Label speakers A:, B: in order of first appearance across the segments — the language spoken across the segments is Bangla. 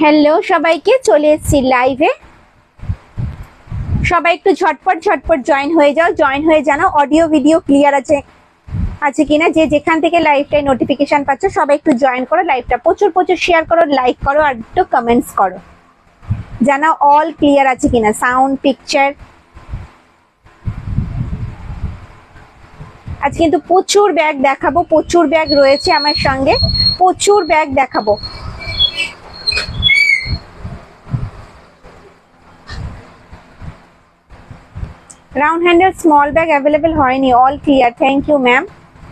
A: হ্যালো সবাইকে, চলে এসেছি লাইভে। সবাই একটু ঝটপট ঝটপট জয়েন হয়ে যাও, জয়েন হয়ে জানাও অডিও ভিডিও ক্লিয়ার আছে কিনা। যে যেখান থেকে লাইভটাই নোটিফিকেশন পাচ্ছ সবাই একটু জয়েন করো, লাইভটা প্রচুর প্রচুর শেয়ার করো, লাইক করো আর একটু কমেন্টস করো, জানাও অল ক্লিয়ার আছে কিনা, সাউন্ড পিকচার। আজ কিন্তু প্রচুর ব্যাগ দেখাবো, প্রচুর ব্যাগ রয়েছে আমার সঙ্গে, প্রচুর ব্যাগ দেখাবো। Round handle small bag available হয়নি, all clear, thank you ma'am.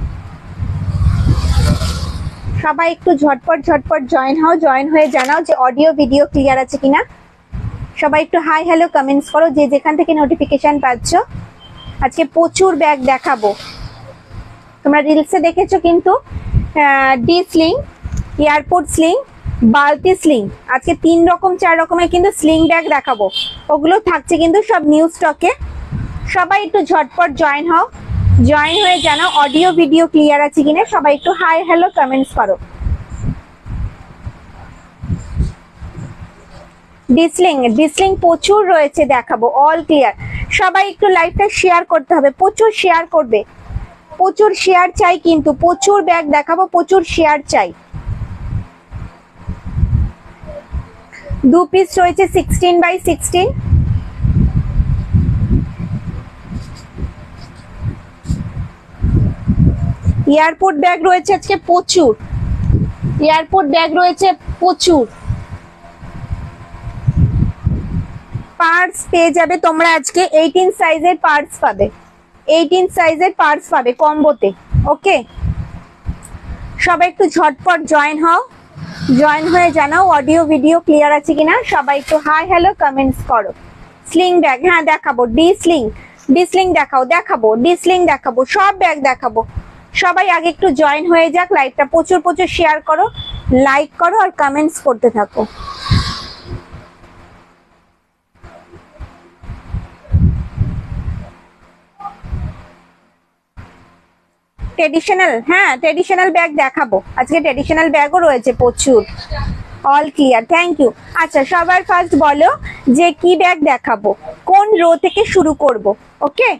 A: সবাই একটু ঝটপট ঝটপট জয়েন হও, জয়েন হয়ে জানাও যে অডিও ভিডিও ক্লিয়ার আছে কিনা। সবাই একটু হাই হ্যালো কমেন্টস করো যে যেখান থেকে নোটিফিকেশন পাচ্ছ। আজকে প্রচুর ব্যাগ দেখাবো, তোমরা রিলসে দেখেছো কিন্তু ডি স্লিং, এয়ারপোর্ট স্লিং, বালতি স্লিং, আজকে 3 রকম 4 রকমের কিন্তু স্লিং ব্যাগ দেখাবো। ওগুলো থাকছে কিন্তু সব নিউ স্টকে। সবাই একটু ঝটপট জয়েন হও, জয়েন হয়ে জানাও অডিও ভিডিও ক্লিয়ার আছে কিনা। সবাই একটু হাই হ্যালো কমেন্টস করো। ডিসলিং প্রচুর রয়েছে দেখাবো, অল ক্লিয়ার। সবাই একটু লাইভটা শেয়ার করতে হবে, প্রচুর শেয়ার করবে, প্রচুর শেয়ার চাই কিন্তু, প্রচুর ব্যাগ দেখাবো, প্রচুর শেয়ার চাই। 2 পিস রয়েছে 16x16। এয়ারপোর্ট ব্যাগ রয়েছে আজকে প্রচুর, এয়ারপোর্ট ব্যাগ রয়েছে প্রচুর। পার্স পেয়ে যাবে তোমরা আজকে 18 সাইজের পার্স পাবে, 18 সাইজের পার্স পাবে কম্বোতে। ওকে, সবাই একটু ঝটপট জয়েন হও, জয়েন হয়ে জানাও অডিও ভিডিও ক্লিয়ার আছে কিনা। সবাই একটু হাই হ্যালো কমেন্টস করো। স্লিং ব্যাগ, হ্যাঁ দেখাবো, ডি স্লিং দেখাও, দেখাবো ডি স্লিং দেখাবো, সব ব্যাগ দেখাবো। সবাই আগে একটু জয়েন হয়ে যাক, লাইভটা প্রচুর প্রচুর শেয়ার করো, লাইক করো আর কমেন্টস করতে থাকো। ট্রেডিশনাল, হ্যাঁ ট্রেডিশনাল ব্যাগ দেখাবো আজকে, ট্রেডিশনাল ব্যাগও রয়েছে প্রচুর, অল ক্লিয়ার, থ্যাংক ইউ। আচ্ছা সবার ফার্স্ট বলো যে কি ব্যাগ দেখাবো, কোন রো থেকে শুরু করব। Okay,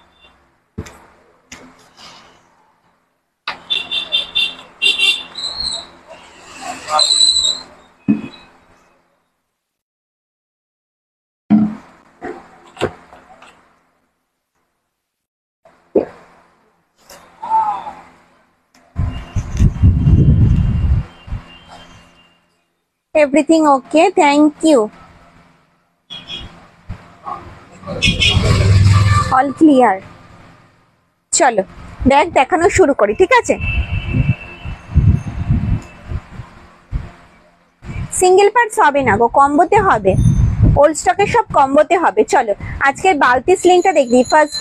A: everything okay, thank you, all clear. চলো ব্যাগ দেখানো শুরু করি, ঠিক আছে। সিঙ্গেল পার্টস হবে না গো, কম্বোতে হবে, ওল্ড স্টকে সব কম্বোতে হবে। চলো আজকের বালতি স্লিংটা দেখবি, ফার্স্ট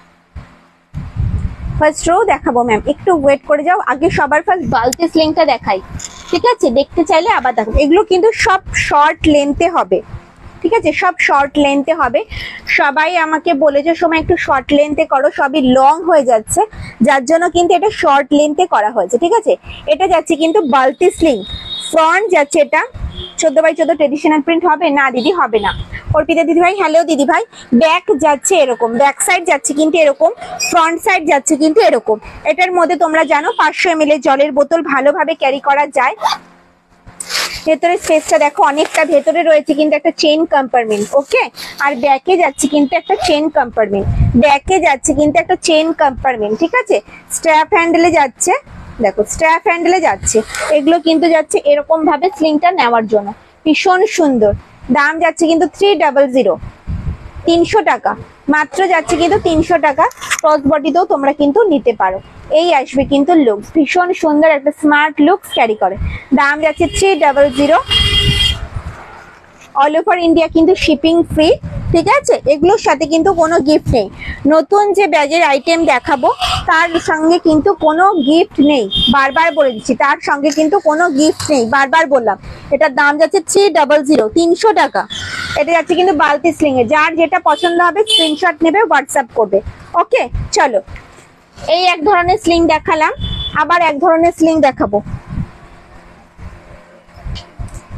A: রো দেখাবো ম্যাম, একটু ওয়েট করে যাও, আগে সবার ফার্স্ট বালতি স্লিংটা দেখাই, ঠিক আছে। দেখতে চাইলে আবার দেখো, এগুলো কিন্তু সব শর্ট লেন্থে হবে, ঠিক আছে, সব শর্ট লেন্থে হবে। সবাই আমাকে বলেছে সময় একটু শর্ট লেন্থে করো, সবই লং হয়ে যাচ্ছে, যার জন্য কিন্তু এটা শর্ট লেন্থে করা হয়েছে, ঠিক আছে। এটা যাচ্ছে কিন্তু বালতি স্লিং, ফ্রন্ট যাচ্ছে এটা 14x14 ট্রেডিশনাল প্রিন্ট হবে না দিদি, হবে না। অর্পিতা দিদি ভাই, হ্যালো দিদি ভাই। ব্যাক যাচ্ছে এরকম, ব্যাক সাইড যাচ্ছে কিন্তু এরকম, ফ্রন্ট সাইড যাচ্ছে কিন্তু এরকম। এটার মধ্যে তোমরা জানো 500 ml জলের বোতল ভালোভাবে ক্যারি করা যায়। ভেতরে স্পেসটা দেখো অনেকটা, ভেতরে রয়েছে কিন্তু একটা চেইন কম্পার্টমেন্ট। ওকে, আর ব্যাকে যাচ্ছে কিন্তু একটা চেইন কম্পার্টমেন্ট, ব্যাকে যাচ্ছে কিন্তু একটা চেইন কম্পার্টমেন্ট, ঠিক আছে। স্ট্র্যাপ হ্যান্ডেলে যাচ্ছে, দেখো স্ট্র্যাপ হ্যান্ডেলে যাচ্ছে, এগুলো কিন্তু যাচ্ছে এরকম ভাবে স্লিংটা নেওয়ার জন্য, ভীষণ সুন্দর। দাম যাচ্ছে কিন্তু 300, 300 টাকা মাত্র যাচ্ছে কিন্তু 300 টাকা। ক্রস বডিতেও তোমরা কিন্তু নিতে পারো। এই আসবে কিন্তু লুকস, ভীষণ সুন্দর একটা স্মার্ট লুকস ক্যারি করে। দাম যাচ্ছে 300, অল ওভার ইন্ডিয়া কিন্তু শিপিং ফ্রি, ঠিক আছে। এগুলোর সাথে কিন্তু কোনো গিফট নেই। নতুন যে ব্যাগের আইটেম দেখাবো তার সঙ্গে কিন্তু কোনো গিফট নেই, বারবার বলে দিচ্ছি, তার সঙ্গে কিন্তু কোনো গিফট নেই, বারবার বললাম। এটার দাম যাচ্ছে 300, 300 টাকা। এটা যাচ্ছে কিন্তু বালতি স্লিং এ, যার যেটা পছন্দ হবে স্ক্রিনশট নেবে, হোয়াটসঅ্যাপ করবে। ওকে চলো, এই এক ধরনের স্লিং দেখালাম, আবার এক ধরনের স্লিং দেখাবো।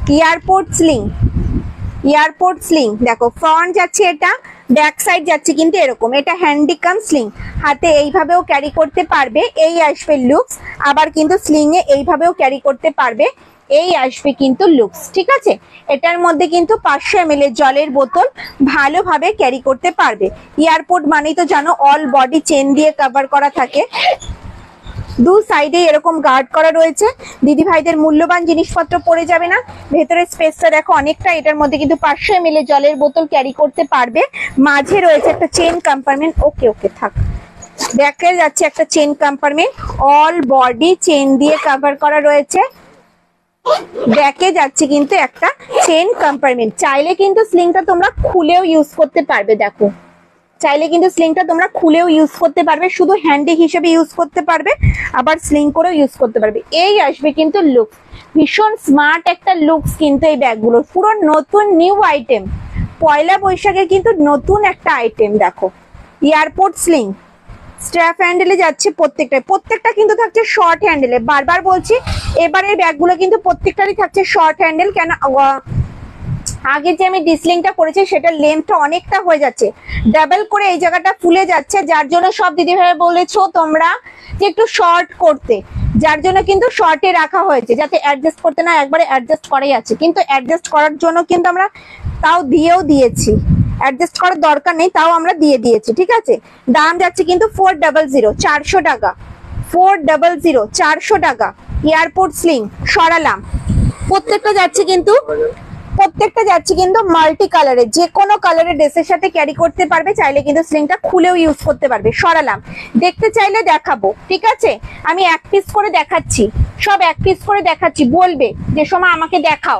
A: এয়ারপোর্ট স্লিং, এয়ারপোর্ট স্লিং দেখো ফ্রন্ট যাচ্ছে, এটা ব্যাক সাইড যাচ্ছে কিন্তু এরকম, এটা হ্যান্ডিকাম স্লিং, হাতে এইভাবেও ক্যারি করতে পারবে, এই আসবে লুকস। আবার কিন্তু স্লিং এ এইভাবেও ক্যারি করতে পারবে, এই আসবে কিন্তু লুকস। ঠিক আছে, এটার মধ্যে কিন্তু 500 ml এর জলের বোতল ভালোভাবে ক্যারি করতে পারবে। এয়ারপোর্ট মানেই তো জানো অল বডি চেন দিয়ে কভার করা থাকে, দু সাইডে এরকম গার্ড করা রয়েছে, দিদি ভাইদের মূল্যবান জিনিসপত্র পড়ে যাবে না। ভেতরে স্পেসটা দেখো অনেকটা, এটার মধ্যে কিন্তু 500 ml এর জলের বোতল ক্যারি করতে পারবে। মাঝে রয়েছে একটা চেন কম্পার্টমেন্ট, ওকে ওকে থাক। ব্যাকে যাচ্ছে একটা chain compartment, all body chain দিয়ে কভার করা রয়েছে। ব্যাকে যাচ্ছে কিন্তু একটা চেন কম্পার্টমেন্ট, চাইলে কিন্তু স্লিংটা তোমরা খুলেও ইউজ করতে পারবে। দেখো চাইলে কিন্তু স্লিংটা তোমরা খুলেও ইউজ করতে পারবে, শুধু হ্যান্ডি হিসেবে ইউজ করতে পারবে, আবার স্লিং করেও ইউজ করতে পারবে। এই আসবে কিন্তু লুক, ভীষণ স্মার্ট একটা লুকস কিন্তু এই ব্যাগগুলোর, পুরো নতুন নিউ আইটেম, পয়লা বৈশাখে কিন্তু নতুন একটা আইটেম। দেখো এয়ারপোর্ট স্লিং, স্ট্র্যাপ হ্যান্ডেলে যাচ্ছে প্রত্যেকটা কিন্তু থাকছে শর্ট হ্যান্ডেলে। বারবার বলছি এবারের ব্যাগগুলো কিন্তু প্রত্যেকটারই থাকছে শর্ট হ্যান্ডেল, কেন আগে যে আমি ডিসলিংটা করেছি সেটার লেন্থটা অনেকটা হয়ে যাচ্ছে, ডাবল করে এই জায়গাটা ফুলে যাচ্ছে, যার জন্য সব দিদিভাই বলেছো তোমরা যে একটু শর্ট করতে, যার জন্য কিন্তু শর্টে রাখা হয়েছে, যাতে অ্যাডজাস্ট করতে না, একবারে অ্যাডজাস্ট করাই আছে, কিন্তু অ্যাডজাস্ট করার জন্য কিন্তু আমরা তাও দিয়েছি, অ্যাডজাস্ট করার দরকার নেই তাও আমরা দিয়েছি। ঠিক আছে, দাম যাচ্ছে কিন্তু 400, 400 টাকা, 400, 400 টাকা। এয়ারপোর্ট স্লিং সরালাম, প্রত্যেকটা যাচ্ছে কিন্তু মাল্টি কালারের, যে কোনো কালারের ড্রেসের সাথে ক্যারি করতে পারবে, চাইলে কিন্তু স্লিংটা খুলেও ইউজ করতে পারবে। সরালাম, দেখতে চাইলে দেখাবো, ঠিক আছে আমি এক পিস করে দেখাচ্ছি, সব এক পিস করে দেখাচ্ছি, বলবে যে সময় আমাকে দেখাও।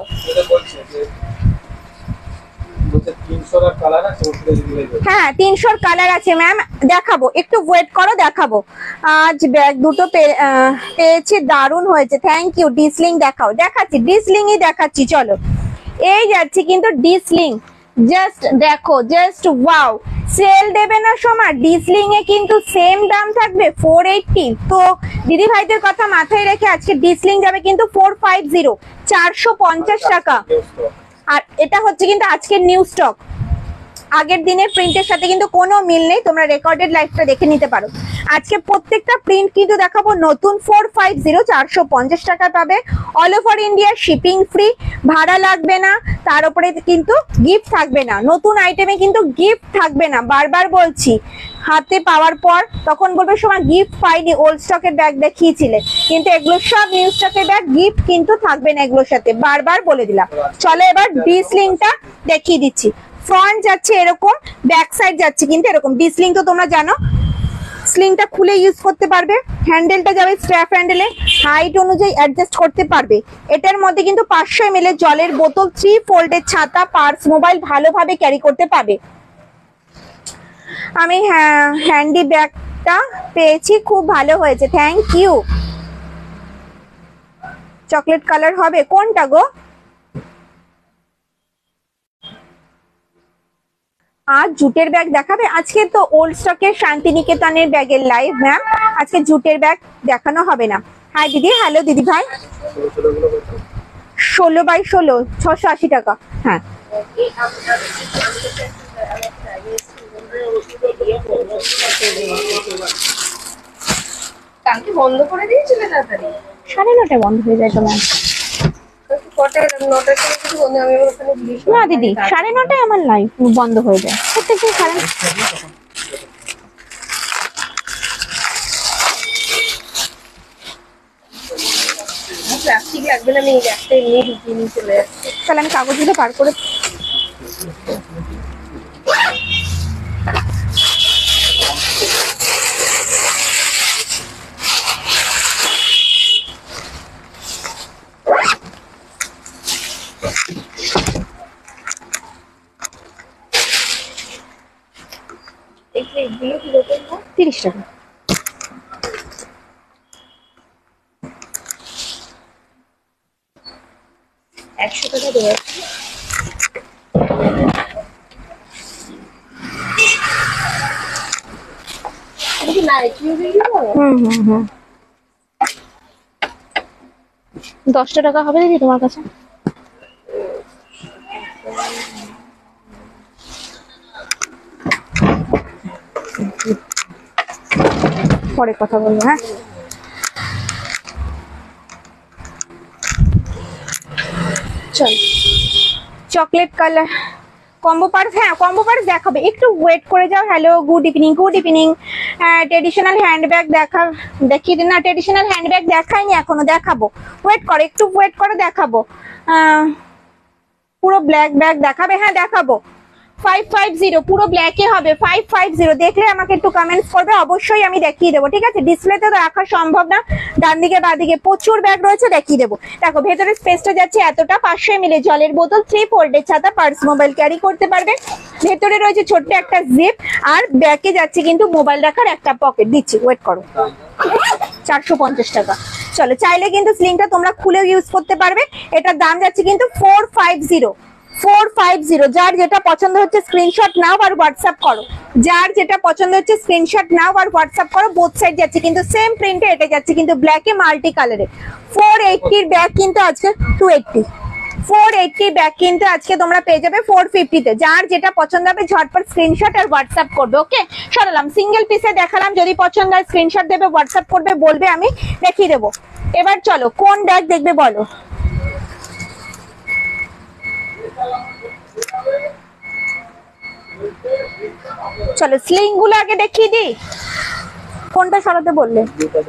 A: হ্যাঁ 300 কালার আছে ম্যাম, দেখাবো, একটু ওয়েট করো দেখাবো। আজ ব্যাগ দুটো পেয়েছি, দারুণ হয়েছে, থ্যাংক ইউ। ডিসলিং দেখাও, দেখাচ্ছি ডিসলিংই দেখাচ্ছি, চলো। এই যাচ্ছে কিন্তু ডিসলিং, জাস্ট দেখো, জাস্ট ওয়াও। সেল দেবে না সময়, ডিসলিং এ কিন্তু সেম দাম থাকবে 480। তো দিদি ভাইদের কথা মাথায় রেখে আজকে ডিসলিং যাবে কিন্তু 450, 450 টাকা। আর এটা হচ্ছে কিন্তু আজকের নিউ স্টক, আগের দিনের প্রিন্টের সাথে কিন্তু কোনো মিল নেই, তোমরা রেকর্ডেড লাইভটা দেখে নিতে পারো। আজকে প্রত্যেকটা প্রিন্ট কিন্তু দেখাবো নতুন 450, 450 টাকা পাবে। All over India shipping free, ভাড়া লাগবে না, তার উপরে কিন্তু গিফট থাকবে না, নতুন আইটেমে কিন্তু গিফট থাকবে না। বারবার বলছি, হাতে পাওয়ার পর তখন বলবে সময় গিফট পাইনি, ওল্ড স্টকের ব্যাগ দেখিয়েছিলে, কিন্তু এগুলো সব নিউ স্টকের ব্যাগ, গিফট কিন্তু থাকবে না এগুলোর সাথে, বারবার বলে দিলাম। চলো এবার ডিসলিংটা দেখিয়ে দিচ্ছি। ফ্রন্ট যাচ্ছে এরকম, ব্যাক সাইড যাচ্ছে কিন্তু এরকম। ডিসলিং তো তোমরা জানো, স্লিংটা খুলে ইউজ করতে পারবে, হ্যান্ডেলটা যাবে স্ট্র্যাপ হ্যান্ডেলে, হাইট অনুযায়ী অ্যাডজাস্ট করতে পারবে। এটার মধ্যে কিন্তু 500 ml এর জলের বোতল, 3 ফোল্ডের ছাতা, পার্স, মোবাইল ভালোভাবে ক্যারি করতে পারবে। আমি হ্যান্ডি ব্যাগটা পেয়েছি, খুব ভালো হয়েছে, থ্যাংক ইউ। চকলেট কালার হবে, কোনটা গো? আজ জুটের ব্যাগ দেখাবে, আজকে তো ওল্ড স্টকের শান্তিনিকেতনের ব্যাগের লাইভ ম্যাম, আজকে জুটের ব্যাগ দেখানো হবে না। হাই দিদি, হ্যালো দিদি ভাই। 16x16, 680 টাকা। হ্যাঁ
B: বন্ধ করে দিয়েছিলে তাড়াতাড়ি,
A: 9:30 বন্ধ হয়ে যায় তো ম্যাম। না দিদি 9:30 আমার লাইভ বন্ধ হয়ে যায় প্রত্যেকদিন।
B: প্লাস্টিক লাগবে না, আমি একটা এমনি ঢুকিয়ে নিয়ে চলে যাচ্ছি।
A: তাহলে আমি কাগজগুলো পার করে
B: এগুলো কি রকম?
A: 30 টাকা।
B: $100 দেওয়া
A: হুম 10 টাকা হবে দিদি তোমার কাছে? পরে কথা বলবো, হ্যাঁ। চল, চকলেট কালার কম্বো পার্স, হ্যাঁ কম্বো পার্স দেখাবে, একটু ওয়েট করে যাও। Hello, good evening, good evening. Traditional handbag দেখিয়ে দিন না, ট্রেডিশনাল হ্যান্ডব্যাগ দেখাইনি এখনো, দেখাবো, ওয়েট করো, একটু ওয়েট করে দেখাবো। পুরো ব্ল্যাক ব্যাগ দেখাবে, হ্যাঁ দেখাবো। 550 পুরো ব্ল্যাকে হবে, 550 দেখলে আমাকে একটু কমেন্টস করবে, অবশ্যই আমি দেখিয়ে দেবো, ঠিক আছে। ডিসপ্লেতে তো রাখা সম্ভব না, ডান দিকে বা দিকে প্রচুর ব্যাগ রয়েছে, দেখিয়ে দেবো। দেখো ভেতরে স্পেসটা যাচ্ছে এতটা, 500 ml জলের বোতল, 3 ফোল্ডের ছাতা, পার্স, মোবাইল ক্যারি করতে পারবে। ভেতরে রয়েছে ছোট্ট একটা জিপ, আর ব্যাগে যাচ্ছে কিন্তু মোবাইল রাখার একটা পকেট। দিচ্ছি, ওয়েট করো। 450 টাকা। চলো, চাইলে কিন্তু স্লিংটা তোমরা খুলেও ইউজ করতে পারবে। এটার দাম যাচ্ছে কিন্তু 450। যার যেটা পছন্দ হচ্ছে স্ক্রিনশট নাও আর হোয়াটসঅ্যাপ করো, যার যেটা পছন্দ হচ্ছে স্ক্রিনশট নাও আর হোয়াটসঅ্যাপ করো। বোথ সাইড যাচ্ছে কিন্তু সেম প্রিন্টে, এটা যাচ্ছে কিন্তু ব্ল্যাকে মাল্টি কালারে। 480 ব্যাগ কিন্তু আজকে 280, 480 ব্যাগ কিন্তু আজকে তোমরা পেয়ে যাবে 450 তে। যার যেটা পছন্দ হবে ঝটপট স্ক্রিনশট আর হোয়াটসঅ্যাপ করবে। ওকে, সরালাম, সিঙ্গেল পিসে দেখালাম, যদি পছন্দ হয় স্ক্রিনশট দেবে, হোয়াটসঅ্যাপ করবে, বলবে, আমি দেখিয়ে দেবো। এবার চলো, কোন ব্যাগ দেখবে বলো। চলো স্লিং গুলো আগে দেখিয়ে দিই। কোনটা সরাতে বললে?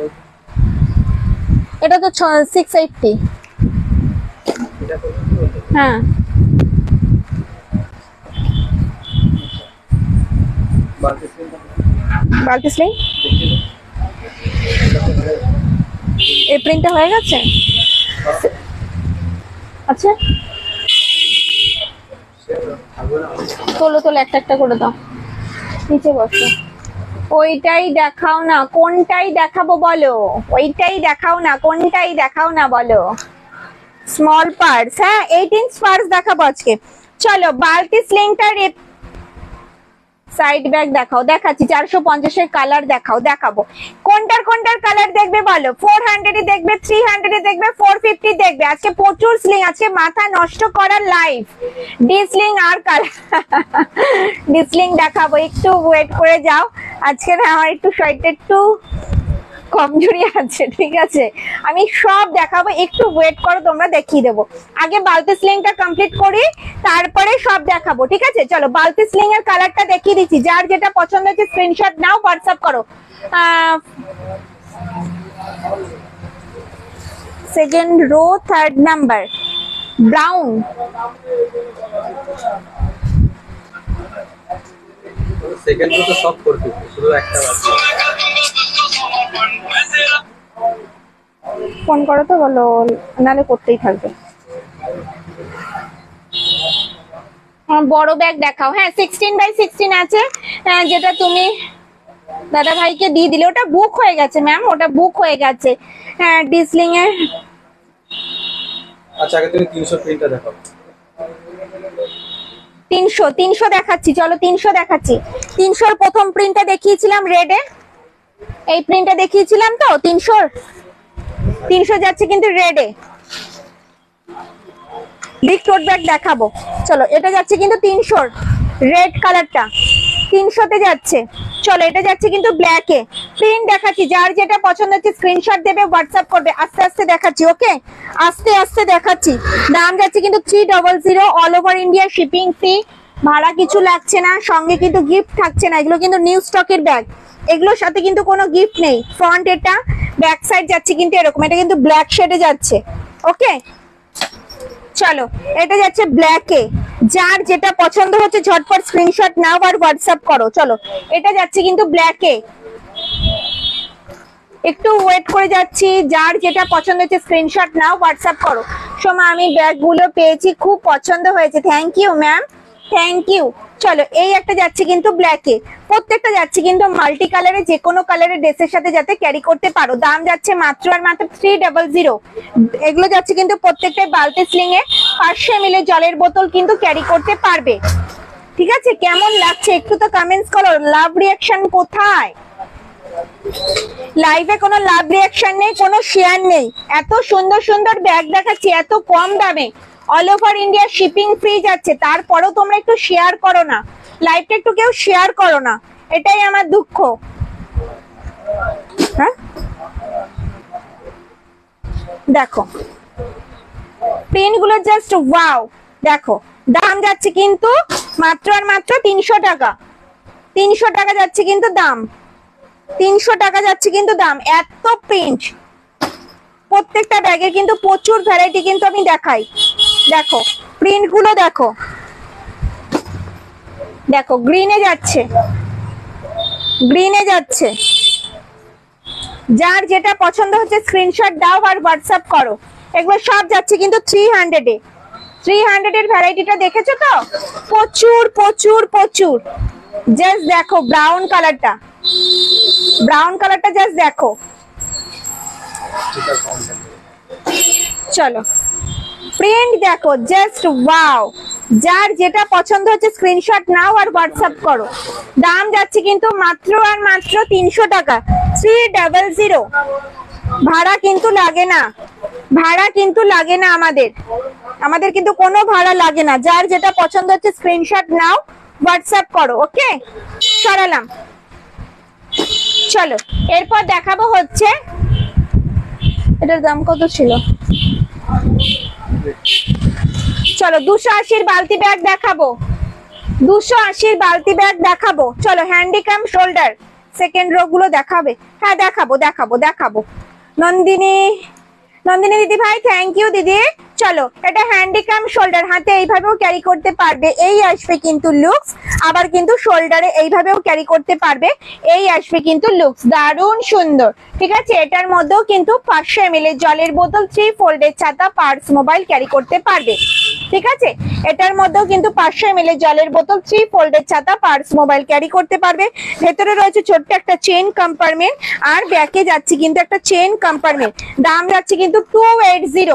A: এটা তো 680। হ্যাঁ, বালতি স্লিং এই প্রিন্টটা হয়ে গেছে। আচ্ছা, তোলো তোলো, একটা একটা করে দাও, নিচে বসো। ওইটাই দেখাও না, কোনটাই দেখাবো বলো, ওইটাই দেখাও না, কোনটাই দেখাও না বলো। স্মল পার্স, হ্যাঁ 18 পার্স দেখাবো আজকে। চলো, বালতি স্লিংটার সাইড ব্যাগ দেখাও, দেখাচ্ছি। 450 এর কালার দেখাও, দেখাবো। কোনটার কালার দেখবে বলো। 400 দেখবে, 300 দেখবে, 450 দেখবে। আজকে প্রচুর স্লিং, আজকে মাথা নষ্ট করার লাইভ। ডি স্লিং আর কালার ডি স্লিং দেখাবো, একটু ওয়েট করে যাও। আজকে না আমার একটু শরীরটা একটু কমজোরি আছে, ঠিক আছে, আমি সব দেখাবো, একটু ওয়েট করো, তোমরা দেখিয়ে দেবো। আগে বালতি স্লিংটা কমপ্লিট করি, তারপরে সব দেখাবো, ঠিক আছে। চলো, বালতি স্লিং এর কালারটা দেখিয়ে দিচ্ছি। যার যেটা পছন্দ হচ্ছে স্ক্রিনশট নাও, হোয়াটসঅ্যাপ করো। Second row, 3rd number, brown.
C: Second row তো সব করতে, শুধু একটা বাকি।
A: ফোন করো তো বলো, নালে করতেই থাকবে। বড় ব্যাগ দেখাও, হ্যাঁ 16x16 আছে, যেটা তুমি দাদা ভাইকে দিয়ে দিলে। ওটা বুক হয়ে গেছে ম্যাম, ওটা বুক হয়ে গেছে। হ্যাঁ, ডিসলিং এর।
C: আচ্ছা, আগে তুমি 300 প্রিন্টটা দেখাও।
A: 300 দেখাচ্ছি, চলো 300 দেখাচ্ছি। 300 প্রথম প্রিন্টটা দেখিয়েছিলাম রেডে, এই প্রিন্টটা দেখিয়েছিলাম তো। 300 যাচ্ছে কিন্তু রেডে। বিগ টোট ব্যাগ দেখাবো, চলো। এটা যাচ্ছে কিন্তু 300, রেড কালারটা 300 তে যাচ্ছে। চলো, এটা যাচ্ছে কিন্তু ব্ল্যাকে। প্রিন্ট দেখাচ্ছি, যার যেটা পছন্দ হচ্ছে স্ক্রিনশট দেবে, হোয়াটসঅ্যাপ করবে। আস্তে আস্তে দেখাচ্ছি, ওকে, আস্তে আস্তে দেখাচ্ছি। দাম যাচ্ছে কিন্তু 300, all over India shipping free, ভাড়া কিছু লাগছে না, সঙ্গে কিন্তু গিফট থাকছে না। এগুলো কিন্তু নিউ স্টকের ব্যাগ, এগুলোর সাথে কিন্তু কোনো গিফট নেই। ফ্রন্ট এটা, ব্যাক সাইড যাচ্ছে কিন্তু এরকম, এটা কিন্তু ব্ল্যাক শেডে যাচ্ছে। ওকে, চলো, এটা যাচ্ছে ব্ল্যাকে। যার যেটা পছন্দ হচ্ছে ঝটপট স্ক্রিনশট নাও আর হোয়াটসঅ্যাপ করো। চলো, এটা যাচ্ছে কিন্তু ব্ল্যাকে, একটু ওয়েট করে যাচ্ছি। যার যেটা পছন্দ হচ্ছে স্ক্রিনশট নাও, হোয়াটসঅ্যাপ করো। সোমা, আমি ব্যাগগুলো পেয়েছি, খুব পছন্দ হয়েছে, thank you ma'am, thank you. চলো, এই একটা যাচ্ছে কিন্তু ব্ল্যাকে। প্রত্যেকটা যাচ্ছে কিন্তু মাল্টি কালারে, যে কোনো কালারের ড্রেসের সাথে যাতে ক্যারি করতে পারো। দাম যাচ্ছে মাত্র আর মাত্র 300। এগুলো যাচ্ছে কিন্তু প্রত্যেকটাই বালতি স্লিং এ। 500 ml জলের বোতল কিন্তু ক্যারি করতে পারবে, ঠিক আছে। কেমন লাগছে একটু তো কমেন্টস করো। লাভ রিয়াকশন কোথায়? লাইভে কোনো লাভ রিয়াকশন নেই, কোনো শেয়ার নেই। এত সুন্দর সুন্দর ব্যাগ দেখাচ্ছি এত কম দামে, all over India shipping free যাচ্ছে, তারপরেও তোমরা একটু শেয়ার করো না, লাইভটা একটু কেউ শেয়ার করো না। এটাই আমার দুঃখ। হ্যাঁ দেখো প্রিন্ট গুলো জাস্ট ওয়াও। দেখো দাম যাচ্ছে কিন্তু মাত্র আর মাত্র 300 টাকা। 300 টাকা যাচ্ছে কিন্তু দাম, 300 টাকা যাচ্ছে কিন্তু দাম। এত প্রিন্ট, প্রত্যেকটা ব্যাগে কিন্তু প্রচুর ভ্যারাইটি কিন্তু আমি দেখাই। দেখো প্রিন্ট গুলো দেখো, দেখো গ্রিনে যাচ্ছে, গ্রিনে যাচ্ছে। যার যেটা পছন্দ হচ্ছে স্ক্রিনশট দাও আর হোয়াটসঅ্যাপ করো। এগুলো সব যাচ্ছে কিন্তু 300 এ। 300 এর ভ্যারাইটিটা দেখেছো তো? প্রচুর প্রচুর প্রচুর। জাস্ট দেখো ব্রাউন কালারটা, ব্রাউন কালারটা জাস্ট দেখো। চলো প্রিন্ট দেখো জাস্ট ওয়াও। যার যেটা পছন্দ হচ্ছে স্ক্রিনশট নাও আর হোয়াটসঅ্যাপ করো। দাম যাচ্ছে কিন্তু মাত্র আর মাত্র 300 টাকা। 300। ভাড়া কিন্তু লাগে না, ভাড়া কিন্তু লাগে না আমাদের, আমাদের কিন্তু কোনো ভাড়া লাগে না। যার যেটা পছন্দ হচ্ছে স্ক্রিনশট নাও হোয়াটসঅ্যাপ করো। ওকে সরালাম। চলো এরপর দেখাবো হচ্ছে, এটার দাম কত ছিল? চলো 280 বালতি ব্যাগ দেখাবো, 280 বালতি ব্যাগ দেখাবো। চলো হ্যান্ডিক্যাম শোল্ডার সেকেন্ড রো গুলো দেখাবে? হ্যাঁ দেখাবো দেখাবো দেখাবো। নন্দিনী, নন্দিনী দিদি ভাই থ্যাংক ইউ দিদি। চলো এটা হ্যান্ডিক্যাম শোল্ডার, হাতে এইভাবেও ক্যারি করতে পারবে। এই আসবে কিন্তু লুকস, আবার কিন্তু শোল্ডারে এইভাবেও ক্যারি করতে পারবে। এই আসবে কিন্তু লুকস, দারুণ সুন্দর। ঠিক আছে, এটার মধ্যেও কিন্তু 500 ml জলের বোতল, 3 ফোল্ডের ছাতা, পার্স, মোবাইল ক্যারি করতে পারবে। ঠিক আছে, এটার মধ্যেও কিন্তু 500 ml জলের বোতল, 3 ফোল্ডের ছাতা, পার্স, মোবাইল ক্যারি করতে পারবে। ভেতরে রয়েছে ছোট্ট একটা চেইন কম্পার্টমেন্ট, আর ব্যাকে যাচ্ছে কিন্তু একটা চেইন কম্পার্টমেন্ট। দাম যাচ্ছে কিন্তু 280।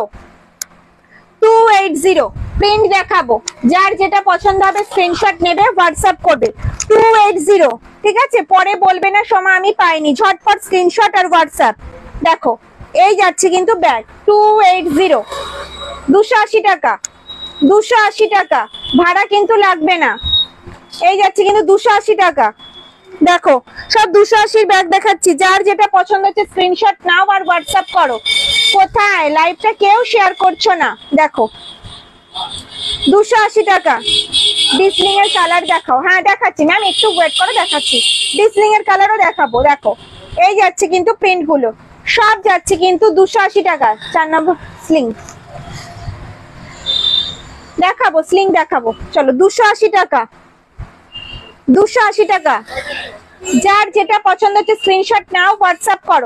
A: 280। প্রিন্ট দেখাবো, যার যেটা পছন্দ হবে স্ক্রিনশট নেবে, হোয়াটসঅ্যাপ করবে। 280। ঠিক আছে, পরে বলবে না সোমা আমি পাইনি। ঝটপট স্ক্রিনশট আর হোয়াটসঅ্যাপ। দেখো এই যাচ্ছে কিন্তু ব্যাগ 280। 280 টাকা, 280 টাকা। ভাড়া কিন্তু লাগবে না। এই যাচ্ছে কিন্তু 280 টাকা। দেখো সব 280 ব্যাগ দেখাচ্ছি। যার যেটা পছন্দ হচ্ছে স্ক্রিনশট নাও আর হোয়াটসঅ্যাপ করো। কোথায় লাইভটা কেউ শেয়ার করছো না? দেখো 280 টাকা। ডিসলিং এর কালার দেখাও। হ্যাঁ দেখাচ্ছি ম্যাম, একটু ওয়েট করে দেখাচ্ছি। ডিসলিং এর কালারও দেখাবো। দেখো এই যাচ্ছে কিন্তু প্রিন্ট গুলো, সব যাচ্ছে কিন্তু 280 টাকা। 4 নম্বর স্লিং দেখাবো, স্লিং দেখাবো। চলো 280 টাকা, 280 টাকা। যার যেটা পছন্দ হচ্ছে স্ক্রিনশট নাও, হোয়াটসঅ্যাপ করো।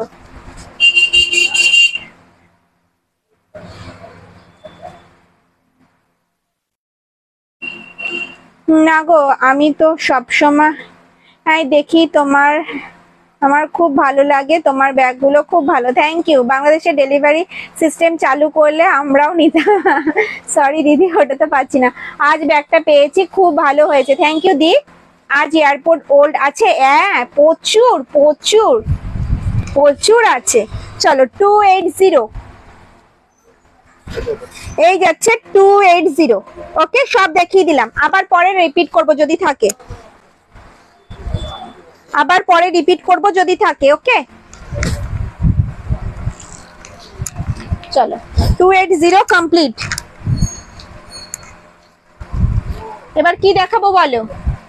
A: না গো, আমি তো সবসময় দেখি তোমার, আমার খুব ভালো লাগে তোমার ব্যাগগুলো, খুব ভালো। Thank you. বাংলাদেশে ডেলিভারি সিস্টেম চালু করলে আমরাও নিতাম। সরি দিদি, ওটা তো পাচ্ছি না। আজ ব্যাগটা পেয়েছি, খুব ভালো হয়েছে। থ্যাংক ইউ দি। আজ এয়ারপোর্ট ওল্ড আছে? হ্যাঁ প্রচুর প্রচুর প্রচুর আছে। চলো 280। এই যাচ্ছে 280। ওকে সব দেখিয়ে দিলাম, আবার পরে রিপিট করব যদি থাকে, আবার পরে রিপিট করব যদি থাকে। ওকে চলো 280 কমপ্লিট। এবার কি দেখাবো বলো?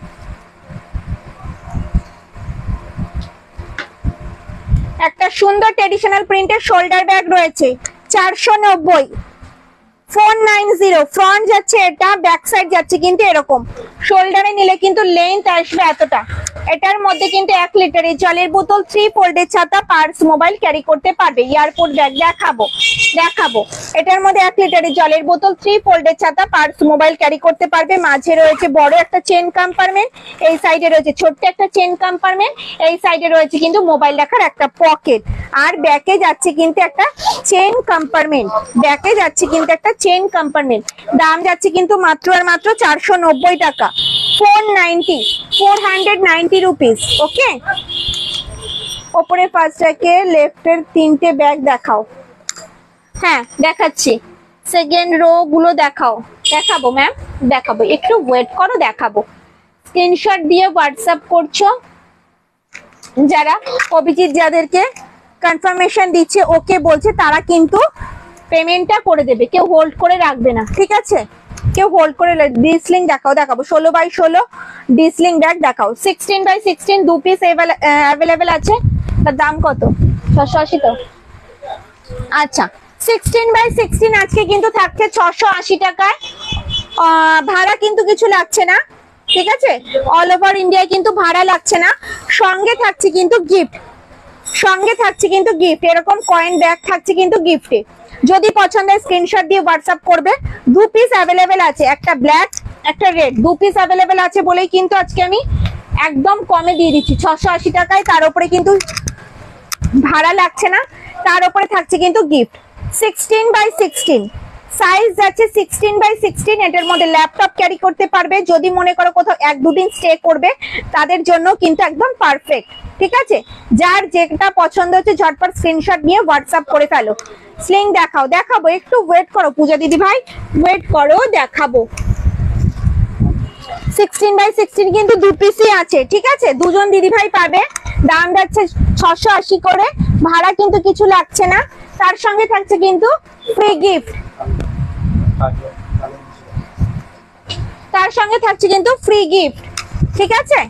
A: একটা সুন্দর ট্রেডিশনাল প্রিন্টের শোল্ডার ব্যাগ রয়েছে, 490। 490 ফ্রন্ট যাচ্ছে এটা, ব্যাক সাইড যাচ্ছে কিন্তু এরকম। শোল্ডারে নিলে কিন্তু লেন্থ আসবে এতটা। এটার মধ্যে কিন্তু 1 লিটারের জলের বোতল, 3 ফোল্ডের ছাতা, পার্স, মোবাইল ক্যারি করতে পারবে। এয়ারপোর্ট ব্যাগ দেখাবো দেখাবো। এটার মধ্যে 1 লিটারের জলের বোতল, 3 ফোল্ডের ছাতা, পার্স, মোবাইল ক্যারি করতে পারবে। মাঝে রয়েছে বড় একটা চেন কম্পার্টমেন্ট, এই সাইডে রয়েছে ছোট্ট একটা চেন কম্পার্টমেন্ট, এই সাইডে রয়েছে কিন্তু মোবাইল রাখার একটা পকেট। আর ব্যাকে যাচ্ছে কিন্তু একটা চেন কম্পার্টমেন্ট, ব্যাকে যাচ্ছে কিন্তু একটা চেন কম্পার্টমেন্ট। দাম যাচ্ছে কিন্তু মাত্র আর মাত্র 490 টাকা। 490 রুপিস। ওকে ওপরে ফার্স্ট রেখে লেফটের 3টে ব্যাগ দেখাও। হ্যাঁ দেখাচ্ছি, সেকেন্ড রো গুলো দেখাও। দেখাবো ম্যাম দেখাবো, একটু ওয়েট করো দেখাবো। স্ক্রিনশট দিয়ে হোয়াটসঅ্যাপ করছো, যারা অভিজিৎ যাদেরকে কনফার্মেশন দিচ্ছে ওকে বলছে তারা কিন্তু পেমেন্টটা করে দেবে, কেউ হোল্ড করে রাখবে না, ঠিক আছে? কেউ হোল্ড করে ডিসলিং দেখাবো 16x16 ডিসলিং ব্যাগ দেখাও। 16x16 দু পিস অ্যাভেলেবেল আছে। তার দাম কত? 680 তো। আচ্ছা 16x16 আজকে কিন্তু থাকছে 680 টাকায়। ভাড়া কিন্তু কিছু লাগছে না, ঠিক আছে? অল ওভার ইন্ডিয়ায় কিন্তু ভাড়া লাগছে না। সঙ্গে থাকছে কিন্তু গিফট, সঙ্গে থাকছে কিন্তু গিফট, এরকম কয়েন ব্যাগ থাকছে কিন্তু গিফটে। যদি পছন্দের স্ক্রিনশট দিয়ে হোয়াটসঅ্যাপ করবে। দু পিস অ্যাভেলেবেল আছে, একটা ব্ল্যাক একটা রেড, দু পিস অ্যাভেলেবেল আছে বলেই কিন্তু আজকে আমি একদম কমে দিয়ে দিচ্ছি 680 টাকায়। তার উপরে কিন্তু ভাড়া লাগছে না, তার উপরে থাকছে কিন্তু গিফট। 16x16 সাইজ যাচ্ছে 16x16। এটার মধ্যে ল্যাপটপ ক্যারি করতে পারবে, যদি মনে করো কোথাও 1-2 দিন স্টে করবে তাদের জন্য কিন্তু একদম পারফেক্ট, ঠিক আছে? যার যেটা পছন্দ হচ্ছে ঝটপট স্ক্রিনশট নিয়ে হোয়াটসঅ্যাপ করে ফেলো। স্লিং দেখাবো, একটু ওয়েট করো পূজা দিদি ভাই, ওয়েট করো, দেখাবো। 16x16 কিন্তু দু পিসই আছে, ঠিক আছে? দুজন দিদি ভাই পাবে। দাম যাচ্ছে 680 করে, ভাড়া কিন্তু কিছু লাগছে না। তার সঙ্গে থাকছে কিন্তু ফ্রি গিফট, তার সঙ্গে থাকছে কিন্তু ফ্রি গিফট, ঠিক আছে?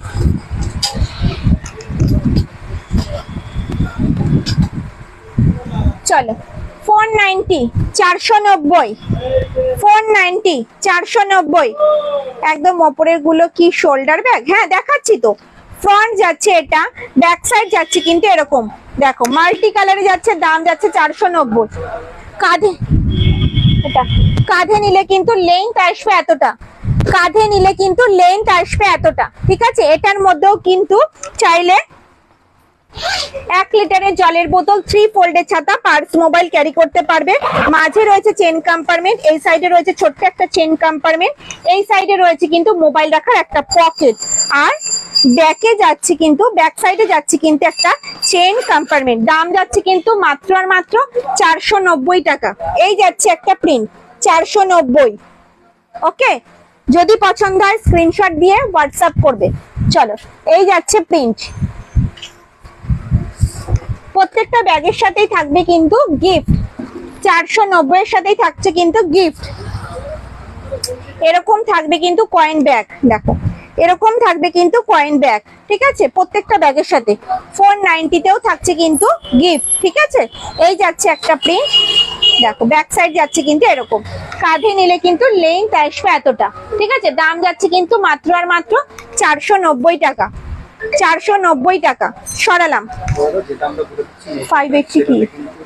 A: চলো 490 490 490 490 একদম ওপরের গুলো কি শোল্ডার ব্যাগ? হ্যাঁ দেখাচ্ছি তো। ফ্রন্ট যাচ্ছে এটা, ব্যাক সাইড যাচ্ছে কিন্তু এরকম, দেখো মাল্টি কালারে যাচ্ছে, দাম যাচ্ছে 490। কাঁধে এটা কাঁধে নিলে কিন্তু লেন্থ আসবে এতটা, কাঁধে নিলে কিন্তু লেন্থ আসবে এতটা, ঠিক আছে? এটার মধ্যেও কিন্তু চাইলে 1 লিটারের জলের বোতল, 3 ফোল্ডের ছাতা, পার্স, মোবাইল ক্যারি করতে পারবে। মাঝে রয়েছে চেন কম্পার্টমেন্ট, এই সাইডে রয়েছে ছোট্ট একটা চেন কম্পার্টমেন্ট, এই সাইডে রয়েছে কিন্তু মোবাইল রাখার একটা পকেট, আর ব্যাকে যাচ্ছে কিন্তু ব্যাক সাইডে যাচ্ছে কিন্তু একটা চেন কম্পার্টমেন্ট। দাম যাচ্ছে কিন্তু মাত্র আর মাত্র 490 টাকা। এই যাচ্ছে একটা প্রিন্ট 490। ওকে, যদি পছন্দ হয় স্ক্রিনশট দিয়ে হোয়াটসঅ্যাপ করবে। চলো এই যাচ্ছে প্রিন্ট। প্রত্যেকটা ব্যাগের সাথেই থাকবে কিন্তু গিফট, 490 এর সাথেই থাকছে কিন্তু গিফট। এরকম থাকবে কিন্তু কয়েন ব্যাগ, দেখো এরকম থাকবে কিন্তু কয়েন ব্যাগ, ঠিক আছে? প্রত্যেকটা ব্যাগের সাথে 490 তেও থাকছে কিন্তু গিফট, ঠিক আছে? এই যাচ্ছে একটা প্রিন্ট, দেখো ব্যাক সাইড যাচ্ছে কিন্তু এরকম, কাঁধে নিলে কিন্তু লেন্থ আসবে এতটা, ঠিক আছে? দাম যাচ্ছে কিন্তু মাত্র আর মাত্র 490 টাকা, 490 টাকা। সরালাম। 580 কি?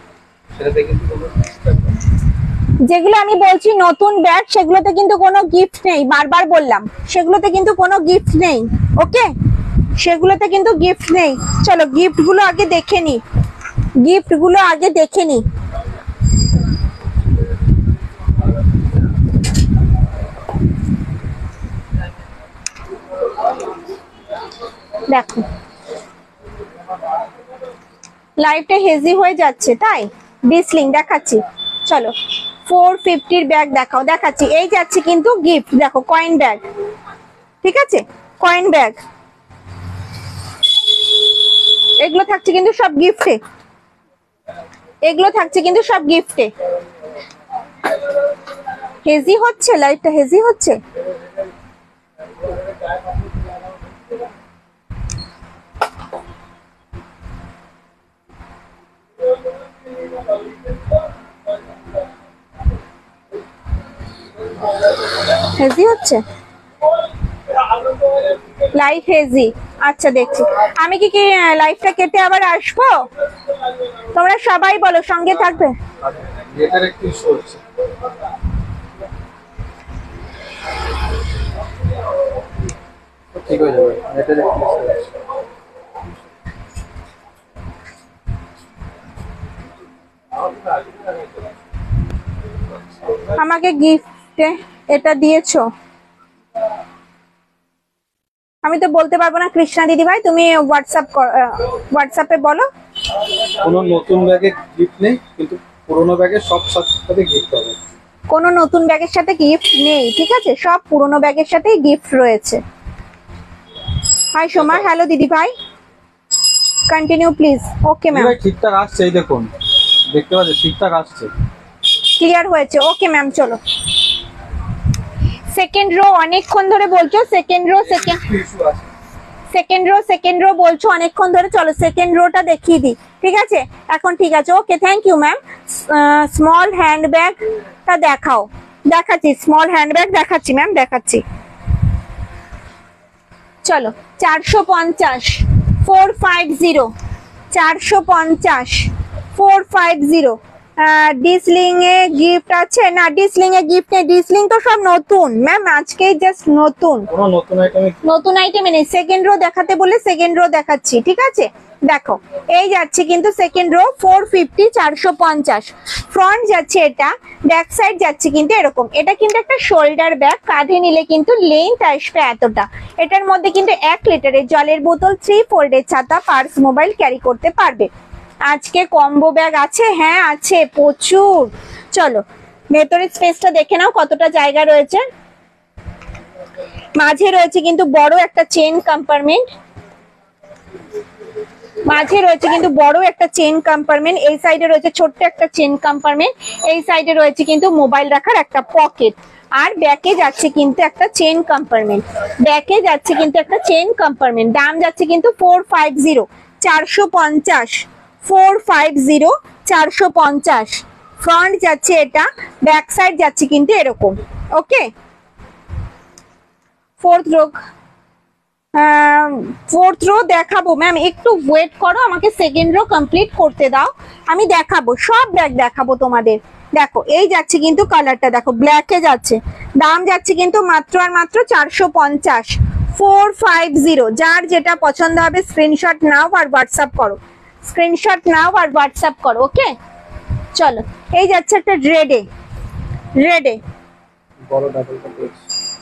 A: যেগুলো আমি বলছি নতুন ব্যাগ সেগুলোতে কিন্তু কোনো গিফট নেই, বারবার বললাম সেগুলোতে কিন্তু কোনো গিফট নেই। ওকে, সেগুলোতে কিন্তু গিফট নেই। চলো গিফট গুলো আগে দেখে নি, গিফট গুলো আগে দেখে নি। দেখো লাইভটা হেজি হয়ে যাচ্ছে তাই ডিসলিং দেখাচ্ছি। চলো 450 ব্যাগ দেখাচ্ছি। এই যাচ্ছে কিন্তু গিফট, দেখো কয়েন ব্যাগ, ঠিক আছে? কয়েন ব্যাগ এগুলো থাকছে কিন্তু সব গিফটে, এগুলো থাকছে কিন্তু সব গিফটে। হেজি হচ্ছে লাইভটা, হেজি হচ্ছে। হেজি হচ্ছে লাইভ হেজি। আচ্ছা দেখছি আমি কি লাইভটা কেটে আবার আসবো? তোমরা সবাই বলো সঙ্গে থাকবে।
C: এটার একটু ইস্যু হচ্ছে। ঠিক হয়ে যাবে, এটার একটু ইস্যু হচ্ছে।
A: আমাকে গিফটে এটা দিয়েছো, আমি তো বলতে পারবো না। কৃষ্ণা দিদি ভাই তুমি হোয়াটসঅ্যাপে বলো।
C: কোনো নতুন ব্যাগে গিফট নেই, কিন্তু পুরোনো ব্যাগে সব সাথে গিফট হবে।
A: কোনো নতুন ব্যাগের সাথে গিফট নেই, ঠিক আছে? সব পুরোনো ব্যাগের সাথেই গিফট রয়েছে। হাই সোমা, হ্যালো দিদি ভাই। Continue please. ওকে ম্যাম,
C: ভাই ঠিকঠাক আসছে, এই দেখুন দেখতে পাচ্ছেন ঠিকঠাক আসছে।
A: ক্লিয়ার হয়েছে। ওকে ম্যাম চলো। সেকেন্ড রো অনেকক্ষণ ধরে বলছো, সেকেন্ড রো সেকেন্ড রো বলছো অনেকক্ষণ ধরে, চলো সেকেন্ড রোটা দেখিয়ে দিই। ঠিক আছে এখন ঠিক আছে। Okay thank you ma'am. Small হ্যান্ডব্যাগটা দেখাও। দেখাচ্ছি, স্মল হ্যান্ডব্যাগ দেখাচ্ছি ম্যাম, দেখাচ্ছি। চলো 450 450 450 450। ডিসলিং এ গিফট আছে না? ডিসলিং এ গিফট নেই, ডিসলিং তো সব নতুন ম্যাম, আজকেই জাস্ট নতুন।
C: কোনো নতুন আইটেমে
A: নতুন আইটেম নেই। সেকেন্ড রো দেখাতে বলে সেকেন্ড রো দেখাচ্ছি। ঠিক আছে দেখো, এই যাচ্ছে কিন্তু সেকেন্ড রো 450 450। ফ্রন্ট যাচ্ছে এটা, ব্যাক সাইড যাচ্ছে কিন্তু এরকম। এটা কিন্তু একটা শোল্ডার ব্যাগ, কাঁধে নিলে কিন্তু লেন্থ আসবে এতটা। এটার মধ্যে কিন্তু 1 লিটারের জলের বোতল, 3 ফোল্ডের ছাতা, পার্স, মোবাইল ক্যারি করতে পারবে। আজকে কম্বো ব্যাগ আছে, হ্যাঁ আছে প্রচুর। চলো ভেতরের স্পেসটা দেখে নাও কতটা জায়গা রয়েছে। মাঝে রয়েছে কিন্তু বড় একটা চেন কম্পার্টমেন্ট, মাঝে রয়েছে কিন্তু বড় একটা চেন কম্পার্টমেন্ট, এই সাইডে রয়েছে ছোট্ট একটা চেন কম্পার্টমেন্ট, এই সাইডে রয়েছে কিন্তু মোবাইল রাখার একটা পকেট। আর ব্যাকে যাচ্ছে কিন্তু একটা চেন কম্পার্টমেন্ট, ব্যাকে যাচ্ছে কিন্তু একটা চেন কম্পার্টমেন্ট। দাম যাচ্ছে কিন্তু 450 450 450 450। ফ্রন্ট যাচ্ছে এটা, ব্যাক সাইড যাচ্ছে কিন্তু এরকম। ওকে ফোর্থ রো দেখাবো ম্যাম, একটু ওয়েট করো, আমাকে সেকেন্ড রো কমপ্লিট করতে দাও, আমি দেখাবো সব ব্যাগ দেখাবো তোমাদের। দেখো এই যাচ্ছে কিন্তু কালারটা দেখো, ব্ল্যাকে যাচ্ছে। দাম যাচ্ছে কিন্তু মাত্র আর মাত্র 450 450। যার যেটা পছন্দ হবে স্ক্রিনশট নাও আর হোয়াটসঅ্যাপ করো, স্ক্রিনশট নাও আর হোয়াটসঅ্যাপ করো। ওকে চলো এই যাচ্ছে একটা রেডে, রেডে
C: বড় ডাবলটা পেয়েছি।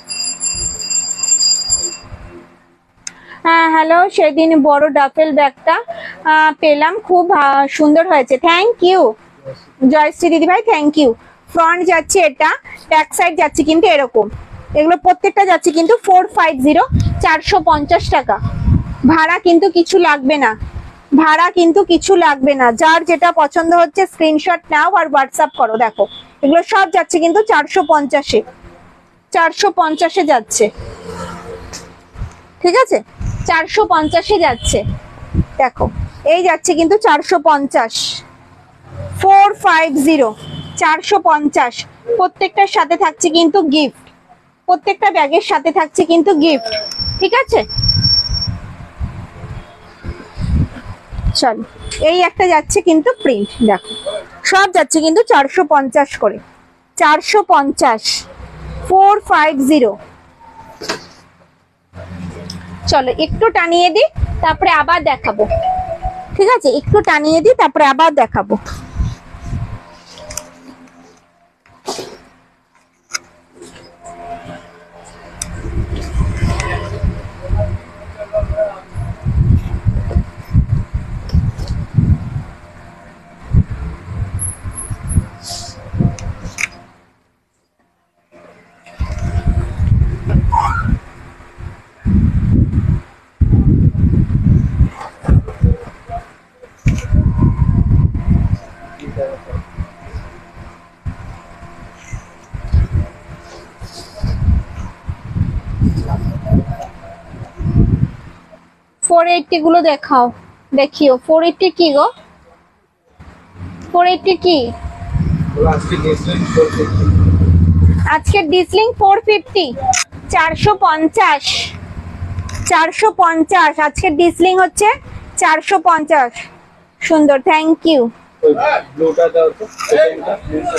A: হ্যাঁ হ্যালো, সেদিন বড় ডাফেল ব্যাগটা পেলাম, খুব সুন্দর হয়েছে, থ্যাংক ইউ জয়শ্রী দিদি ভাই, থ্যাংক ইউ। ফ্রন্ট যাচ্ছে এটা, ব্যাক সাইড যাচ্ছে কিন্তু এরকম। এগুলো প্রত্যেকটা যাচ্ছে কিন্তু 450 450 টাকা। ভাড়া কিন্তু কিছু লাগবে না, ভাড়া কিন্তু কিছু লাগবে না। যার যেটা পছন্দ হচ্ছে স্ক্রিনশট নাও আর হোয়াটসঅ্যাপ করো। দেখো এগুলো সব যাচ্ছে কিন্তু 450-এ, 450-এ যাচ্ছে। ঠিক আছে 450-এ যাচ্ছে। দেখো এই যাচ্ছে কিন্তু 450 450 450। প্রত্যেকটার সাথে থাকছে কিন্তু গিফট, প্রত্যেকটা ব্যাগের সাথে থাকছে কিন্তু গিফট। ঠিক আছে চলো এই একটা যাচ্ছে কিন্তু প্রিন্ট, দেখো সব যাচ্ছে কিন্তু 450 করে, 450 450। চলো একটু টানিয়ে দিই তারপরে আবার দেখাবো। ঠিক আছে একটু টানিয়ে দিই তারপরে আবার দেখাবো। ফোর 480 গুলো দেখাও, দেখিও 480 কি গো, 480 কি? আজকে ডিসলিং 450 450 450। আজকে ডিসলিং হচ্ছে 450। সুন্দর, থ্যাংক ইউ।
C: ওই ব্লুটা দাও তো, সেকেন্ডটা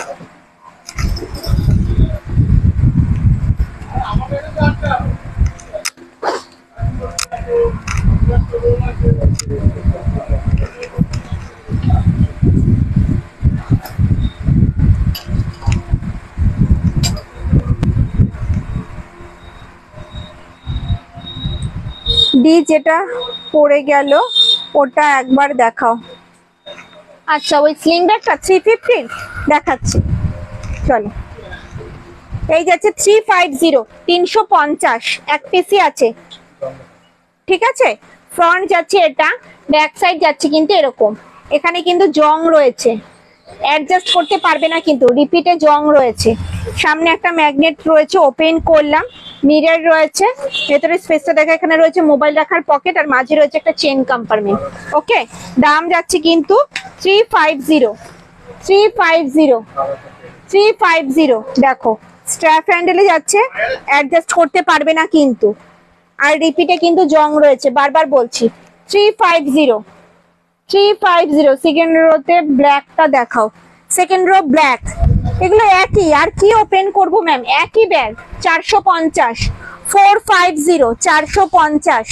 A: ডি যেটা পড়ে গেল ওটা একবার দেখাও। আচ্ছা ওই স্লিং ব্যাগটা 350 দেখাচ্ছি। চলো এই যাচ্ছে 350 350, এক পিসি আছে। ঠিক আছে ফ্রন্ট যাচ্ছে এটা, ব্যাক সাইড যাচ্ছে কিন্তু এরকম। এখানে কিন্তু জং রয়েছে, অ্যাডজাস্ট করতে পারবে না কিন্তু, রিপিটে জং রয়েছে। সামনে একটা ম্যাগনেট রয়েছে, ওপেন করলাম, মিরর রয়েছে, ভেতরে স্পেসটা দেখা, এখানে রয়েছে মোবাইল রাখার পকেট, আর মাঝে রয়েছে একটা চেন কম্পার্টমেন্ট। ওকে, দাম যাচ্ছে কিন্তু 350 350 350। দেখো স্ট্র্যাপ হ্যান্ডেলে যাচ্ছে, অ্যাডজাস্ট করতে পারবে না কিন্তু, আর রিপিটে কিন্তু জং রয়েছে, বারবার বলছি 350 350। সেকেন্ড রোতে ব্ল্যাকটা দেখাও, সেকেন্ড রো ব্ল্যাক, এগুলো একই, আর কি ওপেন করব ম্যাম, একই ব্যাগ। 450 450 450।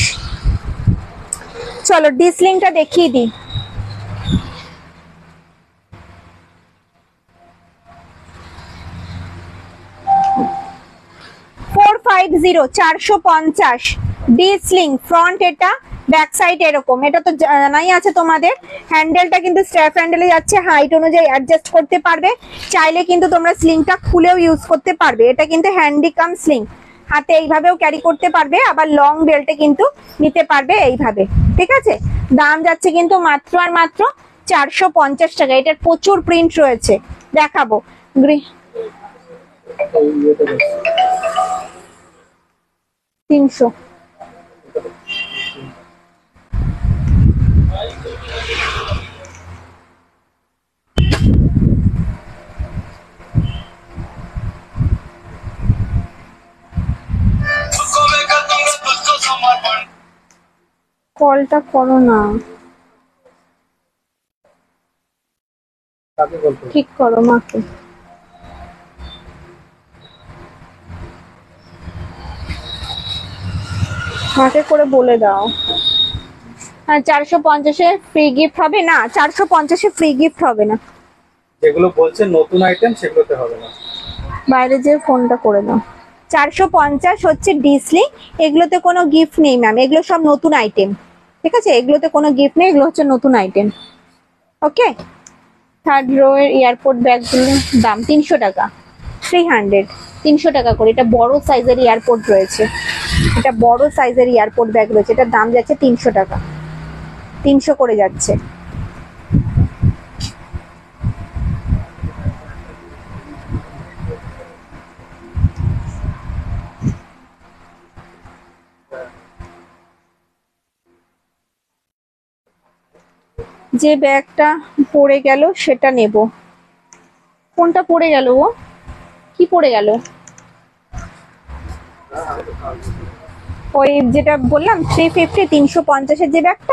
A: চলো ডিসলিংটা দেখিয়ে দিই। 450 450 ডিসলিং। ফ্রন্ট এটা, ব্যাক সাইড এরকম, এটা তো জানাই আছে তোমাদের। হ্যান্ডেলটা কিন্তু স্ট্র্যাপ হ্যান্ডেলে যাচ্ছে, হাইট অনুযায়ী অ্যাডজাস্ট করতে পারবে, চাইলে কিন্তু তোমরা স্লিংটা খুলেও ইউজ করতে পারবে। এটা কিন্তু হ্যান্ডিকাম স্লিং, হাতে এইভাবেও ক্যারি করতে পারবে, আবার লং বেল্টে কিন্তু নিতে পারবে এইভাবে। ঠিক আছে, দাম যাচ্ছে কিন্তু মাত্র আর মাত্র 450 টাকা। এটার প্রচুর প্রিন্ট রয়েছে, দেখাবো। 300। কলটা করো না, ঠিক করো মাকে। মাকে করে বলে দাও। হ্যাঁ, 450-এ ফ্রি গিফট হবে না, 450-এ ফ্রি গিফট হবে না।
C: যেগুলো বলছে নতুন আইটেম সেগুলোতে হবে না।
A: বাইরে যে ফোনটা করে দাও। 450 হচ্ছে ডিসলি, এগুলোতে কোনো গিফট নেই ম্যাম, এগুলো সব নতুন আইটেম। ঠিক আছে, এগুলোতে কোনো গিফট নেই, এগুলো হচ্ছে নতুন আইটেম। ওকে, থার্ড রো এর এয়ারপোর্ট ব্যাগগুলোর দাম 300 টাকা, 300 300 টাকা করে। এটা বড় সাইজের এয়ারপোর্ট রয়েছে, এটা বড় সাইজের এয়ারপোর্ট ব্যাগ রয়েছে, এটার দাম যাচ্ছে 300 টাকা, 300 করে যাচ্ছে। যে ব্যাগটা পড়ে গেল সেটা নেব। কোনটা পড়ে গেল, ও কি পড়ে গেল? ওই যেটা বললাম 350 350-এর যে ব্যাগটা,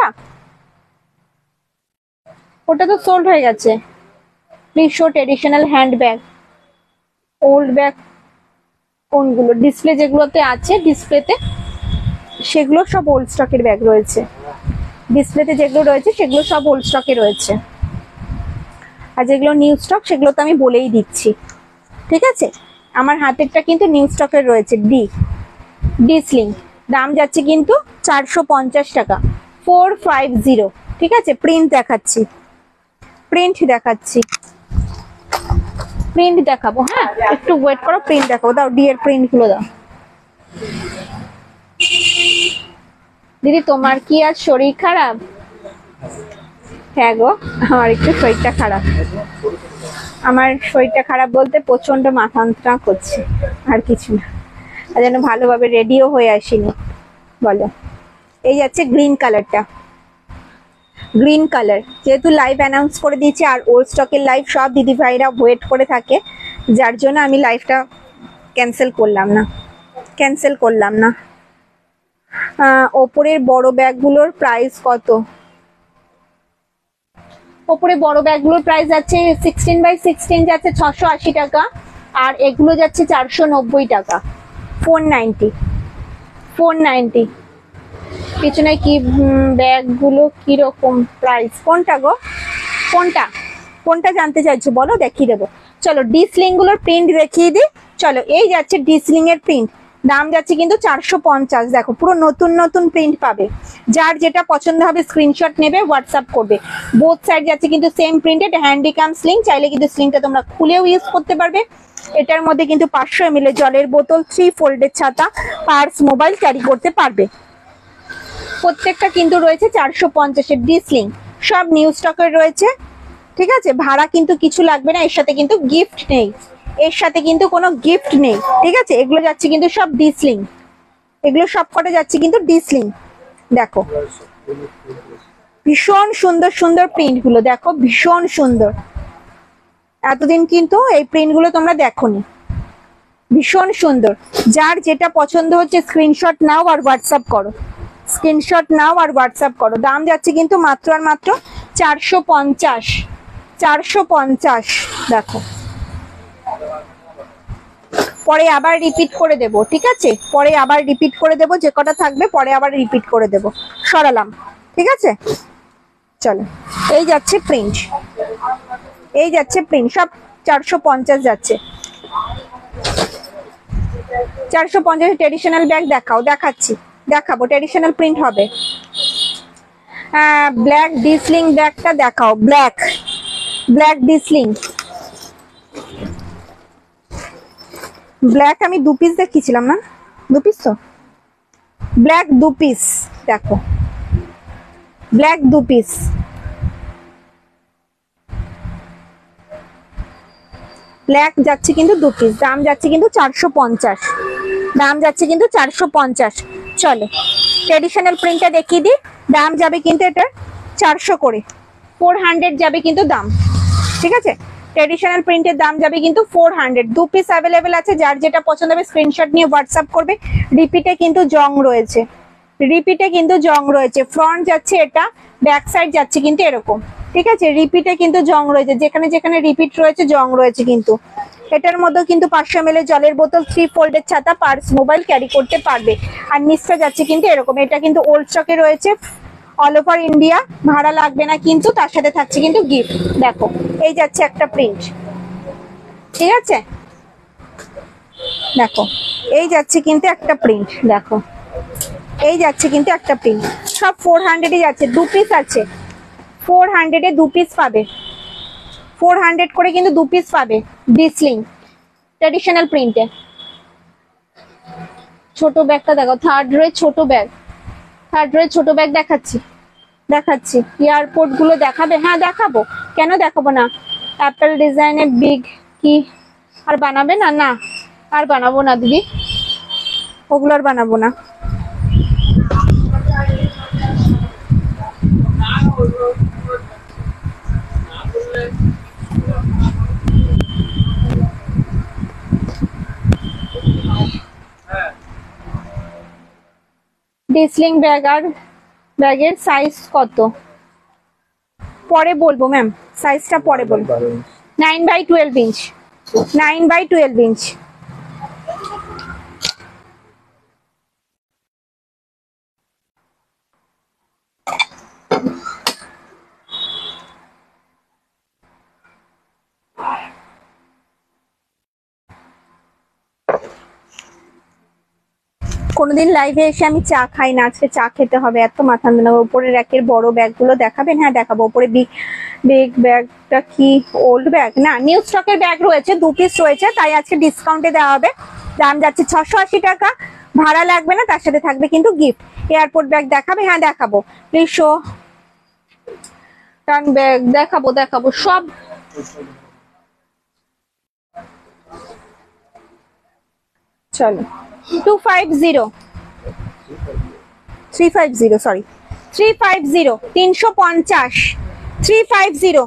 A: ওটা তো সোল্ড হয়ে গেছে। Please show traditional hand bag. Old bag কোনগুলো? ডিসপ্লে যেগুলোতে আছে, ডিসপ্লেতে সেগুলো সব ওল্ড স্টকের ব্যাগ রয়েছে। ডিসপ্লেতে যেগুলো রয়েছে সেগুলো সব ওল্ড স্টকে রয়েছে, আর যেগুলো নিউ স্টক সেগুলো তো আমি বলেই দিচ্ছি। ঠিক আছে, আমার হাতেরটা কিন্তু নিউ স্টকের রয়েছে। ডি স্লিং, দাম যাচ্ছে কিন্তু 450 টাকা, 450। ঠিক আছে, প্রিন্ট দেখাচ্ছি, প্রিন্ট দেখাচ্ছি, প্রিন্ট দেখাবো। হ্যাঁ, একটু ওয়েট করো, প্রিন্ট দেখাবো। দাও ডি এর প্রিন্ট গুলো দাও। দিদি তোমার কি আজ শরীর খারাপ? হ্যাঁ গো, আমার একটু শরীরটা খারাপ। আমার শরীরটা খারাপ বলতে প্রচন্ড মাথা যন্ত্রণা করছে, আর কিছু না। আর যেন ভালোভাবে রেডিও হয়ে আসিনি। বলো, এই যাচ্ছে গ্রিন কালারটা, গ্রিন কালার। যেহেতু লাইভ অ্যানাউন্স করে দিয়েছি, আর ওল্ড স্টকের লাইভ সব দিদি ভাইরা ওয়েট করে থাকে, যার জন্য আমি লাইভটা ক্যান্সেল করলাম না। ওপরের বড় ব্যাগগুলোর প্রাইস কত? ওপরে বড় ব্যাগগুলোর প্রাইস যাচ্ছে 16x16 যাচ্ছে 680 টাকা, আর এগুলো যাচ্ছে 490 টাকা, 490। পিছনে কি ব্যাগগুলো কিরকম প্রাইস? কোনটা গো, কোনটা জানতে চাইছো বলো, দেখিয়ে দেবো। চলো ডিসলিং গুলোর প্রিন্ট দেখিয়ে দিই। চলো, এই যাচ্ছে ডিসলিং এর প্রিন্ট, দাম যাচ্ছে কিন্তু 450। দেখো পুরো নতুন নতুন প্রিন্ট পাবে, যার যেটা পছন্দ হবে স্ক্রিনশট নেবে, হোয়াটসঅ্যাপ করবে। বোথ সাইড যাচ্ছে কিন্তু সেম প্রিন্টেড, হ্যান্ডিক্যাম স্লিং, চাইলে কিন্তু স্লিংটা তোমরা খুলেও ইউজ করতে পারবে। এটার মধ্যে কিন্তু 500 ml জলের বোতল, 3 ফোল্ডের ছাতা, পার্স, মোবাইল ক্যারি করতে পারবে। প্রত্যেকটা কিন্তু রয়েছে 450-এর ডিসলিং, সব নিউ স্টকের রয়েছে। ঠিক আছে, ভাড়া কিন্তু কিছু লাগবে না, এর সাথে কিন্তু গিফট নেই, এর সাথে কিন্তু কোনো গিফট নেই। ঠিক আছে, এগুলো যাচ্ছে কিন্তু সব ডিসলিং, এগুলো সব কটা যাচ্ছে কিন্তু ডিসলিং। দেখো ভীষণ সুন্দর সুন্দর প্রিন্ট গুলো, দেখো ভীষণ সুন্দর। এতদিন কিন্তু এই প্রিন্ট গুলো তোমরা দেখোনি, ভীষণ সুন্দর। যার যেটা পছন্দ হচ্ছে স্ক্রিনশট নাও আর হোয়াটসঅ্যাপ করো, স্ক্রিনশট নাও আর হোয়াটসঅ্যাপ করো। দাম যাচ্ছে কিন্তু মাত্র আর মাত্র 450, 450। দেখো পরে আবার রিপিট করে দেব, ঠিক আছে, পরে আবার রিপিট করে দেব, যে কটা থাকবে পরে আবার রিপিট করে দেব। সরালাম, ঠিক আছে। চলো, এই যাচ্ছে প্রিন্ট, এই যাচ্ছে প্রিন্ট, সব 450 যাচ্ছে। 450 ট্রেডিশনাল ব্যাগ দেখাও, দেখাচ্ছি, দেখাবো, ট্রেডিশনাল প্রিন্ট হবে। ব্ল্যাক ডিসলিং ব্যাগটা দেখাও, ব্ল্যাক, ব্ল্যাক ডিসলিং, ব্ল্যাক আমি 2 পিস দেখিয়েছিলাম না, 2 পিস তো, ব্ল্যাক 2 পিস, দেখো ব্ল্যাক 2 পিস, ব্ল্যাক যাচ্ছে কিন্তু 2 পিস, দাম যাচ্ছে কিন্তু 450, দাম যাচ্ছে কিন্তু 450। চলো ট্রেডিশনাল প্রিন্টটা দেখিয়ে দিই, দাম যাবে কিন্তু এটা 400 করে, 400 যাবে কিন্তু দাম। ঠিক আছে, ট্রেডিশনাল প্রিন্টের দাম যাবে কিন্তু 400। 2 পিস অ্যাভেলেবেল আছে, যার যেটা পছন্দ হবে স্ক্রিনশট নিয়ে হোয়াটসঅ্যাপ করবে। রিপিটে কিন্তু জং রয়েছে, রিপিটে কিন্তু জং রয়েছে। ফ্রন্ট যাচ্ছে এটা, ব্যাক সাইড যাচ্ছে কিন্তু এরকম। ঠিক আছে, রিপিটে কিন্তু জং রয়েছে, যেখানে যেখানে রিপিট রয়েছে জং রয়েছে কিন্তু। এটার মধ্যে কিন্তু 500 ml জলের বোতল, 3 ফোল্ডের ছাতা, পার্স, মোবাইল ক্যারি করতে পারবে। আর নিচটা যাচ্ছে কিন্তু এরকম, এটা কিন্তু ওল্ড স্টকে রয়েছে, অল ওভার ইন্ডিয়া, ভাড়া লাগবে না কিন্তু, তার সাথে থাকছে কিন্তু গিফট। দেখো এই যাচ্ছে একটা প্রিন্ট, ঠিক আছে, দেখো এই যাচ্ছে কিন্তু একটা প্রিন্ট, দেখো এই যাচ্ছে কিন্তু একটা প্রিন্ট, সব 400 যাচ্ছে। 2 পিস আছে, 400 2 পিস পাবে, 400 করে কিন্তু 2 পিস পাবে ডিসলিং ট্রেডিশনাল প্রিন্টে। ছোট ব্যাগটা দেখো, থার্ড রয়ে ছোট ব্যাগ, থার্ড রয়ে ছোট ব্যাগ দেখাচ্ছি, দেখাচ্ছি। এয়ারপোর্ট গুলো দেখাবে, হ্যাঁ দেখাবো, কেন দেখাবো না। অ্যাপেল ডিজাইনের বিগ কি আর বানাবে না? না আর বানাবো না দিদি, ওগুলো আর বানাবো না। ডিসলিং ব্যাগ আর ব্যাগের সাইজ কত পরে বলবো ম্যাম, সাইজটা পরে বলবো। 9/12 ইঞ্চ, 9/12 ইঞ্চ। কোনোদিন লাইভে এসে আমি চা খাই না, আজকে চা খেতে হবে, এত মাথা না। উপরে র্যাকের বড় ব্যাগগুলো দেখাবেন? হ্যাঁ দেখাবো। উপরে বিগ বিগ ব্যাগটা কি ওল্ড ব্যাগ? না, নিউ স্টকের ব্যাগ রয়েছে, 2 পিস রয়েছে, তাই আজকে ডিসকাউন্টে দেওয়া হবে। দাম যাচ্ছে 680 টাকা, ভাড়া লাগবে না, তার সাথে থাকবে কিন্তু গিফট। এয়ারপোর্ট ব্যাগ দেখাবে? হ্যাঁ দেখাবো। প্লিজ শো টার্ন ব্যাগ দেখাবো, দেখাবো সব। চলো 250 350, সরি 350, 350, 350,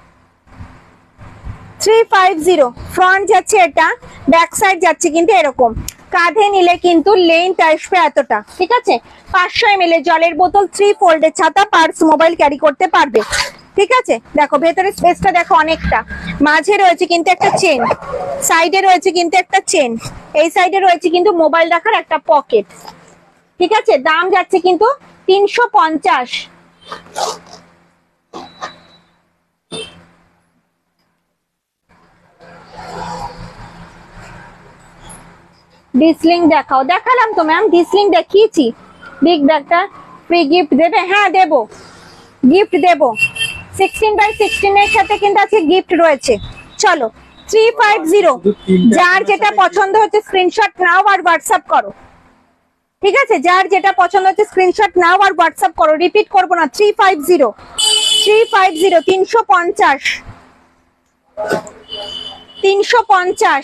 A: 350। ফ্রন্ট যাচ্ছে এটা, ব্যাক সাইড যাচ্ছে কিন্তু এরকম। কাঁধে নিলে কিন্তু লেন্থ আসবে এতটা, ঠিক আছে। 500 ml জলের বোতল, 3 ফোল্ডের ছাতা, পার্স, মোবাইল ক্যারি করতে পারবে, ঠিক আছে। দেখো ভেতরে স্পেসটা দেখো অনেকটা, মাঝে রয়েছে কিন্তু একটা চেন, সাইডে রয়েছে কিন্তু একটা চেন, এই সাইডে রয়েছে কিন্তু মোবাইল রাখার একটা পকেট, ঠিক আছে। দাম যাচ্ছে কিন্তু 350। ডিসলিং দেখাও, দেখালাম তো ম্যাম, ডিসলিং দেখিয়েছি। বিগ ব্যাগটা ফ্রি গিফট দেবে? হ্যাঁ দেবো, গিফট দেবো। 16/16 এর সাথে কিন্তু আছে গিফট রয়েছে। চলো 350, যার যেটা পছন্দ হচ্ছে স্ক্রিনশট নাও আর হোয়াটসঅ্যাপ করো। ঠিক আছে, যার যেটা পছন্দ হচ্ছে স্ক্রিনশট নাও আর হোয়াটসঅ্যাপ করো। রিপিট করবো না। 350 350 350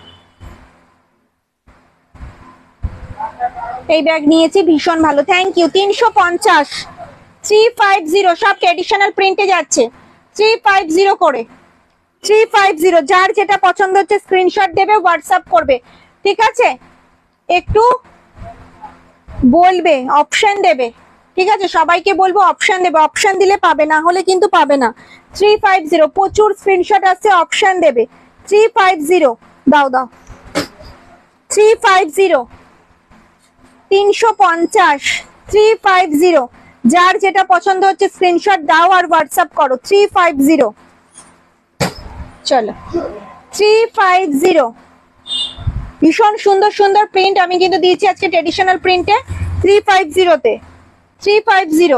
A: এই ব্যাগ নিয়েছি, ভীষণ ভালো, থ্যাংক ইউ। 350 350 সব ট্রেডিশনাল প্রিন্টে যাচ্ছে। 350 করে 350, যার যেটা পছন্দ হচ্ছে স্ক্রিনশট দেবে, হোয়াটসঅ্যাপ করবে। ঠিক আছে, একটু বলবে, অপশন দেবে। ঠিক আছে, সবাইকে বলবো অপশন দেবে, অপশন দিলে পাবে, না হলে কিন্তু পাবে না। 350 প্রচুর স্ক্রিনশট আসছে, অপশন দেবে। 350 দাও দাও। 350 350 350, যার যেটা পছন্দ হচ্ছে স্ক্রিনশট দাও আর হোয়াটসঅ্যাপ করো। 350 চলো 350, ভীষণ সুন্দর সুন্দর প্রিন্ট আমি কিন্তু দিয়েছি আজকে ট্রেডিশনাল প্রিন্টে 350 তে। 350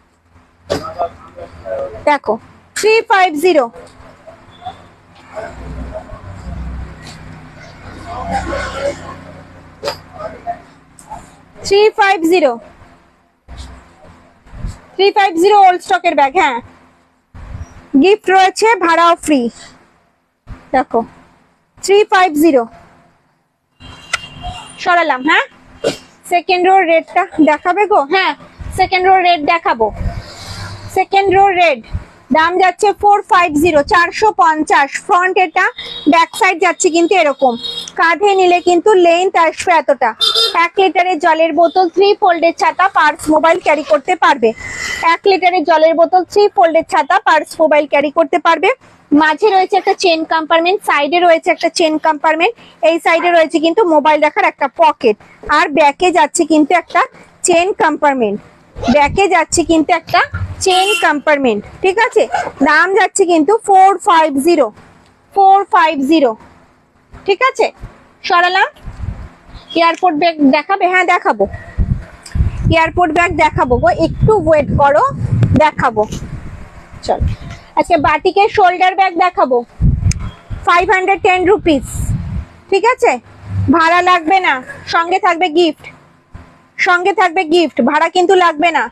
A: দেখো 350 350 350 ওল্ড স্টকের ব্যাগ। হ্যাঁ, গিফট রয়েছে, ভাড়াও ফ্রি। দেখো 350 সরালাম। হ্যাঁ, সেকেন্ড রো রেডটা দেখাবে গো? হ্যাঁ, সেকেন্ড রো রেড দেখাবো। সেকেন্ড রো রেড দাম যাচ্ছে 450 450। ফ্রন্ট এটা, ব্যাক সাইড যাচ্ছে কিন্তু এরকম। কাঁধে নিলে কিন্তু লেন্থ আসবে এতটা। 1 লিটারের জলের বোতল, 3 ফোল্ডের ছাতা, পার্স, মোবাইল ক্যারি করতে পারবে। 1 লিটারের জলের বোতল, 3 ফোল্ডের ছাতা, পার্স, মোবাইল ক্যারি করতে পারবে। মাঝে রয়েছে একটা চেন কম্পার্টমেন্ট, সাইডে রয়েছে একটা চেন কম্পার্টমেন্ট, এই সাইডে রয়েছে কিন্তু মোবাইল রাখার একটা পকেট, আর ব্যাকে যাচ্ছে কিন্তু একটা চেন কম্পার্টমেন্ট। ব্যাকে যাচ্ছে কিন্তু একটা চেন কম্পার্টমেন্ট। ঠিক আছে, দাম যাচ্ছে কিন্তু 450 450। ঠিক আছে, সরালাম। এয়ারপোর্ট ব্যাগ দেখাবে? হ্যাঁ দেখাবো, এয়ারপোর্ট ব্যাগ দেখাবো গো, একটু ওয়েট করো, দেখাবো। চলো, আজকে বাটিকের শোল্ডার ব্যাগ দেখাবো, 510 রুপিস। ঠিক আছে, ভাড়া লাগবে না, সঙ্গে থাকবে গিফট। সঙ্গে থাকবে গিফট, ভাড়া কিন্তু লাগবে না,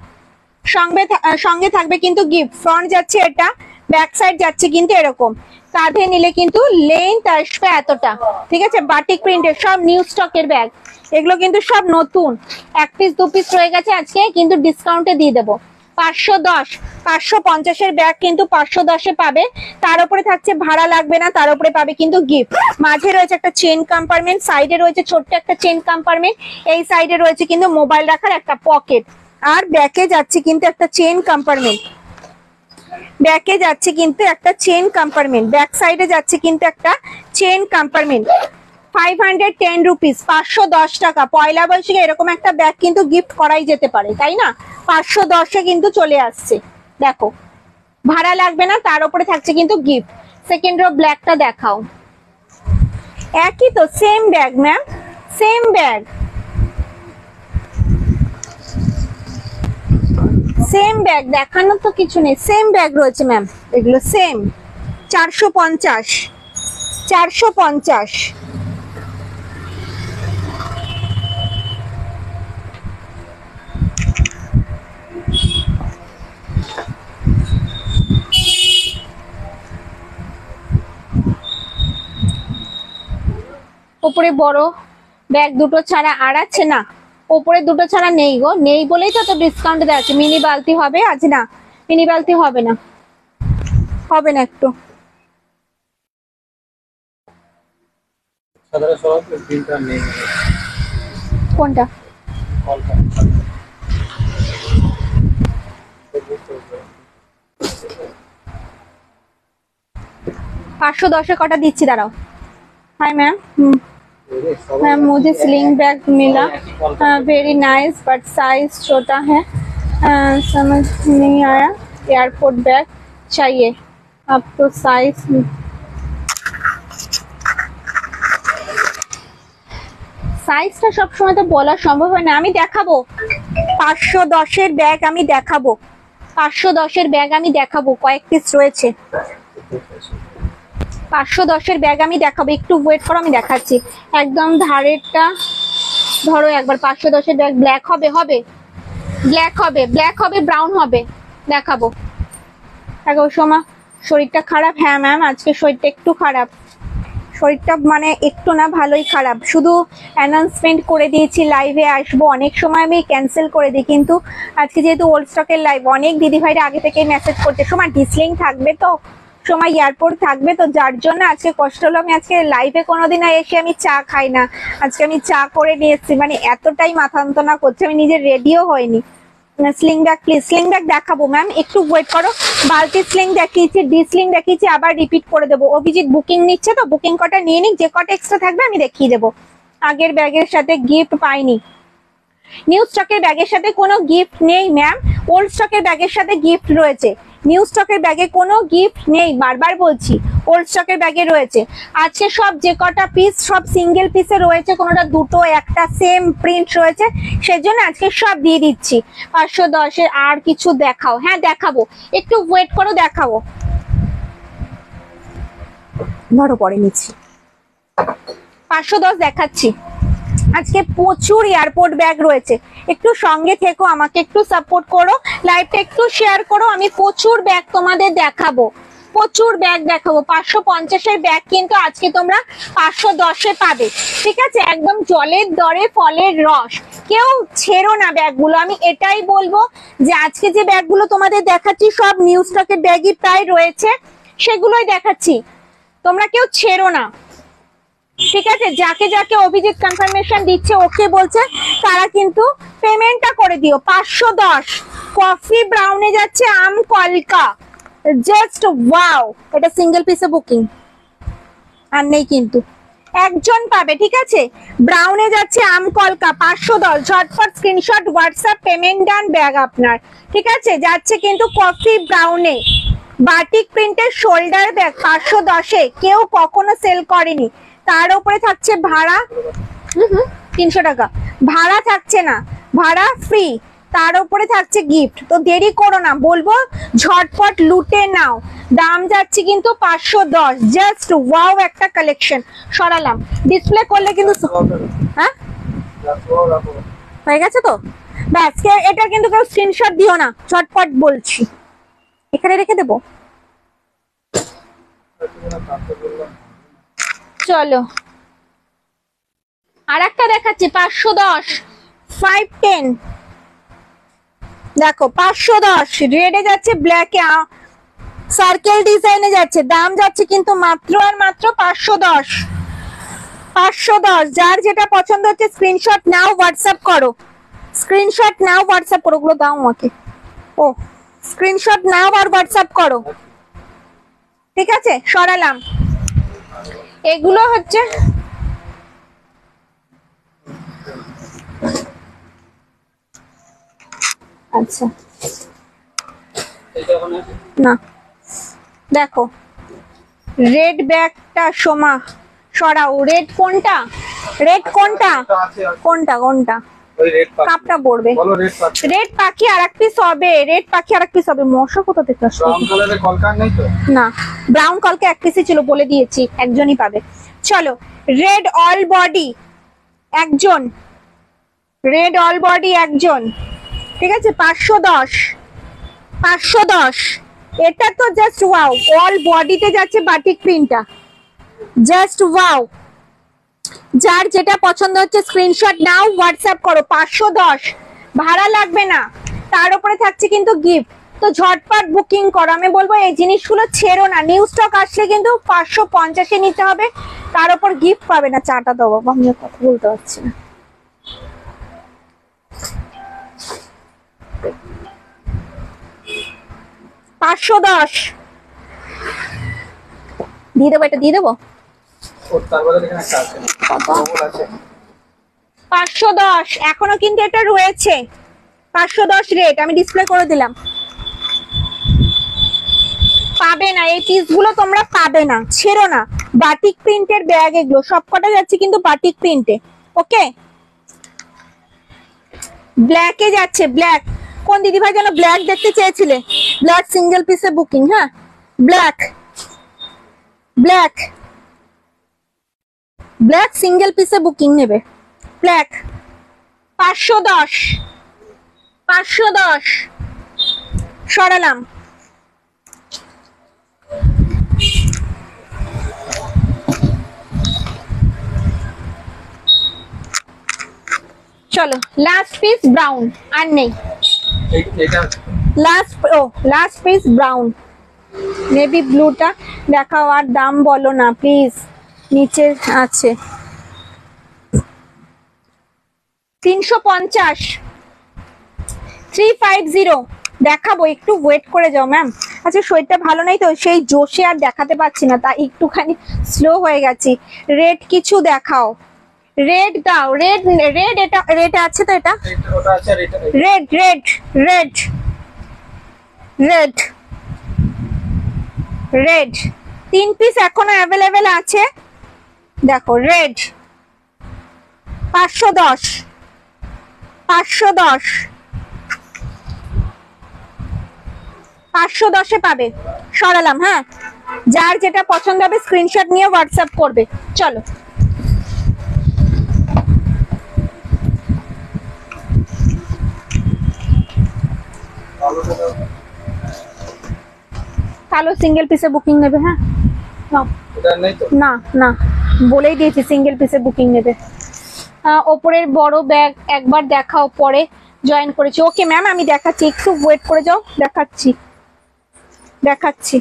A: সঙ্গে থাকবে কিন্তু গিফট। ফ্রন্ট যাচ্ছে এটা, ব্যাক সাইড যাচ্ছে কিন্তু এরকম। কাঁধে নিলে কিন্তু লেন্থ আসবে এতটা। ঠিক আছে, বাটিক প্রিন্টের সব নিউ স্টকের ব্যাগ, এগুলো কিন্তু সব নতুন। 1 পিস 2 পিস রয়ে গেছে, আজকে কিন্তু ডিসকাউন্টে দিয়ে দেবো। 510 550 ব্যাগ কিন্তু 510 পাবে। তার উপরে থাকছে ভাড়া লাগবে না, তার উপরে পাবে কিন্তু গিফট। মাঝে রয়েছে একটা চেন কম্পার্টমেন্ট, সাইডে রয়েছে ছোট্ট একটা চেন কম্পার্টমেন্ট, এই সাইডে রয়েছে কিন্তু মোবাইল রাখার একটা পকেট, আর ব্যাকে যাচ্ছে কিন্তু একটা চেন কম্পার্টমেন্ট। ব্যাকে যাচ্ছে কিন্তু একটা চেন কম্পার্টমেন্ট, ব্যাক সাইডে যাচ্ছে কিন্তু একটা চেন কম্পার্টমেন্ট। 510 রুপিস, 510 টাকা। পয়লা বৈশাখে এরকম একটা ব্যাগ কিন্তু গিফট করাই যেতে পারে, তাই না? 510 কিন্তু চলে আসছে। দেখো, ভাড়া লাগবে না, তার উপরে থাকছে কিন্তু গিফট। সেকেন্ড রো ব্ল্যাকটা দেখাও। একই তো, same bag ma'am, same bag, same bag, দেখানো তো কিছু নেই, সেম ব্যাগ রয়েছে ম্যাম, এগুলো সেম। 450 450। উপরে বড় ব্যাগ দুটো ছাড়া আর আছে না? উপরে দুটো ছাড়া নেই গো, নেই বলেই তো ডিসকাউন্ট দেওয়া আছে। মিনি বালতি হবে আজ? না, মিনি বালতি হবে না, হবে না একটু। কোনটা? 510 কটা দিচ্ছি, দাঁড়াও। हाय मैम, मैम मुझे स्लिंग बैग मिला, वेरी नाइस, बट साइज छोटा है, समझ नहीं आया। एयरपोर्ट बैग चाहिए आपको, साइज সাইজটা সবসময় তো বলা সম্ভব হয় না। আমি দেখাবো 510 ব্যাগ, আমি দেখাবো 510 ব্যাগ, আমি দেখাবো, কয়েক পিস রয়েছে। 510 ব্যাগ আমি দেখাবো, একটু ওয়েট করো, আমি দেখাচ্ছি। একদম ধারেরটা ধরো একবার 510-এর ব্যাগ। ব্ল্যাক হবে, হবে ব্ল্যাক হবে, ব্ল্যাক হবে, ব্রাউন হবে, দেখাবো। দেখো সোমা, শরীরটা খারাপ? হ্যাঁ ম্যাম, আজকে শরীরটা একটু খারাপ। শরীরটা মানে একটু না, ভালোই খারাপ। শুধু অ্যানাউন্সমেন্ট করে দিয়েছি লাইভে আসবো, অনেক সময় আমি ক্যান্সেল করে দিই, কিন্তু আজকে যেহেতু ওল্ড স্টকের লাইভ, অনেক দিদিভাইরা আগে থেকে মেসেজ করছে সোমা ডিসলিং থাকবে তো, সোমা এয়ারপোর্ট থাকবে তো, যার জন্য আজকে কষ্ট হলো। আমি আজকে লাইভে কোনোদিন এসে আমি চা খাই না, আজকে আমি চা করে নিয়ে এসেছি, মানে এতটাই মাথা যন্ত্রণা করছে, আমি নিজের রেডিও হয়নি। Sling bag please, sling bag দেখাবো ম্যাম, একটু ওয়েট করো। বালতি স্লিং দেখিয়েছি, ডি স্লিং দেখিয়েছি, আবার রিপিট করে দেবো। অভিজিৎ বুকিং নিচ্ছে তো, বুকিং কটা নিয়ে নিক, যে কটা এক্সট্রা থাকবে আমি দেখিয়ে দেবো। আগের ব্যাগের সাথে গিফট পাইনি, নিউ স্টকের ব্যাগের সাথে কোনো গিফট নেই ম্যাম, ওল্ড স্টকের ব্যাগের সাথে গিফট রয়েছে। নিউ স্টকের ব্যাগে কোনো গিফট নেই, বারবার বলছি, ওল্ড স্টকের ব্যাগে রয়েছে। আজকে সব যে কটা পিস সব সিঙ্গেল পিসে রয়েছে, কোনোটা দুটো একটা সেম প্রিন্ট রয়েছে, সেজন্য আজকে সব দিয়ে দিচ্ছি। 510-এর আর কিছু দেখাও? হ্যাঁ দেখাবো, একটু ওয়েট করো, দেখাবো। ধরো পরে নিচ্ছি, 510 দেখাচ্ছি। আজকে প্রচুর এয়ারপোর্ট ব্যাগ রয়েছে, একটু সঙ্গে থেকো, আমাকে একটু সাপোর্ট করো, লাইভটা একটু শেয়ার করো, আমি প্রচুর ব্যাগ তোমাদের দেখাবো, প্রচুর ব্যাগ দেখাবো। 550-এর ব্যাগ কিন্তু আজকে তোমরা 510-এ পাবে, ঠিক আছে? একদম জলের দরে ফলের রস, কেউ ছেড়ো না ব্যাগগুলো। আমি এটাই বলবো যে আজকে যে ব্যাগগুলো তোমাদের দেখাচ্ছি সব নিউ স্টকের ব্যাগই প্রায় রয়েছে, সেগুলোই দেখাচ্ছি, তোমরা কেউ ছেড়ো না, ঠিক আছে? যাকে যাকে অভিজিৎ কনফার্মেশন দিচ্ছে, ওকে বলছে, তারা কিন্তু পেমেন্টটা করে দিও। 510 কফি ব্রাউনে যাচ্ছে আম কলকা, জাস্ট ওয়াও, এটা সিঙ্গেল পিসে বুকিং আর নেই কিন্তু, একজন পাবে, ঠিক আছে? ব্রাউনে যাচ্ছে আম কলকা 510, ঝটপট screenshot, WhatsApp, payment done, bag আপনার, ঠিক আছে? যাচ্ছে কিন্তু কফি ব্রাউনে, বাটিক প্রিন্টের শোল্ডার ব্যাগ 510-এ, কেউ কখনো সেল করেনি। তার উপরে থাকছে ভাড়া, 300 টাকা ভাড়া থাকছে না, ভাড়া ফ্রি, তার উপরে থাকছে গিফট। তো দেরি করো না, বলবো ঝটপট লুটে নাও। দাম যাচ্ছে কিন্তু 510, জাস্ট ওয়াও একটা কালেকশন। সরালাম, ডিসপ্লে করলে কিন্তু, হ্যাঁ হয়ে গেছে তো, ব্যাস। এটা কিন্তু কেউ স্ক্রিনশট দিও না, ঝটপট বলছি, এখানে রেখে দেবো। চলো আর একটা দেখাচ্ছি, 510 510, দেখো 510 রেডে যাচ্ছে, ব্ল্যাকে সার্কেল ডিজাইনে যাচ্ছে, দাম যাচ্ছে কিন্তু মাত্র আর মাত্র 510। 510, যার যেটা পছন্দ হচ্ছে স্ক্রিনশট নাও, হোয়াটসঅ্যাপ করো, স্ক্রিনশট নাও, হোয়াটসঅ্যাপ করো, ওগুলো দাও আমাকে, ও স্ক্রিনশট নাও আর হোয়াটসঅ্যাপ করো, ঠিক আছে? সরালাম, এগুলো হচ্ছে আচ্ছা না, দেখো রেড ব্যাগটা সোমা সরাও, রেড কোনটা, রেড কোনটা, কোনটা কোনটা কাপটা পড়বে, রেড পাখি আর এক পিস হবে, রেড পাখি আর এক পিস হবে। মশা কোথা থেকে আসছে? না, ব্রাউন কলকে এক পিসই ছিল, বলে দিয়েছি একজনই পাবে। চলো রেড অল বডি একজন, রেড অল বডি একজন, ঠিক আছে? 510 510, এটা তো জাস্ট ওয়াও, অল বডিতে যাচ্ছে বাটিক প্রিন্টটা, জাস্ট ওয়াও। যার যেটা পছন্দ হচ্ছে স্ক্রিনশট নাও, হোয়াটসঅ্যাপ করো। 510, ভাড়া লাগবে না, তার উপরে থাকছে কিন্তু গিফট। তো ঝটপট বুকিং করো, আমি বলবো এই জিনিসগুলো ছেড়ো না। নিউ স্টক আসলে কিন্তু 550-এ নিতে হবে, তার উপর গিফট পাবে না। চাটা দাও বাবা, আমি কথা বলতে পারছি না। $510 দিয়ে দেবো, এটা দিয়ে দেবো। 510 এখনো কিন্তু এটা রয়েছে, 510 রেট, আমি ডিসপ্লে করে দিলাম। পাবে না এই পিসগুলো, তোমরা পাবে না, ছেড়ো না। বাটিক প্রিন্টের ব্যাগ এগুলো সবকটা যাচ্ছে কিন্তু বাটিক প্রিন্টে, ওকে? ব্ল্যাকে যাচ্ছে, ব্ল্যাক। কোন দিদি ভাই যেন ব্ল্যাক দেখতে চেয়েছিলে? ব্ল্যাক সিঙ্গেল পিসে বুকিং, হ্যাঁ ব্ল্যাক, ব্ল্যাক ব্ল্যাক সিঙ্গেল পিসে বুকিং নেবে, ব্ল্যাক 510, 510 সরালাম। চলো লাস্ট পিস ব্রাউন, আর নেই।
C: এটা
A: লাস্ট পিস ব্রাউন, নেভি ব্লুটা দেখাও, আর দাম বলো না প্লিজ, নিচে আছে 350, 350 দেখাবো, একটু ওয়েট করে যাও ম্যাম। আচ্ছা শরীরটা ভালো নেই তো, সেই জোশে আর দেখাতে পাচ্ছি না, তাই একটুখানি স্লো হয়ে গেছি। রেড কিছু দেখাও, রেড দাও, রেড রেড, এটা রেড আছে তো, এটা
C: ওটা আছে আর এটা
A: red red red red red 3 piece এখনো অ্যাভেলেবেল আছে, দেখো রেড 510, 510, 510 পাবে। সরালাম, হ্যাঁ যার যেটা পছন্দ হবে স্ক্রিনশট নিয়ে হোয়াটসঅ্যাপ করবে। চলো
C: আলোটা দাও।
A: কালো সিঙ্গেল পিসে বুকিং নেবে, হ্যাঁ নাও।
C: এটা নেই তো?
A: না না, বলেই দিয়েছি সিঙ্গেল পিসে বুকিং নেবে। ওপরের বড় ব্যাগ একবার দেখাও, পরে জয়েন করেছি। ওকে ম্যাম আমি দেখাচ্ছি, একটু ওয়েট করে যাও, দেখাচ্ছি দেখাচ্ছি।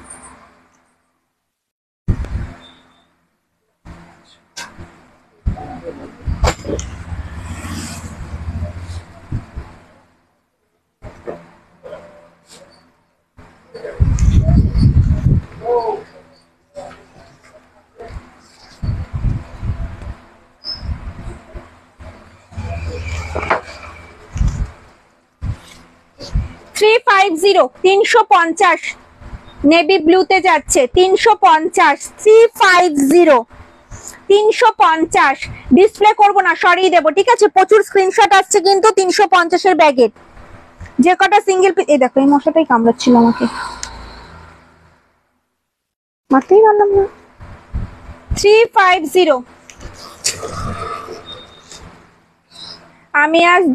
A: থ্রি 350 নেভি ব্লুতে যাচ্ছে 350, 350, 350 ডিসপ্লে করবো না, সরিয়ে দেবো, ঠিক আছে? প্রচুর স্ক্রিনশট আসছে কিন্তু 350 এর ব্যাগের, যে কটা সিঙ্গেল পিস। এই দেখো এই মশাটাই কামড়াচ্ছিল আমাকে, মারতেই পারলাম না। 350, আমি আজ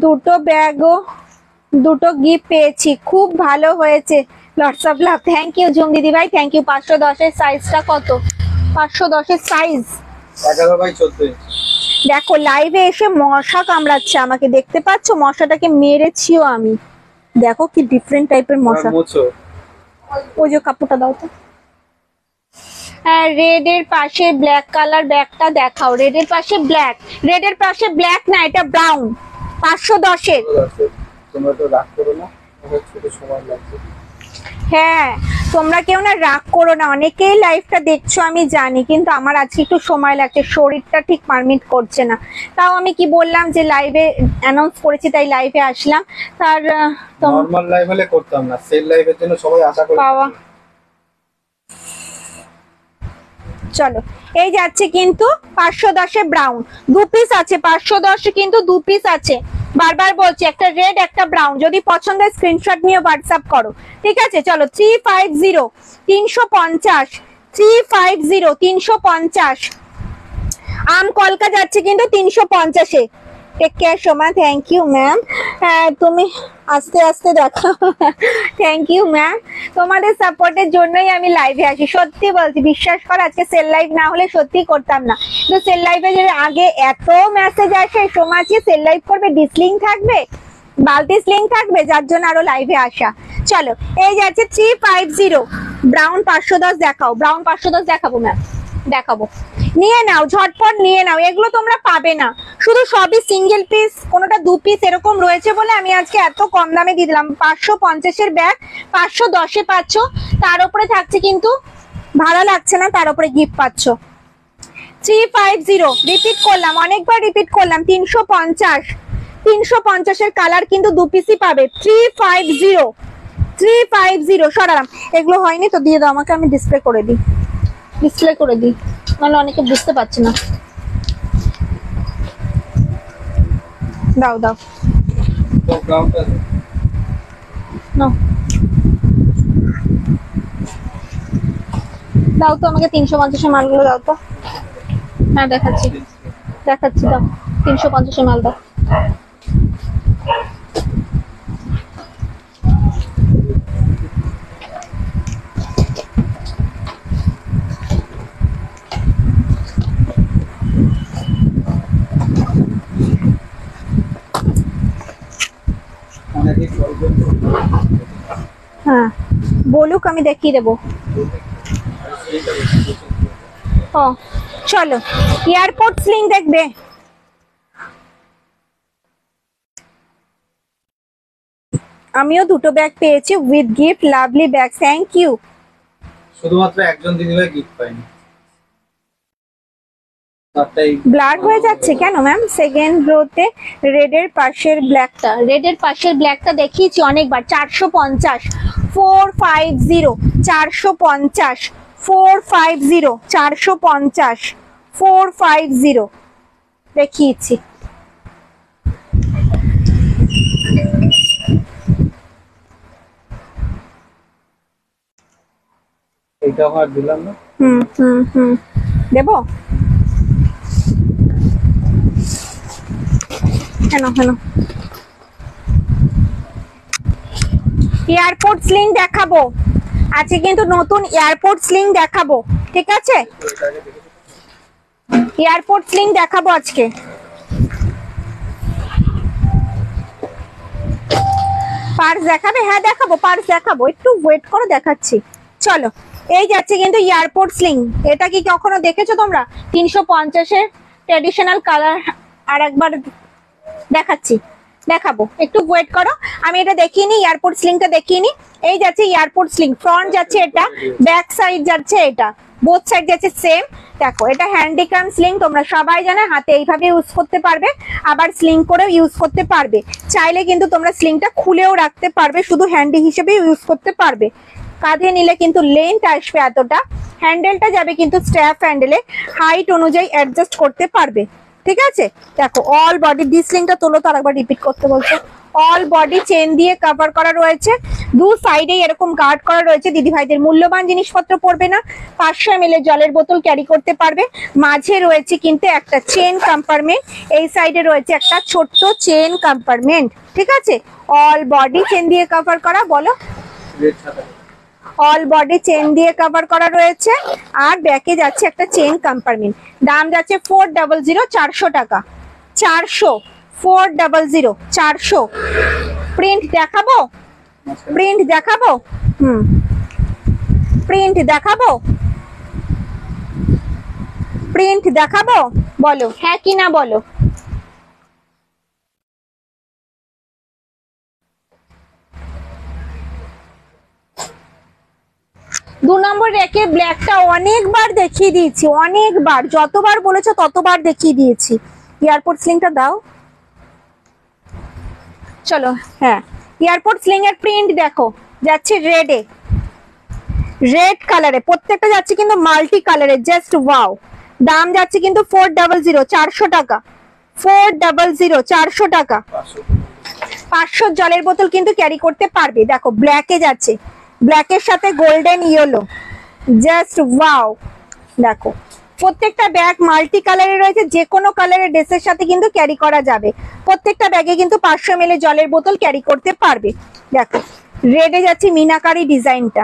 A: দুটো গিফট পেয়েছি, খুব ভালো হয়েছে, lots of love. Thank you Jhoom দিদি ভাই, থ্যাংক ইউ। 510 এর সাইজটা কত? 510 এর সাইজ
C: 11/14 ইঞ্চি।
A: দেখো লাইভে এসে মশা কামড়াচ্ছে আমাকে, দেখতে পাচ্ছ? মশাটাকে মেরেছিও আমি, দেখো কি ডিফারেন্ট টাইপের মশা।
C: মুছো।
A: ওই যে কাপড়টা দাও তো। হ্যাঁ রেড এর পাশে ব্ল্যাক কালার ব্যাগটা দেখাও, রেড এর পাশে ব্ল্যাক, রেড এর পাশে ব্ল্যাক না, এটা ব্রাউন। 510 এর।
C: তোমরা তো রাগ করো না, আমার ছোট সময় লাগছে।
A: হ্যাঁ তোমরা কেউ না রাগ করো না, অনেকেই লাইভটা দেখছো আমি জানি, কিন্তু আমার আজকে একটু সময় লাগছে, শরীরটা ঠিক পারমিট করছে না। তাও আমি কি বললাম যে লাইভে অ্যানাউন্স করেছি তাই লাইভে আসলাম। তার
C: নরমাল লাইভ হলে করতাম না, সেল লাইভের জন্য সবাই আশা করে
A: পাওয়া। চলো এই যাচ্ছে কিন্তু 510 এ ব্রাউন, 2 পিস আছে, 510 কিন্তু 2 পিস আছে। বারবার বলছি একটা রেড একটা ব্রাউন, যদি পছন্দ হয় স্ক্রিনশট নিয়ে হোয়াটসঅ্যাপ করো, ঠিক আছে? চলো 350, 350, 350, 350। আম কলকা যাচ্ছে কিন্তু 350 এ। Take care Soma, thank you ma'am. তুমি আস্তে আস্তে দেখো, থ্যাংক ইউ ম্যাম, তোমাদের সাপোর্টের জন্যই আমি লাইভে আসি, সত্যি বলছি, বিশ্বাস কর আজকে সেল লাইভ না হলে সত্যি করতাম না। তো সেল লাইভে যে আগে এত মেসেজ আসে, সোমাচি সেল লাইভ করবে, ডিসলিং থাকবে, বালতি স্লিং থাকবে, যার জন্য আরো লাইভে আসা। চলো এই যাচ্ছে 350 ব্রাউন 510 দেখাও, ব্রাউন 510 দেখাবো ম্যাম, দেখাবো, নিয়ে নাও ঝটপট নিয়ে নাও, এগুলো তোমরা পাবে না, শুধু সবই সিঙ্গেল পিস, কোনোটা 2 পিস এরকম রয়েছে বলে আমি আজকে এত কম দামে দিয়ে দিলাম। 550 এর ব্যাগ 510 এ পাচ্ছ, তার উপরে থাকছে কিন্তু ভালো লাগছে না, তার উপরে গিফট পাচ্ছ। 350 রিপিট করলাম, অনেকবার রিপিট করলাম, 350, 350 এর কালার কিন্তু 2 পিসই পাবে। 350, 350 সরালাম, এগুলো হয়নি তো দিয়ে দাও আমাকে, আমি ডিসপ্লে করে দিই, ডিসপ্লে করে দিই, মানে অনেকে বুঝতে পারছে না। দাও দাও
C: তো গ্রাউন্ডটা
A: নাও, দাও তো আমাকে 350 এর মালগুলো দাও তো। হ্যাঁ দেখাচ্ছি দেখাচ্ছি, দাও 350 এর মাল দাও।
C: অনেকেই প্রয়োজন।
A: হ্যাঁ বলুক, আমি দেখিয়ে দেবো। ও চলো, এয়ারপোর্ট স্লিং দেখবে? আমিও দুটো ব্যাগ পেয়েছি with gift, lovely bag, thank you.
C: শুধুমাত্র একজন দিদিভাই গিফট পাইনি, তারটাই
A: ব্লার হয়ে যাচ্ছে কেন ম্যাম? সেকেন্ড রোতে রেডের পাশের ব্ল্যাকটা দেখিয়েছি অনেকবার। 450 450 450 450 450 450 দেখিয়েছি।
C: এইটা আমার দিলাম না।
A: দেবো কেন কেন? এয়ারপোর্ট স্লিং দেখাবো আজকে, কিন্তু নতুন এয়ারপোর্ট স্লিং দেখাবো, ঠিক আছে? এয়ারপোর্ট স্লিং দেখাবো আজকে। পার্স দেখাবে? হ্যাঁ দেখাবো, পার্স দেখাবো, একটু ওয়েট করে দেখাচ্ছি। চলো, এই যাচ্ছে কিন্তু এয়ারপোর্ট স্লিং। এটা কি কখনো দেখেছো তোমরা? 350-এর ট্রেডিশনাল কালার। আর একবার দেখাচ্ছি, দেখাবো, একটু ওয়েট করো। আমি এটা দেখিয়ে নি, এয়ারপোর্ট স্লিংটা দেখিয়ে নি। এই যাচ্ছে এয়ারপোর্ট স্লিং, ফ্রন্ট যাচ্ছে এটা, ব্যাক সাইড যাচ্ছে এটা, বোথ সাইড যাচ্ছে সেম। দেখো, এটা হ্যান্ডিক্রাম স্লিং, তোমরা সবাই জানো হাতে এইভাবে ইউজ করতে পারবে, আবার স্লিং করেও ইউজ করতে পারবে। চাইলে কিন্তু তোমরা স্লিংটা খুলেও রাখতে পারবে, শুধু হ্যান্ডি হিসেবে ইউজ করতে পারবে। কাঁধে নিলে কিন্তু লেন্থ আসবে এতটা, হ্যান্ডেলটা যাবে কিন্তু স্ট্র্যাপ হ্যান্ডেলে, হাইট অনুযায়ী অ্যাডজাস্ট করতে পারবে, ঠিক আছে? দেখো, অল বডি দি স্লিংটা তোলো, তো আরেকবার রিপিট করতে বলছো। অল বডি চেন দিয়ে কভার করা রয়েছে, দু সাইডে এরকম গার্ড করা রয়েছে। দিদি ভাইদের মূল্যবান জিনিসপত্র পড়বে না, 500 ml জলের বোতল ক্যারি করতে পারবে। মাঝে রয়েছে কিন্তু একটা চেন কম্পার্টমেন্ট, এই সাইডে রয়েছে একটা ছোট্ট চেন কম্পার্টমেন্ট, ঠিক আছে? অল বডি চেন দিয়ে কভার করা, বলো। অল বডি চেন দিয়ে কভার করা রয়েছে, আর ব্যাকে যাচ্ছে একটা চেন কম্পার্টমেন্ট। দাম যাচ্ছে 400, 400 টাকা। 400, 400, 400। প্রিন্ট দেখাবো? প্রিন্ট দেখাবো? প্রিন্ট দেখাবো? প্রিন্ট দেখাবো? বলো হ্যাঁ কি না, বলো। দু নম্বর রেকে ব্ল্যাকটা অনেকবার দেখিয়ে দিয়েছি, অনেকবার, যতবার বলেছো ততবার দেখিয়ে দিয়েছি। এয়ারপোর্ট স্লিংটা দাও, চলো। হ্যাঁ, এয়ারপোর্ট স্লিং এর প্রিন্ট দেখো, যাচ্ছে রেডে, রেড কালারে, প্রত্যেকটা যাচ্ছে কিন্তু মাল্টি কালারে, জাস্ট ওয়াও। দাম যাচ্ছে কিন্তু 400, 400 টাকা। 400, 400 টাকা। 500 জলের বোতল কিন্তু ক্যারি করতে পারবে। দেখো, ব্ল্যাকে যাচ্ছে, ব্ল্যাকের সাথে গোল্ডেন ইয়েলো, জাস্ট ওয়াও। দেখো, প্রত্যেকটা ব্যাগ মাল্টি কালারে রয়েছে, যে কোনো কালারের ড্রেসের সাথে কিন্তু ক্যারি করা যাবে। প্রত্যেকটা ব্যাগে কিন্তু 500 ml জলের বোতল ক্যারি করতে পারবে। দেখো, রেডে যাচ্ছে মিনাকারি ডিজাইনটা,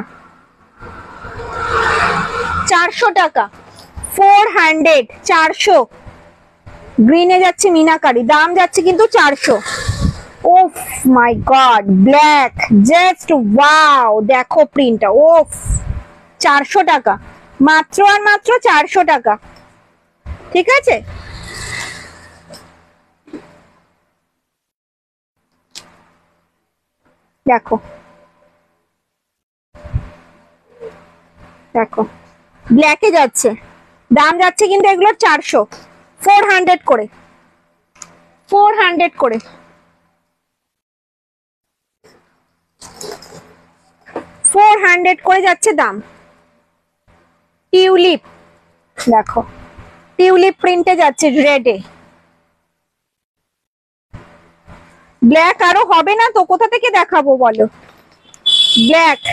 A: 400 টাকা। 400, 400। গ্রিনে যাচ্ছে মিনাকারি, দাম যাচ্ছে কিন্তু 400। Oh my god, black, just wow. দেখো প্রিন্টটা, ওফ, 400 টাকা, মাত্র আর মাত্র 400 টাকা, ঠিক আছে? দেখো, দেখো, ব্ল্যাকে যাচ্ছে, দাম যাচ্ছে কিন্তু এগুলোর 400, 400 করে, 400 করে, 400 করে যাচ্ছে দাম। টিউলিপ, দেখো, টিউলিপ প্রিন্টে যাচ্ছে রেডে। ব্ল্যাক আরো হবে না তো, কোথা থেকে দেখাবো বলো? ব্ল্যাক,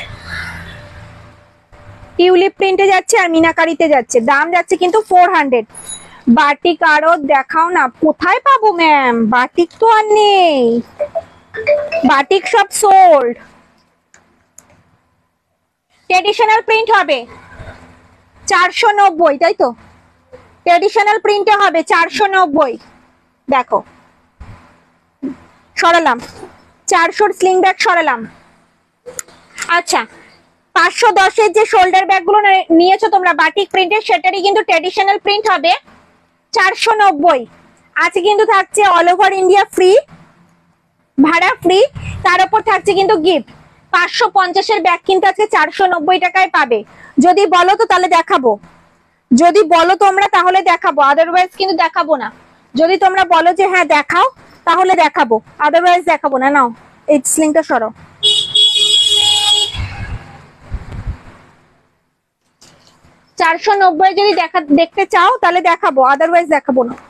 A: টিউলিপ প্রিন্টে যাচ্ছে আর মিনাকারিতে যাচ্ছে, দাম যাচ্ছে কিন্তু 400। বাটিক আরো দেখাও না, কোথায় পাবো ম্যাম? বাটিক তো আর নেই, বাটিক সব সোল্ড। ট্রেডিশনাল প্রিন্ট হবে 490, তাই তো? ট্রেডিশনাল প্রিন্টে হবে 490। দেখো, সরালাম, 400 স্লিং ব্যাগ সরালাম। আচ্ছা 510 যে শোল্ডার ব্যাগ গুলো নিয়েছো তোমরা বাটিক প্রিন্টের, সেটারই কিন্তু ট্র্যাডিশনাল প্রিন্ট হবে 490। আজকে কিন্তু থাকছে অল ওভার ইন্ডিয়া ফ্রি, ভাড়া ফ্রি, তার উপর থাকছে কিন্তু গিফট। 550 ব্যাগ কিন্তু আজকে 490 টাকায় পাবে। যদি বলো তো তাহলে দেখাবো, যদি বলো তোমরা তাহলে দেখাবো, আদারওয়াইজ কিন্তু দেখাবো না। যদি তোমরা বলো যে হ্যাঁ দেখাও তাহলে দেখাবো, আদারওয়াইজ দেখাবো না। নাও এই স্লিংটা সরো। 490 যদি দেখতে চাও তাহলে দেখাবো, আদারওয়াইজ দেখাবো না।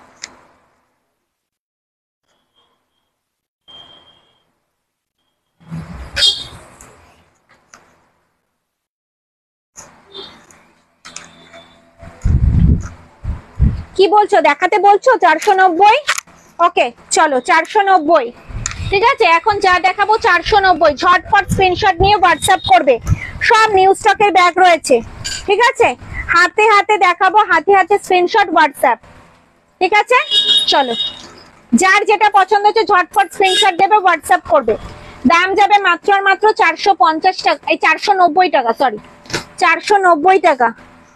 A: কি বলছো, দেখাতে বলছো 490? ওকে চলো 490, ঠিক আছে। এখন যা দেখাবো 490, ঝটপট স্ক্রিনশট নিয়ে হোয়াটসঅ্যাপ করবে। সব নিউ স্টকের ব্যাগ রয়েছে, ঠিক আছে। হাতে হাতে দেখাবো, হাতে হাতে স্ক্রিনশট হোয়াটসঅ্যাপ, ঠিক আছে। চলো যার যেটা পছন্দ হচ্ছে ঝটপট স্ক্রিনশট দেবে, হোয়াটসঅ্যাপ করবে। দাম যাবে মাত্র আর মাত্র 450 টাকা, এই 490 টাকা, সরি 490 টাকা।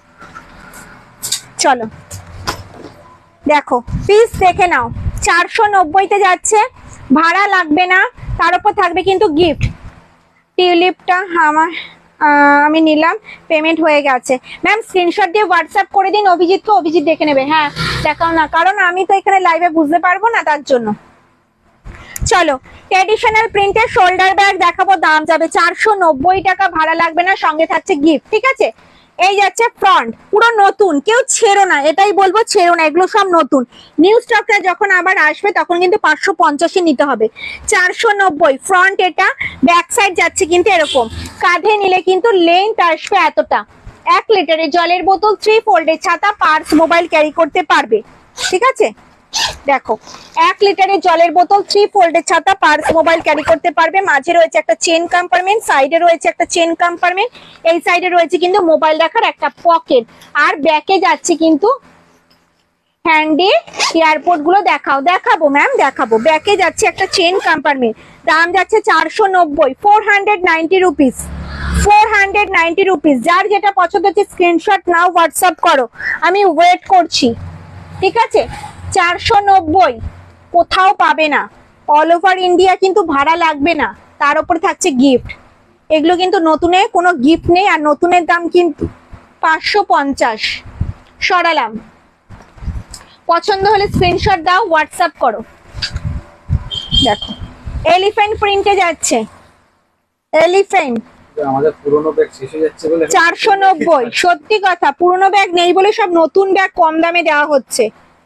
A: চলো দেখো পিস দেখে নাও, 490 যাচ্ছে, ভাড়া লাগবে না, তার উপর থাকবে কিন্তু গিফট। টিউলিপটা আমি নিলাম, পেমেন্ট হয়ে গেছে। ম্যাম স্ক্রিনশট দিয়ে হোয়াটসঅ্যাপ করে দিন অভিজিৎকে, অভিজিৎ দেখে নেবে। হ্যাঁ দেখাও না, কারণ আমি তো এখানে লাইভে বুঝতে পারবো না, তার জন্য। চলো ট্র্যাডিশনাল প্রিন্টের শোল্ডার ব্যাগ দেখাবো, দাম যাবে 490 টাকা, ভাড়া লাগবে না, সঙ্গে থাকছে গিফট, ঠিক আছে। এই যাচ্ছে ফ্রন্ট, পুরো নতুন, কেউ ছেড়ো না, এটাই বলবো ছেড়ো না, এগুলো সব নতুন। নিউ স্টকটা যখন আবার আসবে তখন কিন্তু 550 নিতে হবে। 490 ফ্রন্ট, এটা ব্যাক সাইড যাচ্ছে কিন্তু এরকম, কাঁধে নিলে কিন্তু লেন্থ আসবে এতটা। 1 লিটারের জলের বোতল, 3 ফোল্ডের ছাতা, পার্স, মোবাইল ক্যারি করতে পারবে, ঠিক আছে। দেখো 1 লিটারের জলের বোতল, 3 ফোল্ডের ছাতা, পার্স, মোবাইল ক্যারি করতে পারবে। মাঝে রয়েছে একটা চেন কম্পার্টমেন্ট, সাইডে রয়েছে একটা চেন কম্পার্টমেন্ট, এই সাইডে রয়েছে কিন্তু মোবাইল রাখার একটা পকেট, আর ব্যাকে যাচ্ছে কিন্তু হ্যান্ডি এয়ারপোর্ট গুলো। দেখাবো ম্যাম দেখাবো। ব্যাকে যাচ্ছে একটা চেন কম্পার্টমেন্ট, দাম যাচ্ছে 490, 490 রুপিস, 490 রুপিস। যার যেটা পছন্দ হচ্ছে স্ক্রিনশট নাও, হোয়াটসঅ্যাপ করো, আমি ওয়েট করছি, ঠিক আছে। 490 কোথাও পাবে না, অল ওভার ইন্ডিয়া কিন্তু ভাড়া লাগবে না, তার উপর থাকছে গিফট। এগুলো কিন্তু নতুনে কোনো গিফট নেই, আর নতুনের দাম কিন্তু 550। সরালাম, পছন্দ হলে স্ক্রিনশট দাও, হোয়াটসঅ্যাপ করো। দেখো এলিফ্যান্ট প্রিন্টে যাচ্ছে, এলিফ্যান্ট
C: আমাদের পুরনো ব্যাগ শেষ হয়ে যাচ্ছে বলে
A: 490। সত্যি কথা, পুরনো ব্যাগ নেই বলে সব নতুন ব্যাগ কম দামে দেওয়া হচ্ছে।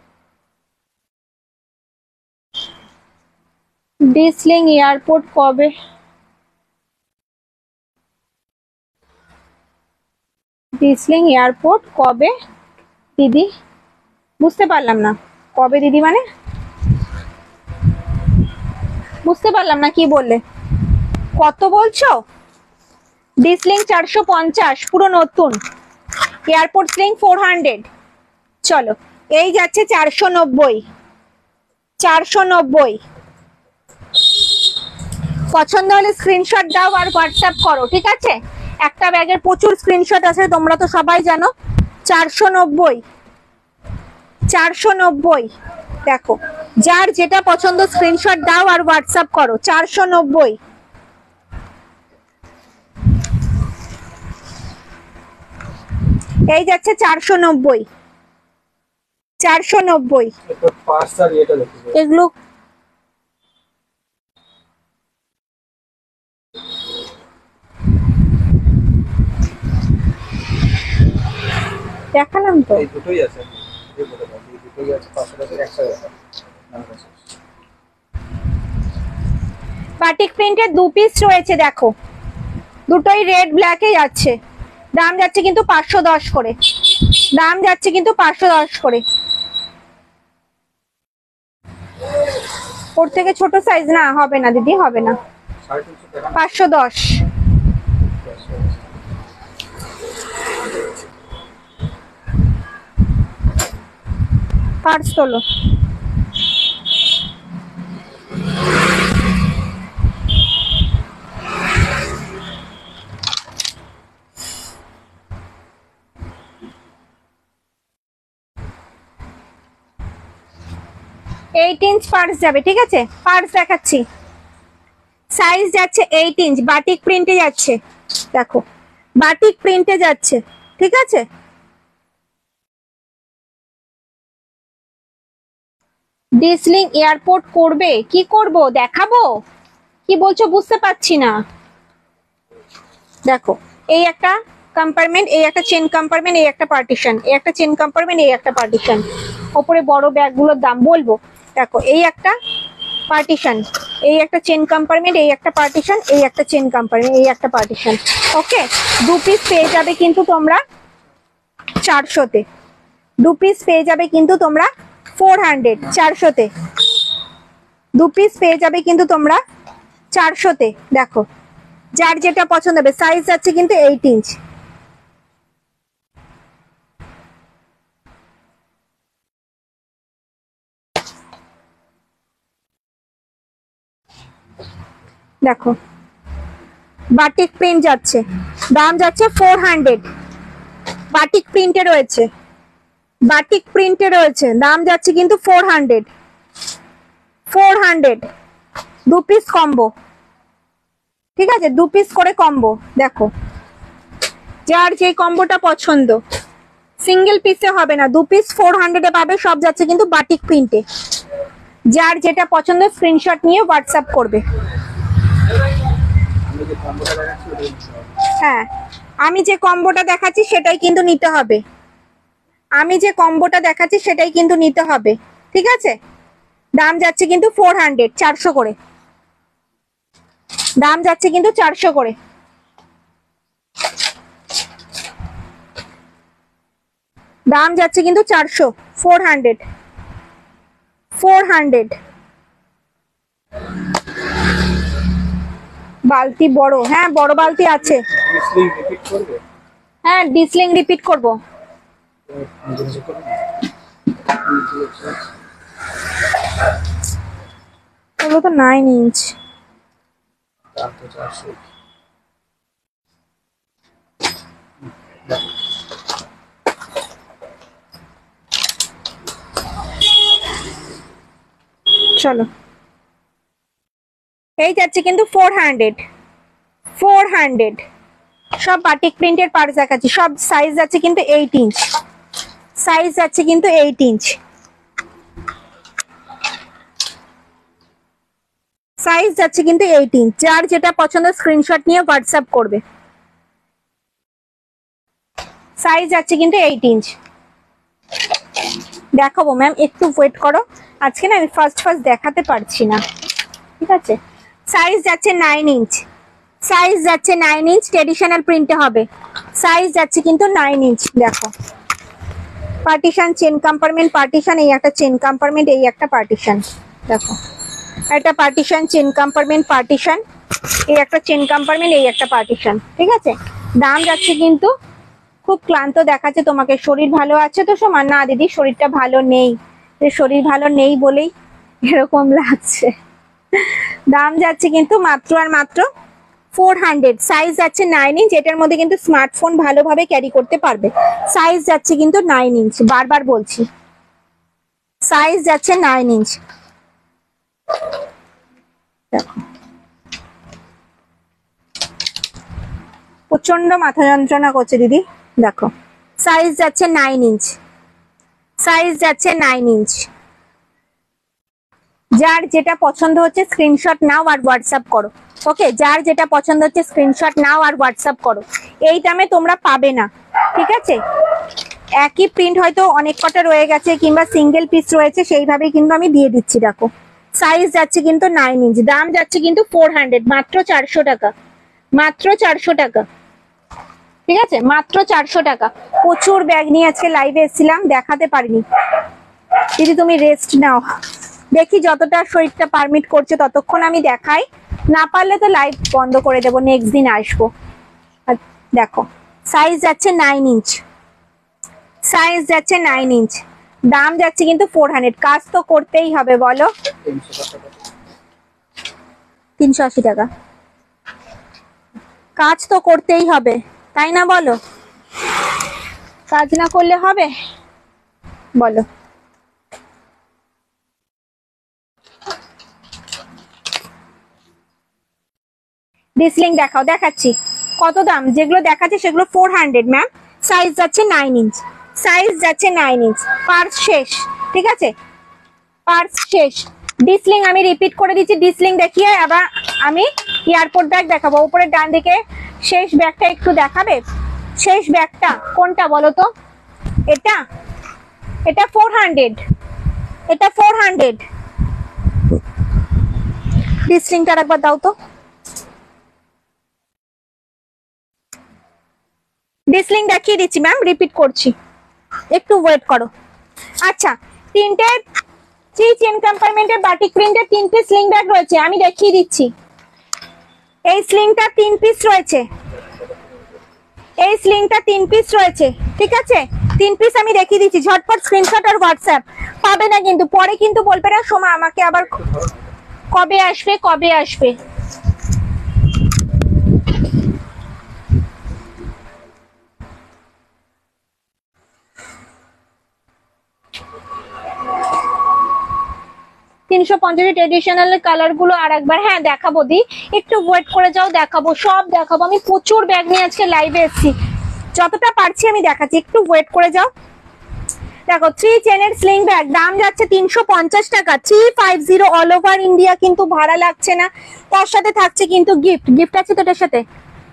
A: ডিসলিং এয়ারপোর্ট কবে? ডিসলিং এয়ারপোর্ট কবে দিদি? বুঝতে পারলাম না, কবে দিদি মানে বুঝতে পারলাম না, কি বললে, কত বলছো? ডিসলিং 450 পুরো নতুন, এয়ারপোর্ট স্লিং 400। চলো এই যাচ্ছে 490, 490। পছন্দ হলে স্ক্রিনশট দাও আর হোয়াটসঅ্যাপ করো, ঠিক আছে। একটা ব্যাগের প্রচুর স্ক্রিনশট আছে, তোমরা তো সবাই জানো। 490, 490। দেখো যার যেটা পছন্দ স্ক্রিনশট দাও আর হোয়াটসঅ্যাপ করো। 490, এই যাচ্ছে 490, 490। এগুলো দেখালাম তো,
C: এই দুটোই আছে, এই দুটোই আছে 500 টাকা, 100 টাকা।
A: বাটিক প্রিন্টের 2 পিস রয়েছে, দেখো দুটোই রেড ব্ল্যাকে যাচ্ছে, দাম যাচ্ছে কিন্তু 510 করে, দাম যাচ্ছে কিন্তু 510 করে। ওর থেকে ছোট সাইজ না হবে না দিদি, হবে না, 510। পার্স তোলো। 8 ইঞ্চ পার্স যাবে, ঠিক আছে? পার্স দেখাচ্ছি, সাইজ যাচ্ছে 8 ইঞ্চ, বাটিক প্রিন্টে যাচ্ছে, দেখো বাটিক প্রিন্টে যাচ্ছে, ঠিক আছে? ডিসলিং এয়ারপোর্ট করবে, কি করব দেখাবো, কি বলছো বুঝতে পারছি না। দেখো এই একটা কম্পার্টমেন্ট, এই একটা চেন কম্পার্টমেন্ট, এই একটা পার্টিশন, এই একটা চেন কম্পার্টমেন্ট, এই একটা পার্টিশন, ওপরে বড় ব্যাগগুলোর দাম বলবো। দেখো এই একটা পার্টিশন, এই একটা চেন কম্পার্টমেন্ট, এই একটা পার্টিশন, এই একটা চেন কম্পার্টমেন্ট, এই একটা পার্টিশন। ওকে, 2 পিস পেয়ে যাবে কিন্তু তোমরা 400-তে, 2 পিস পেয়ে যাবে কিন্তু তোমরা 400, 400-তে 2 পিস পেয়ে যাবে কিন্তু তোমরা 400-তে। দেখো যার যেটা পছন্দ হবে, সাইজ আছে কিন্তু 8 ইঞ্চ। দেখো বাটিক প্রিন্ট যাচ্ছে, দাম যাচ্ছে 400, বাটিক প্রিন্টে রয়েছে, বাটিক প্রিন্টে রয়েছে, দাম যাচ্ছে কিন্তু 400, 400, 2 পিস কম্বো, ঠিক আছে? 2 পিস করে কম্বো। দেখো যার যে কম্বোটা পছন্দ, সিঙ্গেল পিসে হবে না, 2 পিস 400-এ পাবে, সব যাচ্ছে কিন্তু বাটিক প্রিন্টে। যার যেটা পছন্দ স্ক্রিনশট নিয়ে হোয়াটসঅ্যাপ করবে। হ্যাঁ, আমি যে কম্বোটা দেখাচ্ছি সেটাই কিন্তু নিতে হবে, আমি যে কম্বোটা দেখাচ্ছি সেটাই কিন্তু নিতে হবে, ঠিক আছে? দাম যাচ্ছে কিন্তু 400, 400 করে দাম যাচ্ছে কিন্তু 400 করে। দাম যাচ্ছে কিন্তু 400, 400, 400। বালতি বড়, হ্যাঁ বড় বালতি আছে।
C: ডিসলিং রিপিট করবে?
A: হ্যাঁ ডিসলিং রিপিট করব। ওগুলো তো 9 ইঞ্চ। চলো, এই যাচ্ছে কিন্তু 400, 400, সব বাটিক প্রিন্টের পার্স দেখাচ্ছি, সব সাইজ আছে কিন্তু 8 ইঞ্চ, সাইজ আছে কিন্তু 8 ইঞ্চ, সাইজ যাচ্ছে কিন্তু 8 ইঞ্চ। যার যেটা পছন্দ স্ক্রিনশট নিয়ে হোয়াটসঅ্যাপ করবে। সাইজ আছে কিন্তু 8 ইঞ্চ। দেখাবো ম্যাম, একটু ওয়েট করো, আজকে না আমি ফার্স্ট দেখাতে পারছি না, ঠিক আছে? সাইজ যাচ্ছে 9 ইঞ্চ, সাইজ যাচ্ছে 9 ইঞ্চ, ট্রেডিশনাল প্রিন্টে হবে, সাইজ যাচ্ছে কিন্তু 9 ইঞ্চ। দেখো পার্টিশন, চেন কম্পার্টমেন্ট, পার্টিশন, এই একটা চেন কম্পার্টমেন্ট, এই একটা পার্টিশন, দেখো একটা পার্টিশন, চেন কম্পার্টমেন্ট, পার্টিশন, এই একটা চেন কম্পার্টমেন্ট, এই একটা পার্টিশন, ঠিক আছে? দাম যাচ্ছে কিন্তু, খুব ক্লান্ত দেখাচ্ছে তোমাকে, শরীর ভালো আছে তো সোমা? না দিদি শরীরটা ভালো নেই, শরীর ভালো নেই বলেই এরকম লাগছে। দাম যাচ্ছে কিন্তু মাত্র আর মাত্র 400, সাইজ যাচ্ছে 9 ইঞ্চ, এটার মধ্যে কিন্তু স্মার্টফোন ভালোভাবে ক্যারি করতে পারবে। সাইজ যাচ্ছে কিন্তু 9 ইঞ্চ, বারবার বলছি সাইজ যাচ্ছে 9 ইঞ্চ। দেখো প্রচন্ড মাথা যন্ত্রণা করছে দিদি। দেখো সাইজ যাচ্ছে 9 ইঞ্চ, সাইজ যাচ্ছে 9 ইঞ্চ। যার যেটা পছন্দ হচ্ছে স্ক্রিনশট নাও আর হোয়াটসঅ্যাপ করো। ওকে, যার যেটা পছন্দ হচ্ছে স্ক্রিনশট নাও আর হোয়াটসঅ্যাপ করো। এই দামে তোমরা পাবে না, ঠিক আছে? একই প্রিন্ট হয়তো অনেক কটা রয়ে গেছে কিংবা সিঙ্গেল পিস রয়েছে, সেইভাবেই কিন্তু আমি দিয়ে দিচ্ছি। দেখো সাইজ যাচ্ছে কিন্তু 9 ইঞ্চ, দাম যাচ্ছে কিন্তু 400, মাত্র 400 টাকা, মাত্র 400 টাকা, ঠিক আছে? মাত্র 400 টাকা। প্রচুর ব্যাগ নিয়ে আজকে লাইভে এসেছিলাম, দেখাতে পারিনি। দিদি তুমি রেস্ট নাও, দেখি যতটা শরীরটা পারমিট করছে ততক্ষণ আমি দেখাই, না পারলে তো লাইভ বন্ধ করে দেবো, নেক্সট দিন আসবো। দেখো সাইজ যাচ্ছে 9 ইঞ্চ, সাইজ যাচ্ছে 9 ইঞ্চ, দাম যাচ্ছে কিন্তু 400। কাজ তো করতেই হবে বলো, 380 টাকা, কাজ তো করতেই হবে তাই না বলো? কাজ না করলে হবে বলো? ডিসলিং দেখাও, দেখাচ্ছি কত দাম। যেগুলো দেখাচ্ছে সেগুলো 400 ম্যাম। সাইজ যাচ্ছে 9 ইঞ্চ, সাইজ যাচ্ছে 9 ইঞ্চ। পার্স শেষ, ঠিক আছে, পার্স শেষ। ডিসলিং আমি রিপিট করে দিচ্ছি, ডিসলিং দেখিয়ে আবার আমি এয়ারপোর্ট ব্যাগ দেখাবো। উপরের ডান দিকে শেষ ব্যাগটা একটু দেখাবে। শেষ ব্যাগটা কোনটা বলো তো? এটা, এটা 400, এটা 400। ডিসলিংটা একবার দাও তো। ডিসলিং দেখিয়ে দিচ্ছি ম্যাম, রিপিট করছি, একটু ওয়েট করো। আচ্ছা, তিনটে 3 চেন কম্পার্টমেন্টের বাটিক প্রিন্টের 3 পিস স্লিং ব্যাগ রয়েছে, আমি দেখিয়ে দিচ্ছি। এই স্লিংটা 3 পিস রয়েছে, এই স্লিংটা 3 পিস রয়েছে, ঠিক আছে, 3 পিস আমি দেখিয়ে দিচ্ছি। ঝটপট স্ক্রিনশট আর হোয়াটসঅ্যাপ পাবে না কিন্তু, পরে কিন্তু বলবে না সোমা আমাকে আবার কবে আসবে কবে আসবে। ট্রেডিশনাল কালার গুলো আর একবার হ্যাঁ দেখাবো দি, একটু ওয়েট করে যাও, দেখাবো, সব দেখাবো। আমি প্রচুর ব্যাগ নিয়ে আজকে লাইভে এসেছি, যতটা পারছি আমি দেখাচ্ছি, একটু ওয়েট করে যাও। দেখো 3 চেনের স্লিং ব্যাগ, দাম যাচ্ছে 350 টাকা, 350 অল ওভার ইন্ডিয়া, কিন্তু ভাড়া লাগছে না। তার সাথে থাকছে কিন্তু গিফট, গিফট আছে তো এটার সাথে,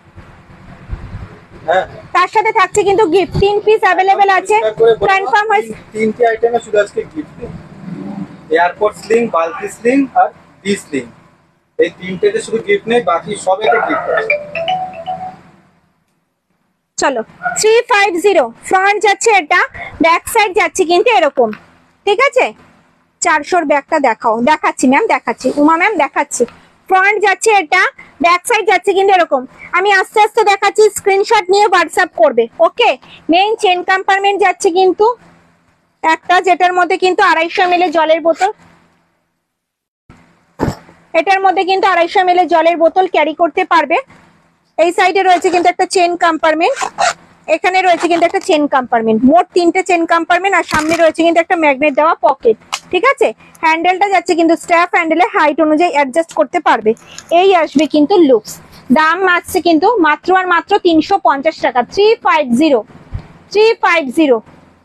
C: হ্যাঁ
A: তার সাথে থাকছে কিন্তু গিফট। 3 পিস অ্যাভেলেবেল আছে, কনফার্ম হয়েছে।
C: তিনটে আইটেমে শুধু আজকে গিফট নেই, এয়ারপোর্ট স্লিং, বালতি স্লিং আর ডি স্লিং, এই তিনটেতে শুধু গিফট নেই, বাকি সবেতে গিফট আছে।
A: চলো 350 ফ্রন্ট যাচ্ছে এটা, ব্যাক সাইড যাচ্ছে কিন্তু এরকম, ঠিক আছে। 400 ব্যাগটা দেখাও, দেখাচ্ছি ম্যাম, দেখাচ্ছি উমা ম্যাম, দেখাচ্ছি। ফ্রন্ট যাচ্ছে এটা, ব্যাক সাইড যাচ্ছে কিন্তু এরকম। আমি আস্তে আস্তে দেখাচ্ছি, স্ক্রিনশট নিয়ে হোয়াটসঅ্যাপ করবে, ওকে। মেইন চেন কম্পার্টমেন্ট যাচ্ছে কিন্তু একটা, যেটার মধ্যে কিন্তু 250 ml জলের বোতল, এটার মধ্যে কিন্তু 250 ml জলের বোতল ক্যারি করতে পারবে। এই সাইডে রয়েছে কিন্তু একটা চেন কম্পার্টমেন্ট, এখানে রয়েছে কিন্তু একটা চেন কম্পার্টমেন্ট, মোট 3টে চেন কম্পার্টমেন্ট, আর সামনে রয়েছে কিন্তু একটা ম্যাগনেট দেওয়া পকেট, ঠিক আছে। হ্যান্ডেলটা যাচ্ছে কিন্তু স্ট্র্যাপ হ্যান্ডেলে, হাইট অনুযায়ী অ্যাডজাস্ট করতে পারবে। এই আসবে কিন্তু লুকস। দাম আসছে কিন্তু মাত্র আর মাত্র 350 টাকা, 350, 350।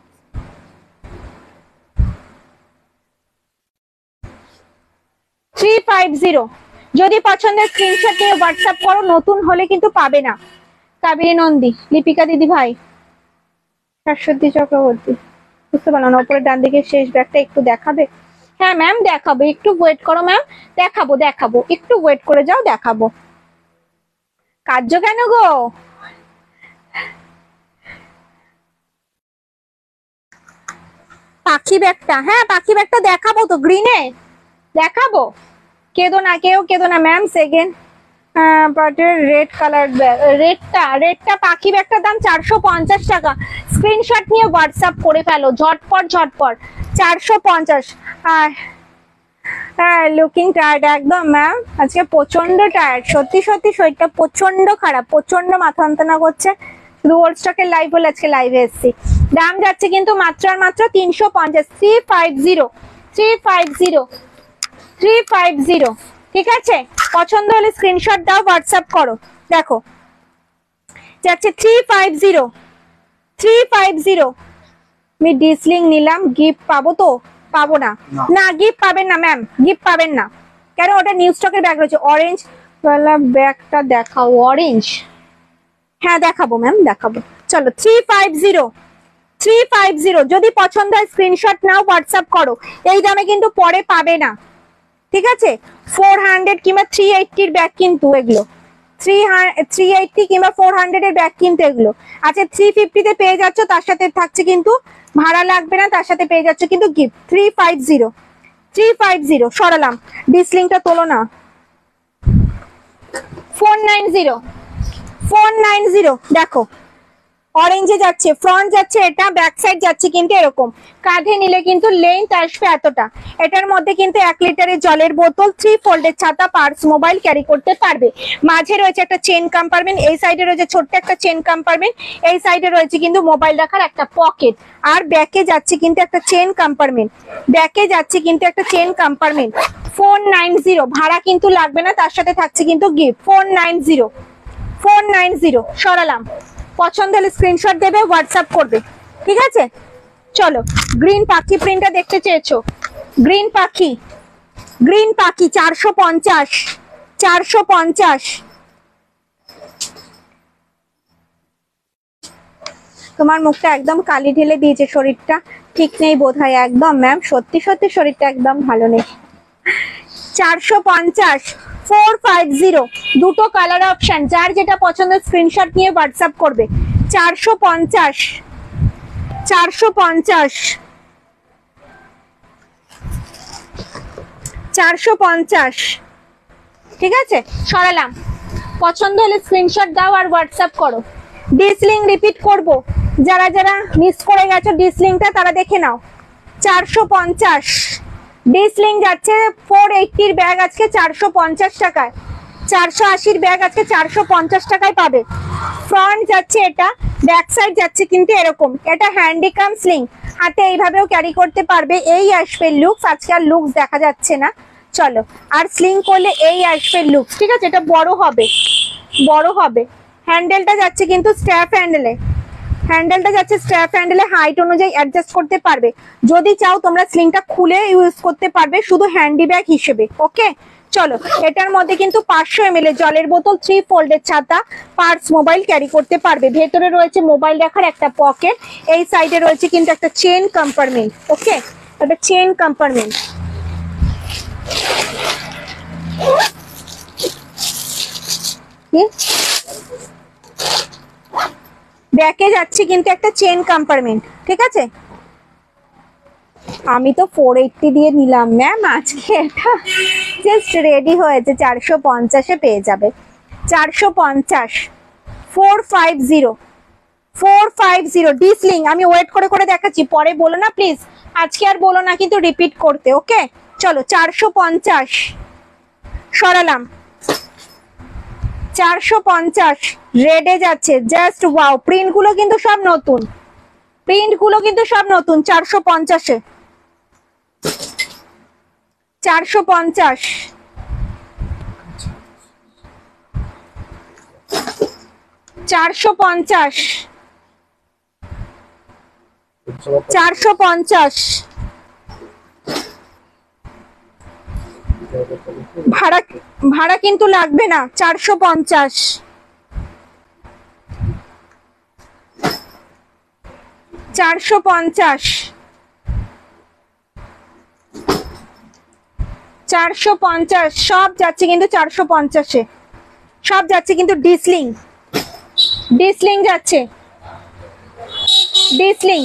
A: যদি পছন্দের স্ক্রিনশট নিয়ে হোয়াটসঅ্যাপ করো, নতুন হলে কিন্তু পাবে না। কাবেরী নন্দী, লিপিকা দিদি ভাই, শাশ্বতী চক্রবর্তী, বুঝতে পারলাম না। উপরে ডান দিকে শেষ ব্যাগটা একটু দেখাবে? হ্যাঁ ম্যাম দেখাবো, একটু ওয়েট করো ম্যাম, দেখাবো দেখাবো, একটু ওয়েট করে যাও, দেখাবো। কার্য কেন গো? পাখি ব্যাগটা, হ্যাঁ পাখি ব্যাগটা দেখাবো তো, গ্রিনে দেখাবো। কেদো না, কেউ কেদো না ম্যাম, সেকেন্ড বাটের রেড কালার ব্যাগ, রেডটা পাখি ব্যাগটার দাম 450 টাকা। স্ক্রিনশট নিয়ে হোয়াটসঅ্যাপ করে ফেলো ঝটপট ঝটপট। 450। হ্যাঁ লুকিং টায়ার্ড একদম ম্যাম, আজকে প্রচন্ড টায়ার্ড, সত্যি সত্যি শরীরটা প্রচন্ড খারাপ, প্রচন্ড মাথা যন্ত্রণা করছে। শুধু ওল্ড স্টকের লাইভ বলে আজকে লাইভে এসেছি। দাম যাচ্ছে কিন্তু মাত্র আর মাত্র 350, 350, 350, 350, ঠিক আছে। পছন্দ হলে স্ক্রিনশট দাও, হোয়াটসঅ্যাপ করো। দেখো যাচ্ছে 350, 350। আমি ডিসলিং নিলাম, গিফট পাবো তো? পাবো না, না গিফট পাবেন না ম্যাম, গিফট পাবেন না। কেন? ওটা নিউ স্টকের ব্যাগ রয়েছে। অরেঞ্জ ব্যাগটা দেখাও, অরেঞ্জ, হ্যাঁ দেখাবো ম্যাম, দেখাবো। চলো 350, 350। যদি পছন্দ হয় স্ক্রিনশট নাও, হোয়াটসঅ্যাপ করো। এই দামে কিন্তু পরে পাবে না, ঠিক আছে। 400 কিংবা 380 এর ব্যাগ কিন্তু এগুলো, 380 কিংবা 400 এর ব্যাগ কিন্তু এগুলো। আচ্ছা 350 তে পেয়ে যাচ্ছ, তার সাথে থাকছে কিন্তু ভাড়া লাগবে না, তার সাথে পেয়ে যাচ্ছ কিন্তু গিফট। 350, 350 সরালাম। ডিসলিংটা তোলো না। 490, 490 দেখো, অরেঞ্জে যাচ্ছে, ফ্রন্ট যাচ্ছে এটা, ব্যাক সাইড যাচ্ছে কিন্তু এরকম। কাঁধে নিলে কিন্তু লেন্থ আসবে এতটা। এটার মধ্যে কিন্তু 1 লিটারের জলের বোতল, 3 ফোল্ডের ছাতা, পার্স, মোবাইল ক্যারি করতে পারবে। মাঝে রয়েছে একটা চেন কম্পার্টমেন্ট, এই সাইডে রয়েছে ছোট্ট একটা চেন কম্পার্টমেন্ট, এই সাইডে রয়েছে কিন্তু মোবাইল রাখার একটা পকেট, আর ব্যাকে যাচ্ছে কিন্তু একটা চেন কম্পার্টমেন্ট, ব্যাকে যাচ্ছে কিন্তু একটা চেন কম্পার্টমেন্ট। 490, ভাড়া কিন্তু লাগবে না, তার সাথে থাকছে কিন্তু গিফট। 490 সরালাম। পছন্দ হলে স্ক্রিনশট দেবে, হোয়াটসঅ্যাপ করবে, ঠিক আছে? চলো, গ্রিন পাখি প্রিন্টটা দেখতে চেয়েছো, গ্রিন পাখি, গ্রিন পাখি 450, 450। তোমার মুখটা একদম কালি ঢেলে দিয়েছে, শরীরটা ঠিক নেই বোধহয় একদম ম্যাম, সত্যি সত্যি শরীরটা একদম ভালো নেই। 450, 450, দুটো কালার অপশন, যার যেটা পছন্দ স্ক্রিনশট নিয়ে হোয়াটসঅ্যাপ করবে। 450, 450, 450, ঠিক আছে? সরালাম। পছন্দ হলে স্ক্রিনশট দাও আর হোয়াটসঅ্যাপ করো। ডিসলিং রিপিট করব, যারা যারা মিস করে গেছো ডিসলিংটা তারা দেখে নাও। 450 ডিসলিং যাচ্ছে, 480 ব্যাগ আজকে 450 টাকায়, 480 ব্যাগ আজকে 450 টাকায় পাবে। ফ্রন্ট যাচ্ছে এটা, ব্যাক সাইড যাচ্ছে কিন্তু এরকম। এটা হ্যান্ডিকাম স্লিং, হাতে এইভাবেও ক্যারি করতে পারবে। এই আসবে লুকস, আজকে আর লুকস দেখা যাচ্ছে না, চলো। আর স্লিং করলে এই আসবে লুকস, ঠিক আছে? এটা বড় হবে, বড় হবে। হ্যান্ডেলটা যাচ্ছে কিন্তু স্ট্র্যাপ হ্যান্ডেলে, হ্যান্ডেলটা যাচ্ছে স্ট্র্যাপ হ্যান্ডেলে, হাইট অনুযায়ী অ্যাডজাস্ট করতে পারবে। যদি চাও তোমরা স্লিংটা খুলে ইউজ করতে পারবে শুধু হ্যান্ডি ব্যাগ হিসেবে, ওকে? চলো, এটার মধ্যে কিন্তু 500 ml এর জলের বোতল, 3 ফোল্ডের ছাতা, পার্স, মোবাইল ক্যারি করতে পারবে। ভেতরে রয়েছে মোবাইল রাখার একটা পকেট, এই সাইডে রয়েছে কিন্তু একটা চেন কম্পার্টমেন্ট, ওকে? একটা চেন কম্পার্টমেন্ট। ব্যাকে যাচ্ছে কিন্তু একটা চেন কম্পার্টমেন্ট, ঠিক আছে? আমি তো 480 দিয়ে নিলাম ম্যাম, আজকে এটা জাস্ট রেডি হয়েছে, 450-এ পেয়ে যাবে। 450, 450, 450 ডিসলিং। আমি ওয়েট করে করে দেখাচ্ছি, পরে বলো না প্লিজ, আজকে আর বলো না কিন্তু রিপিট করতে, ওকে? চলো, 450 সরালাম। 450 রেডে যাচ্ছে, জাস্ট ওয়াও। প্রিন্ট গুলো কিন্তু সব নতুন, প্রিন্ট গুলো কিন্তু সব নতুন। 450-এ 450, 450, 450, ভাড়া ভাড়া কিন্তু লাগবে না। 450, 450, 450 সব যাচ্ছে কিন্তু 450-এ, সব যাচ্ছে কিন্তু। ডিসলিং, ডিসলিং যাচ্ছে, ডিসলিং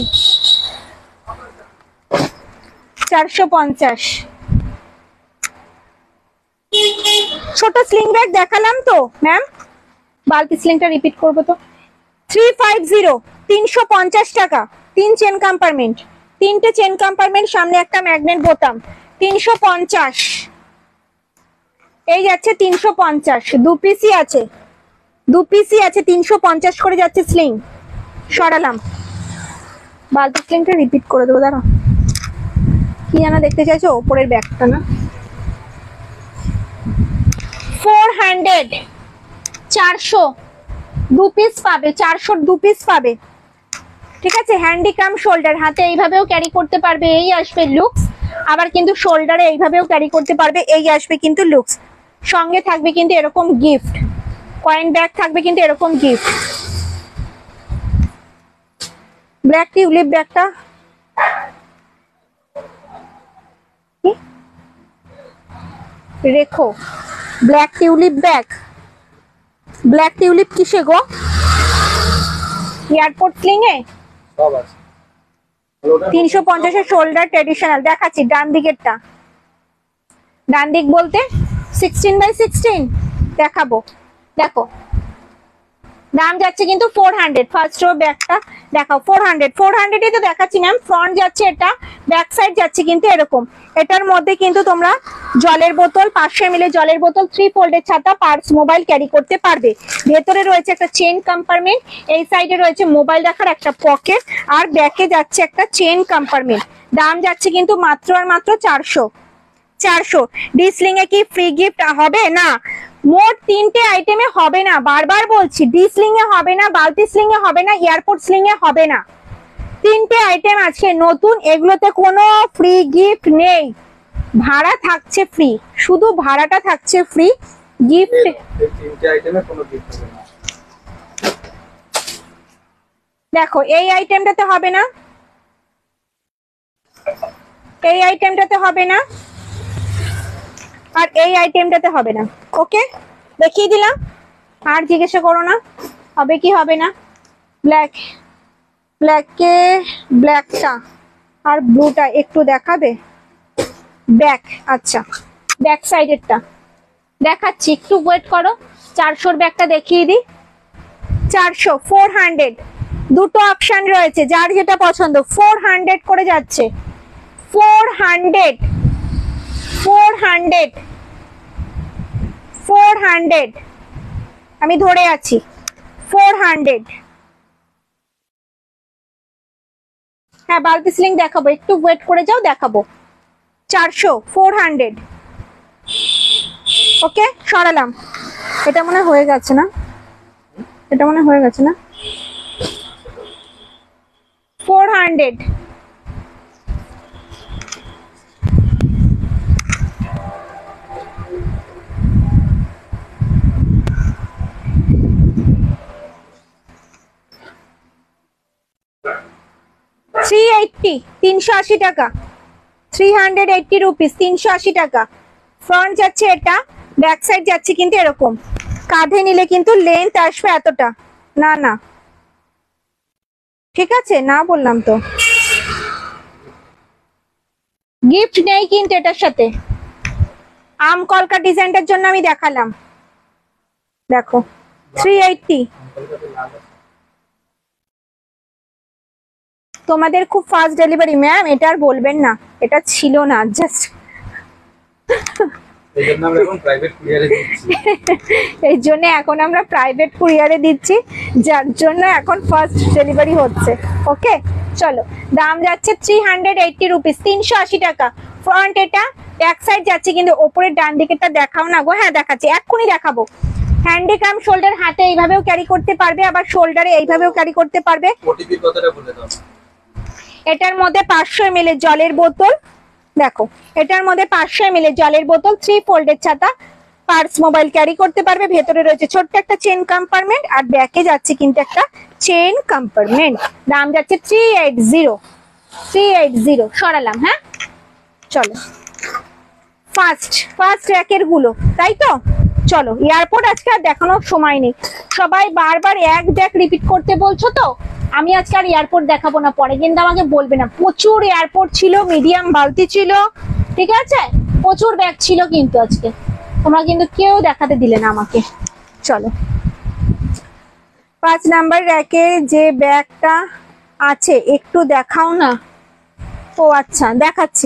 A: 450। ছোট স্লিং ব্যাগ দেখালাম তো ম্যাম, বালতি স্লিংটা রিপিট করবো তো। 350, 350 টাকা, 3 চেন কম্পার্টমেন্ট, 3টে চেন কম্পার্টমেন্ট, সামনে একটা ম্যাগনেট বোতাম। 350 এই যাচ্ছে, 350 দু পিসি আছে, দু পিসি আছে, 350 করে যাচ্ছে স্লিং। সরালাম। বালতি স্লিংটা রিপিট করে দেবো, দাঁড়া। কি জানা দেখতে চাইছো, ওপরের ব্যাগটা না? 400, 400 দু পিস পাবে, 400 দু পিস পাবে, ঠিক আছে? হ্যান্ডিকাম শোল্ডার, হাতে এইভাবেও ক্যারি করতে পারবে, এই আসবে লুকস। আবার কিন্তু শোল্ডারে এইভাবেও ক্যারি করতে পারবে, এই আসবে কিন্তু লুকস। সঙ্গে থাকবে কিন্তু এরকম গিফট, কয়েন ব্যাগ থাকবে কিন্তু এরকম গিফট। ব্ল্যাক টিউলিপ ব্যাগটা রেখো। Black tulip bag, black tulip কিসে গো? এয়ারপোর্ট স্লিং এ
C: সব আছে।
A: 350 শোল্ডার ট্রেডিশনাল দেখাচ্ছি। ডান দিকেরটা, ডান দিক বলতে 16x16 দেখাবো, দেখো দাম যাচ্ছে কিন্তু 400। ফার্স্ট রো ব্যাগটা দেখাও। 400 তো দেখাচ্ছি ম্যাম। ফ্রন্ট যাচ্ছে এটা, ব্যাক সাইড যাচ্ছে কিন্তু এরকম। এটার মধ্যে কিন্তু তোমরা জলের বোতল, 500 ml জলের বোতল, 3 ফোল্ডের ছাতা, পার্স, মোবাইল ক্যারি করতে পারবে। ভেতরে রয়েছে একটা চেন কম্পার্টমেন্ট, এই সাইডে রয়েছে মোবাইল রাখার একটা পকেট, আর ব্যাকে যাচ্ছে একটা চেন কম্পার্টমেন্ট। দাম যাচ্ছে কিন্তু মাত্র আর মাত্র 400। ডিসলিং এ কি ফ্রি গিফট হবে না? মোট 3টে আইটেমে হবে না, বারবার বলছি। ডিসলিং এ হবে না, বালতি স্লিং এ হবে না, এয়ারপোর্ট স্লিং এ হবে না। 3টে আইটেম আছে নতুন, এগুলোতে কোনো ফ্রি গিফট নেই। ভাড়া থাকছে ফ্রি, শুধু ভাড়াটা থাকছে ফ্রি, গিফট
C: এই 3টে আইটেমে কোনো গিফট হবে না।
A: দেখো এই আইটেমটাতে হবে না, এই আইটেমটাতে হবে না, আর এই আইটেমটাতে হবে না। ওকে, দেখিয়ে দিলাম, আর জিজ্ঞাসা করো না হবে কি হবে না। ব্ল্যাকে ব্ল্যাকটা আর ব্লুটা একটু দেখাবে। ব্যাক, আচ্ছা ব্যাক সাইডেরটা দেখাচ্ছি, একটু ওয়েট করো। 400 ব্যাগটা দেখিয়ে দিই। 400, 400, দুটো অপশন রয়েছে, যার যেটা পছন্দ। 400 করে যাচ্ছে, 400, 400, আমি ধরে আছি। 400। হ্যাঁ, বালতি স্লিং দেখাবো, একটু ওয়েট করে যাও, দেখাবো। 400, 400। ওকে, সরালাম। এটা মনে হয়ে গেছে না, এটা মনে হয়ে গেছে না। 400। $380 টাকা, 380 রুপিস, 380 টাকা। ফ্রন্ট যাচ্ছে এটা, ব্যাক সাইড যাচ্ছে কিন্তু এরকম। কাঁধে নিলে কিন্তু লেন্থ আসবে এতটা। না না, ঠিক আছে, না বললাম তো। গিফট নেই কিন্তু এটার সাথে। আম কলকা ডিজাইনটার জন্য আমি দেখালাম, দেখো 380। তোমাদের খুব ফাস্ট ডেলিভারি ম্যাম, এটা আর বলবেন না, এটা ছিল না, জাস্ট এই জন্য এখন আমরা প্রাইভেট কুরিয়ারে দিচ্ছি, যার জন্য এখন ফার্স্ট ডেলিভারি হচ্ছে। ওকে, চলো। দাম যাচ্ছে 380 রুপিস, 380 টাকা। ফ্রন্ট এটা, ব্যাক সাইড যাচ্ছে কিন্তু ওপরের ডান দিকেরটা দেখাও না গো। হ্যাঁ দেখাচ্ছি, এক্ষুনি দেখাবো। হ্যান্ডিক্যাম শোল্ডার, হাতে এইভাবেও ক্যারি করতে পারবে, আবার শোল্ডারে এইভাবেও ক্যারি করতে পারবে।
C: ওটিপি কথাটা বলে দাও।
A: এটার মধ্যে 500 ml জলের বোতল, দেখো এটার মধ্যে 500 ml জলের বোতল, 3 ফোল্ডের ছাতা, পার্স, মোবাইল ক্যারি করতে পারবে। ভেতরে রয়েছে ছোট্ট একটা চেন কম্পার্টমেন্ট, আর ব্যাকে যাচ্ছে কিন্তু একটা চেন কম্পার্টমেন্ট। দাম যাচ্ছে 380। সরালাম। হ্যাঁ, চলো। ফার্স্ট র্যাকের গুলো, তাই তো। চলো, এয়ারপোর্ট আজকে আর দেখানোর সময় নেই। সবাই বারবার এক ব্যাগ রিপিট করতে বলছো, তো আমি আজকে আর এয়ারপোর্ট দেখাবো না, পরে কিন্তু আমাকে বলবে না। প্রচুর এয়ারপোর্ট ছিল, মিডিয়াম বালতি ছিল, ঠিক আছে, প্রচুর ব্যাগ ছিল কিন্তু আজকে তোমরা কিন্তু কেউ দেখাতে দিলে না আমাকে। চলো, 5 নাম্বার র্যাকে যে ব্যাগটা আছে একটু দেখাও না। ও আচ্ছা, দেখাচ্ছি।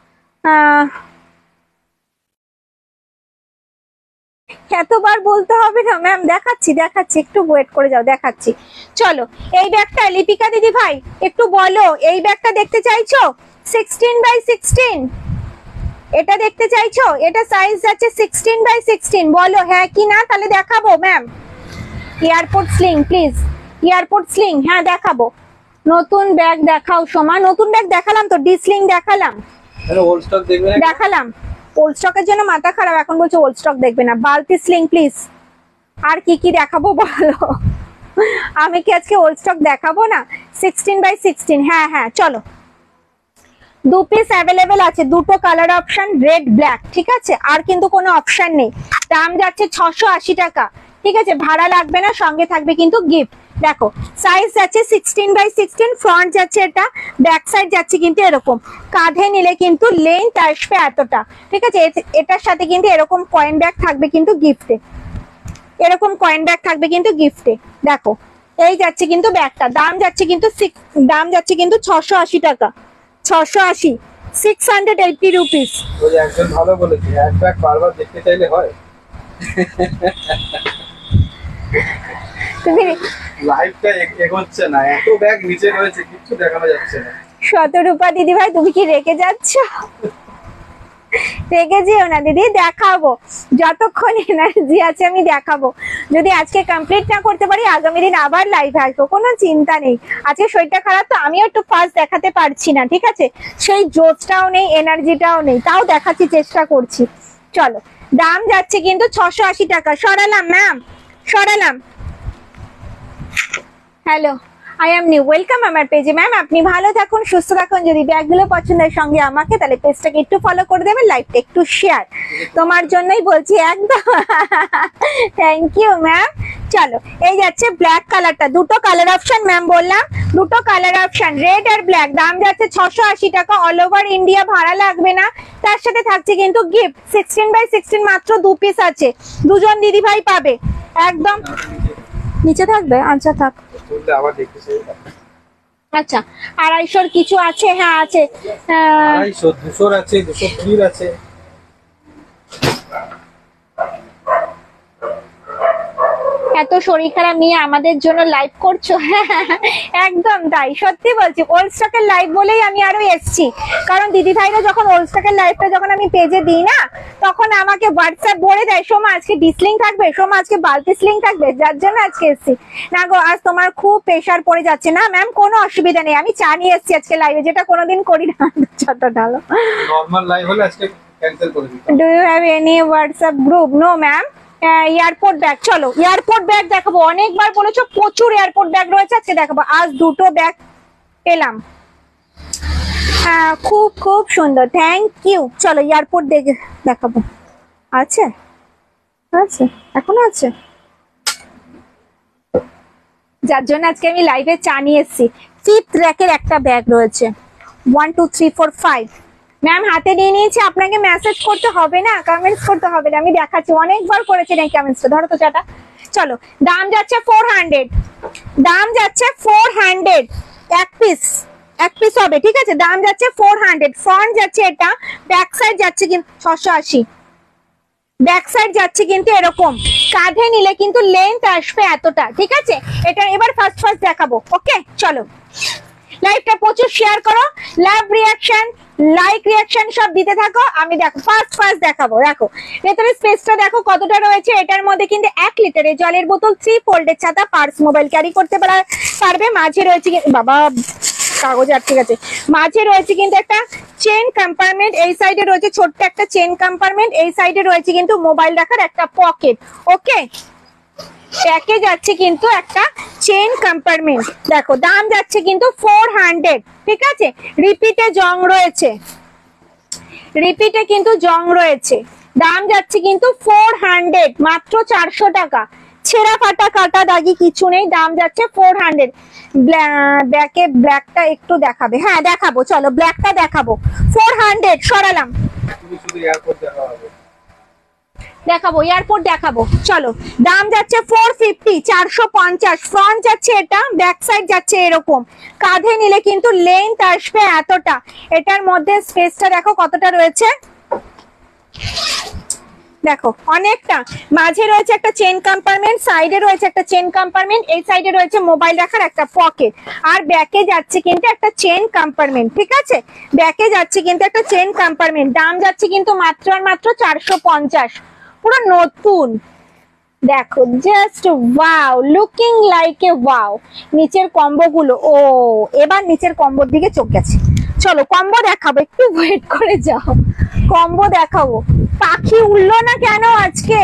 A: এতবার বলতে হবে না ম্যাম, দেখাচ্ছি, একটু ওয়েট করে যাও, দেখাচ্ছি। চলো, এই ব্যাগটা লিপিকা দিদি ভাই একটু বলো, এই ব্যাগটা দেখতে চাইছো? 16x16 এটা দেখতে চাইছো? এটা সাইজ আছে 16x16, বলো হ্যাঁ কি না, তাহলে দেখাবো ma'am. Airport sling please, airport sling, হ্যাঁ দেখাবো। নতুন ব্যাগ দেখাও সোমা। নতুন ব্যাগ দেখালাম তো, ডি স্লিং দেখালাম,
C: ওল্ড স্টক দেখবে না?
A: দেখালাম। ওল্ড স্টকের জন্য মাথা খারাপ, এখন বলছো ওল্ড স্টক দেখবে না। বালতি স্লিং প্লিজ। আর কি কি দেখাবো বলো, আমি কি আজকে ওল্ড স্টক দেখাবো না? 16x16, হ্যাঁ হ্যাঁ, চলো। 2 পিস অ্যাভেলেবেল আছে, দুটো কালার অপশন, রেড ব্ল্যাক, ঠিক আছে, আর কিন্তু কোনো অপশন নেই। দাম যাচ্ছে 680 টাকা, ঠিক আছে, ভাড়া লাগবে না, সঙ্গে থাকবে কিন্তু গিফট। দেখো সাইজ যাচ্ছে 16x16, ফ্রন্ট যাচ্ছে এটা, ব্যাক সাইড যাচ্ছে কিন্তু এরকম। কাঁধে নিলে কিন্তু লেন্থ আসবে এতটা, ঠিক আছে। এটার সাথে কিন্তু এরকম কয়েন ব্যাগ থাকবে কিন্তু গিফটে। এরকম কয়েন ব্যাগ থাকবে কিন্তু গিফটে। দেখো এই যাচ্ছে কিন্তু ব্যাগটা, দাম যাচ্ছে কিন্তু 680 টাকা, 680, 680 রুপিস।
C: ওই একজন ভালো বলেছে, এক ব্যাগ বারবার দেখতে চাইলে হয়।
A: তুমি
C: লাইফটা এগোচ্ছে না, এত ব্যাগ নিচে রয়েছে কিছু দেখানো যাচ্ছে না।
A: শতরূপা দিদি ভাই তুমি কি রেখে যাচ্ছ? রেখে যেও না দিদি, দেখাবো যতক্ষণ এনার্জি আছে আমি দেখাবো। যদি আজকে কমপ্লিট না করতে পারি আগামী দিন আবার লাইভে আসবো, কোনো চিন্তা নেই। আজকে শরীরটা খারাপ তো আমিও একটু ফাস্ট দেখাতে পারছি না, ঠিক আছে, সেই জোশটাও নেই এনার্জিটাও নেই, তাও দেখাচ্ছি, চেষ্টা করছি। চলো দাম যাচ্ছে কিন্তু 680 টাকা। সরালাম ম্যাম, সরালাম। Hello, I am new, welcome আমার পেজে ম্যাম। আপনি ভালো থাকুন, সুস্থ থাকুন। যদি ব্যাগগুলো পছন্দের সঙ্গে আমাকে, তাহলে পেজটাকে একটু ফলো করে দেবেন, লাইভটা একটু শেয়ার, তোমার জন্যই বলছি একদম। Thank you ma'am. চলো এই যাচ্ছে ব্ল্যাক কালারটা, দুটো কালার অপশন ম্যাম বললাম, দুটো কালার অপশন, রেড আর ব্ল্যাক। দাম যাচ্ছে 680 টাকা, অল ওভার ইন্ডিয়া ভাড়া লাগবে না। তার সাথে থাকছে কিন্তু গিফট, 16x16 মাত্র 2 পিস আছে, দুজন দিদি ভাই পাবে একদম। নিচে থাকবে, আচ্ছা থাক।
C: আবার দেখতেছি,
A: আচ্ছা 250 কিছু আছে, হ্যাঁ আছে,
C: 250, 200 আছে, 220 আছে।
A: এত শরীর খারাপ নিয়ে আমাদের জন্য লাইভ করছো? একদম তাই, সত্যি বলছি। ওল্ড স্টকের লাইভ বলেই আমি আরো এসছি, কারণ দিদি ভাইরা যখন ওল্ড স্টকের লাইভটা যখন আমি পেজে দিই না, তখন আমাকে হোয়াটসঅ্যাপ ভরে দেয়, সোমা আজকে ডিসলিং থাকবে, সোমা আজকে বালতি স্লিং থাকবে, যার জন্য আজকে এসছি। না গো আজ তোমার খুব প্রেশার পড়ে যাচ্ছে না ম্যাম, কোনো অসুবিধা নেই, আমি চা নিয়ে এসছি আজকে লাইভে, যেটা কোনোদিন করি না। ছাতা ঢালো।
C: নরমাল লাইভ হলে আজকে ক্যান্সেল করে দিতাম।
A: Do you have any WhatsApp group? No ma'am. Airport bag, চলো এয়ারপোর্ট ব্যাগ দেখাবো, অনেকবার বলেছো প্রচুর এয়ারপোর্ট ব্যাগ রয়েছে, আজকে দেখাবো। আজ দুটো ব্যাগ পেলাম, খুব খুব সুন্দর, থ্যাংক ইউ। চলো এয়ারপোর্ট দেখাবো। আছে আছে, এখনো আছে, যার জন্য আজকে আমি লাইভে চা নিয়ে এসেছি। 5th র্যাকের একটা ব্যাগ রয়েছে, 1 2 3 4 5। ম্যাম হাতে নিয়ে নিয়েছি, আপনাকে মেসেজ করতে হবে না, কমেন্টস করতে হবে না, আমি দেখাচ্ছি, অনেকবার করেছেন এই কমেন্টসটা। ধরো তো চাটা। চলো দাম যাচ্ছে 400, দাম যাচ্ছে 400, এক পিস হবে, ঠিক আছে। দাম যাচ্ছে 400, ফ্রন্ট যাচ্ছে এটা, ব্যাক সাইড যাচ্ছে কিন্তু 680, ব্যাক সাইড যাচ্ছে কিন্তু এরকম, কাঁধে নিলে কিন্তু লেন্থ আসবে এতটা, ঠিক আছে। এটা এবার ফার্স্ট দেখাবো, ওকে। চলো লাইভটা প্রচুর শেয়ার করো, লাভ রিয়াকশন, লাইক রিয়াকশন সব দিতে থাকো। আমি দেখো ফার্স্ট দেখাবো। দেখো ভেতরে স্পেসটা দেখো কতটা রয়েছে। এটার মধ্যে কিন্তু 1 লিটারের জলের বোতল, 3 ফোল্ডের ছাতা, পার্স, মোবাইল ক্যারি করতে পারবে। মাঝে রয়েছে বাবা কাগজ, আর ঠিক আছে, মাঝে রয়েছে কিন্তু একটা চেন কম্পার্টমেন্ট, এই সাইডে রয়েছে ছোট্ট একটা চেন কম্পার্টমেন্ট, এই সাইডে রয়েছে কিন্তু মোবাইল রাখার একটা পকেট, ওকে। প্যাকে যাচ্ছে কিন্তু একটা চেন কম্পার্টমেন্ট। দেখো দাম যাচ্ছে কিন্তু 400, ঠিক আছে। রিপিটে জং রয়েছে, রিপিটে কিন্তু জং রয়েছে। দাম যাচ্ছে কিন্তু 400, মাত্র 400 টাকা। ছেঁড়া ফাটা কাটা দাগি কিছু নেই, দাম যাচ্ছে 400। ব্যাকে ব্ল্যাকটা একটু দেখাবে, হ্যাঁ দেখাবো, চলো ব্ল্যাকটা দেখাবো। 400 সরালাম,
C: শুধু এয়ারপোর্ট দেখা হবে,
A: দেখাবো এয়ারপোর্ট দেখাবো। চলো দাম যাচ্ছে 450, 450। ফ্রন্ট যাচ্ছে এটা, ব্যাক সাইড যাচ্ছে এরকম, কাঁধে নিলে কিন্তু লেন্থ আসবে এতটা। এটার মধ্যে স্পেসটা দেখো কতটা রয়েছে, দেখো অনেকটা। মাঝে রয়েছে একটা চেন কম্পার্টমেন্ট, সাইডে রয়েছে একটা চেন কম্পার্টমেন্ট, এই সাইডে রয়েছে মোবাইল রাখার একটা পকেট, আর ব্যাকে যাচ্ছে কিন্তু একটা চেন কম্পার্টমেন্ট, ঠিক আছে। ব্যাকে যাচ্ছে কিন্তু একটা চেন কম্পার্টমেন্ট। দাম যাচ্ছে কিন্তু মাত্র আর মাত্র 450, পুরো নতুন। দেখো just wow, looking like a wow. নিচের কম্বো গুলো, ও এবার নিচের কম্বোর দিকে চোখ গেছে। চলো কম্বো দেখাবো, একটু ওয়েট করে যাও, কম্বো দেখাবো। পাখি উড়লো না কেন আজকে?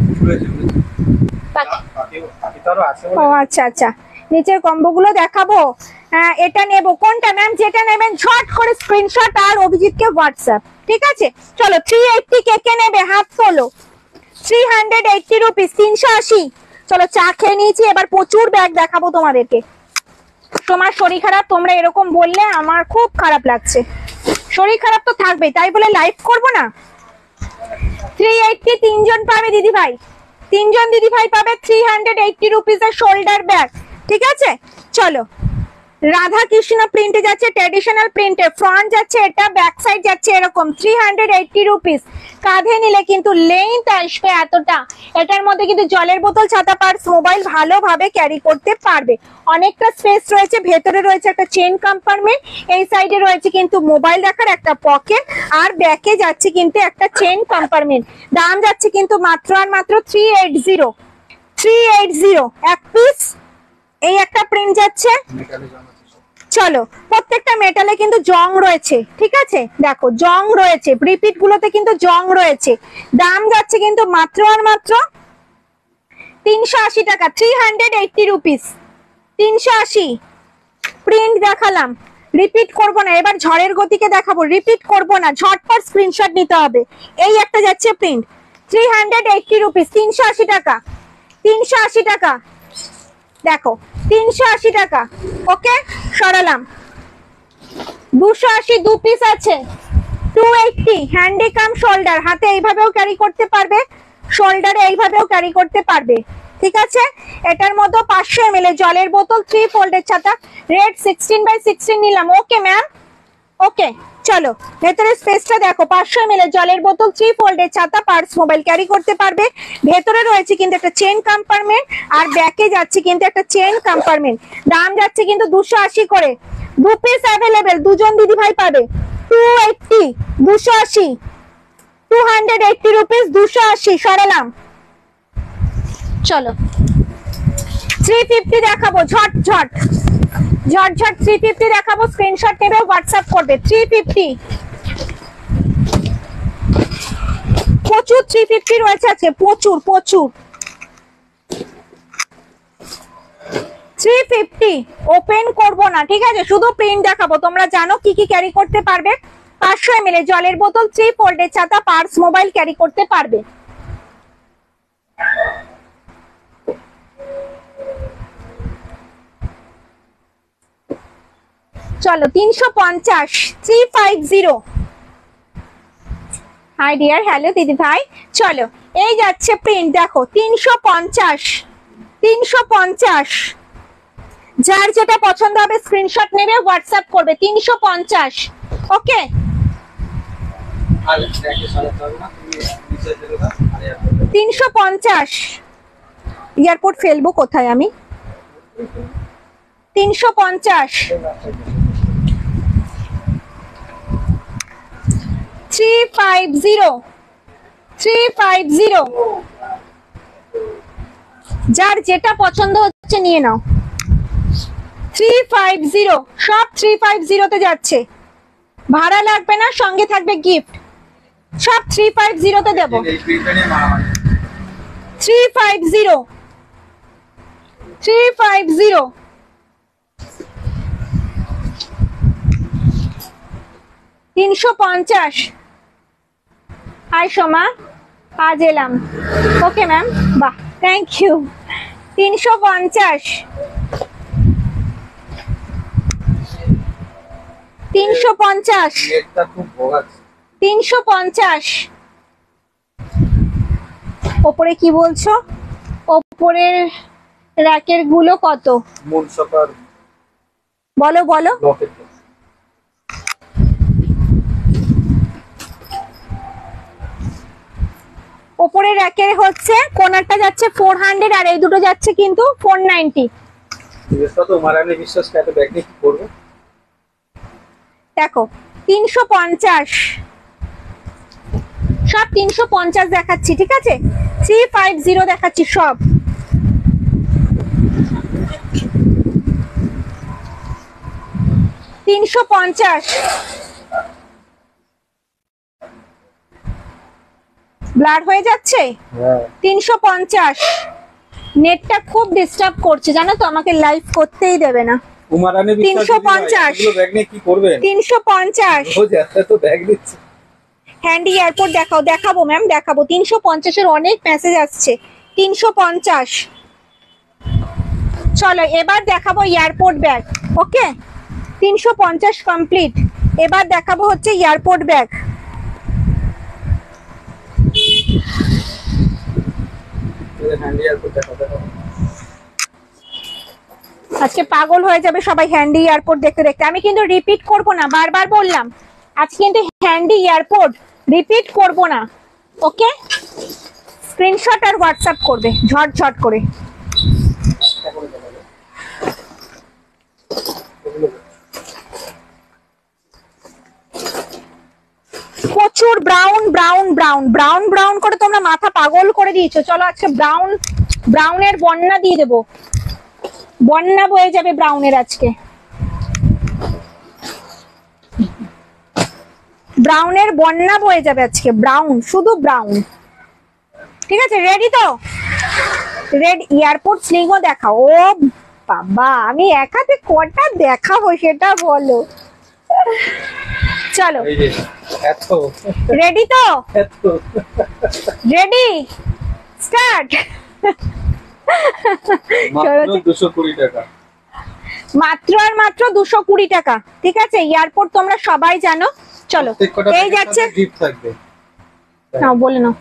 A: ও আচ্ছা আচ্ছা, নিচের কম্বো গুলো দেখাবো। এটা নেবো, কোনটা ম্যাম? যেটা নেবেন ঝট করে স্ক্রিনশট আর অভিজিৎকে হোয়াটসঅ্যাপ, ঠিক আছে। চলো 380 কে নেবে, হাফ তোলো, 380 রুপিস, 380। চলো চা খেয়ে নিয়েছি, এবার প্রচুর ব্যাগ দেখাবো তোমাদেরকে। তোমার শরীর খারাপ, তোমরা এরকম বললে আমার খুব খারাপ লাগছে। শরীর খারাপ তো থাকবে, তাই বলে লাইভ করবো না। 380 তিনজন পাবে দিদি ভাই, তিনজন দিদি ভাই পাবে 380 রুপিসের শোল্ডার ব্যাগ। ঠিক আছে, চলো রাধা কৃষ্ণ প্রিন্টে যাচ্ছে, ট্র্যাডিশনাল প্রিন্টে, ফ্রন্ট যাচ্ছে এটা, ব্যাক সাইড যাচ্ছে এরকম 380 রুপিস। কাঁধে নিলে কিন্তু লেন্থ আসবে এতটা। এটার মধ্যে কিন্তু জলের বোতল, ছাতা, পার্স, মোবাইল ভালোভাবে ক্যারি করতে পারবে। অনেকটা স্পেস রয়েছে, ভেতরে রয়েছে একটা চেন কম্পার্টমেন্ট, এই সাইডে রয়েছে কিন্তু মোবাইল রাখার একটা পকেট, আর ব্যাকে যাচ্ছে কিন্তু একটা চেন কম্পার্টমেন্ট। দাম যাচ্ছে কিন্তু মাত্র আর মাত্র 380 এক পিস। এই একটা প্রিন্ট যাচ্ছে, চলো প্রত্যেকটা মেটালে কিন্তু জং রয়েছে। ঠিক আছে, দেখো জং রয়েছে, রিপিট গুলোতে কিন্তু জং রয়েছে। দাম যাচ্ছে কিন্তু মাত্র আর মাত্র 380 টাকা, 380 রুপিস, 380। প্রিন্ট দেখালাম, রিপিট করবো না, এবার ঝড়ের গতিকে দেখাবো, রিপিট করবো না, ঝটপট স্ক্রিনশট নিতে হবে। এই একটা যাচ্ছে প্রিন্ট, 380 রুপিস, 380 টাকা, 380 টাকা, দেখো 380 টাকা। ওকে, সরালাম। 280 দু পিস আছে, 280 হ্যান্ডিকাম শোল্ডার, হাতে এইভাবেও ক্যারি করতে পারবে, শোল্ডারে এইভাবেও ক্যারি করতে পারবে। ঠিক আছে, এটার মধ্যে 500 ml জলের বোতল, 3 ফোল্ডের ছাতা, রেড 16x16 নিলাম। ওকে ম্যাম, ওকে চলো ভেতরে স্পেসটা দেখো, 500 ml জলের বোতল, 3 ফোল্ডের ছাতা, পার্স, মোবাইল ক্যারি করতে পারবে। ভেতরে রয়েছে কিন্তু একটা চেন কম্পার্টমেন্ট, আর ব্যাকে যাচ্ছে কিন্তু একটা চেন কম্পার্টমেন্ট। দাম যাচ্ছে কিন্তু 280 করে, দু পিস অ্যাভেলেবেল, দুজন দিদি ভাই পাবে। 280, 280, 280 রুপিস, 280। সরালাম, চলো 350 দেখাবো, ঝট ঝট ঝট ঝট 350 দেখাবো। স্ক্রিনশট নেবে, হোয়াটসঅ্যাপ করবে। 350, প্রচুর 350 রয়েছে আজকে, প্রচুর প্রচুর। 350 ওপেন করব না, ঠিক আছে, শুধু প্রিন্ট দেখাবো। তোমরা জানো কি কি ক্যারি করতে পারবে। 500 ml জলের বোতল, 3 ফোল্ডের ছাতা, পার্স, মোবাইল ক্যারি করতে পারবে। চলো 350, 350। হাই ডিয়ার, হ্যালো দিদি ভাই। চলো এই যাচ্ছে প্রিন্ট, দেখো 350, 350। যার যেটা পছন্দ হবে স্ক্রিনশট নেবে, হোয়াটসঅ্যাপ করবে। 350। ওকে,
C: আর দেখে সাজাতে হবে না, তুমি নিচে ফেলে দাও। আর এয়ারপোর্ট
A: 350। এয়ারপোর্ট ফেলবো কোথায় আমি? 350, 350, 350। যার যেটা পছন্দ হচ্ছে নিয়ে নাও। 350, সব 350 তে যাচ্ছে, ভাড়া লাগবে না, সঙ্গে থাকবে গিফট। সব 350 তে দেবো।
C: এই প্রিন্টটা নিয়ে মারামারি।
A: 350, 350। তিনশো 350। হাই সোমা, আজ এলাম। ওকে ম্যাম, বাহ, থ্যাংক ইউ। 350, 350,
C: নেটটা খুব ভোগাচ্ছে।
A: 350। ওপরে কি বলছো? ওপরের র্যাকের গুলো কত
C: মূল সকার
A: বলো বলো।
C: ব্লকেট
A: ওপরের র্যাকের হচ্ছে কোনারটা যাচ্ছে 400, আর এই দুটো যাচ্ছে কিন্তু 490।
C: জিজ্ঞেসটা তো মারানি বিশ্বাস এত ব্যাগ নিয়ে কি করবে।
A: দেখো 350, সব 350 দেখাচ্ছি, ঠিক আছে। 350 দেখাচ্ছি সব। তিনশো 350। ব্লার হয়ে যাচ্ছে। 350। নেটটা খুব ডিস্টার্ব করছে জানো তো, আমাকে লাইভ করতেই দেবে না।
C: উমারানি বিশ্বাস
A: 350
C: এগুলো ব্যাগ নিয়ে কি করবে।
A: 350।
C: রোজ এত ব্যাগ নিচ্ছে।
A: হ্যান্ডি এয়ারপোর্ট দেখাও, দেখাবো ম্যাম, দেখাবো। 350 এর অনেক মেসেজ আসছে। 350। চলো এবার দেখাবো এয়ারপোর্ট ব্যাগ। ওকে, 350 কমপ্লিট। এবার দেখাবো হচ্ছে এয়ারপোর্ট ব্যাগ।
C: হ্যান্ডি এয়ারপোর্ট দেখাতে হবে।
A: আজকে পাগল হয়ে যাবে সবাই হ্যান্ডি এয়ারপোর্ট দেখতে দেখতে। আমি কিন্তু রিপিট করব না, বারবার বললাম আজকে কিন্তু হ্যান্ডি এয়ারপোর্ট রিপিট করব না। ওকে, স্ক্রিনশট আর হোয়াটসঅ্যাপ করবে ঝটঝট করে। প্রচুর brown brown brown brown brown করে তোমরা মাথা পাগল করে দিয়েছো। চলো আজকে ব্রাউনের বন্যা দিয়ে দেবো, বন্যা বয়ে যাবে ব্রাউনের আজকে। ব্রাউনের বন্যা বয়ে যাবে আজকে, ব্রাউন শুধু ব্রাউন। ঠিক আছে, রেডি তো? রেড এয়ারপোর্ট স্লিংও দেখাও। ও বাবা, আমি এক হাতে কটা দেখাবো সেটা বলো। চলো রেডি তো? Ready, start.
C: মাত্র 220 টাকা,
A: মাত্র আর মাত্র 220 টাকা। ঠিক আছে, এয়ারপোর্ট তোমরা সবাই জানো। চলো, এই যাচ্ছে
C: গিফট থাকবে।
A: নাও বলে নাও।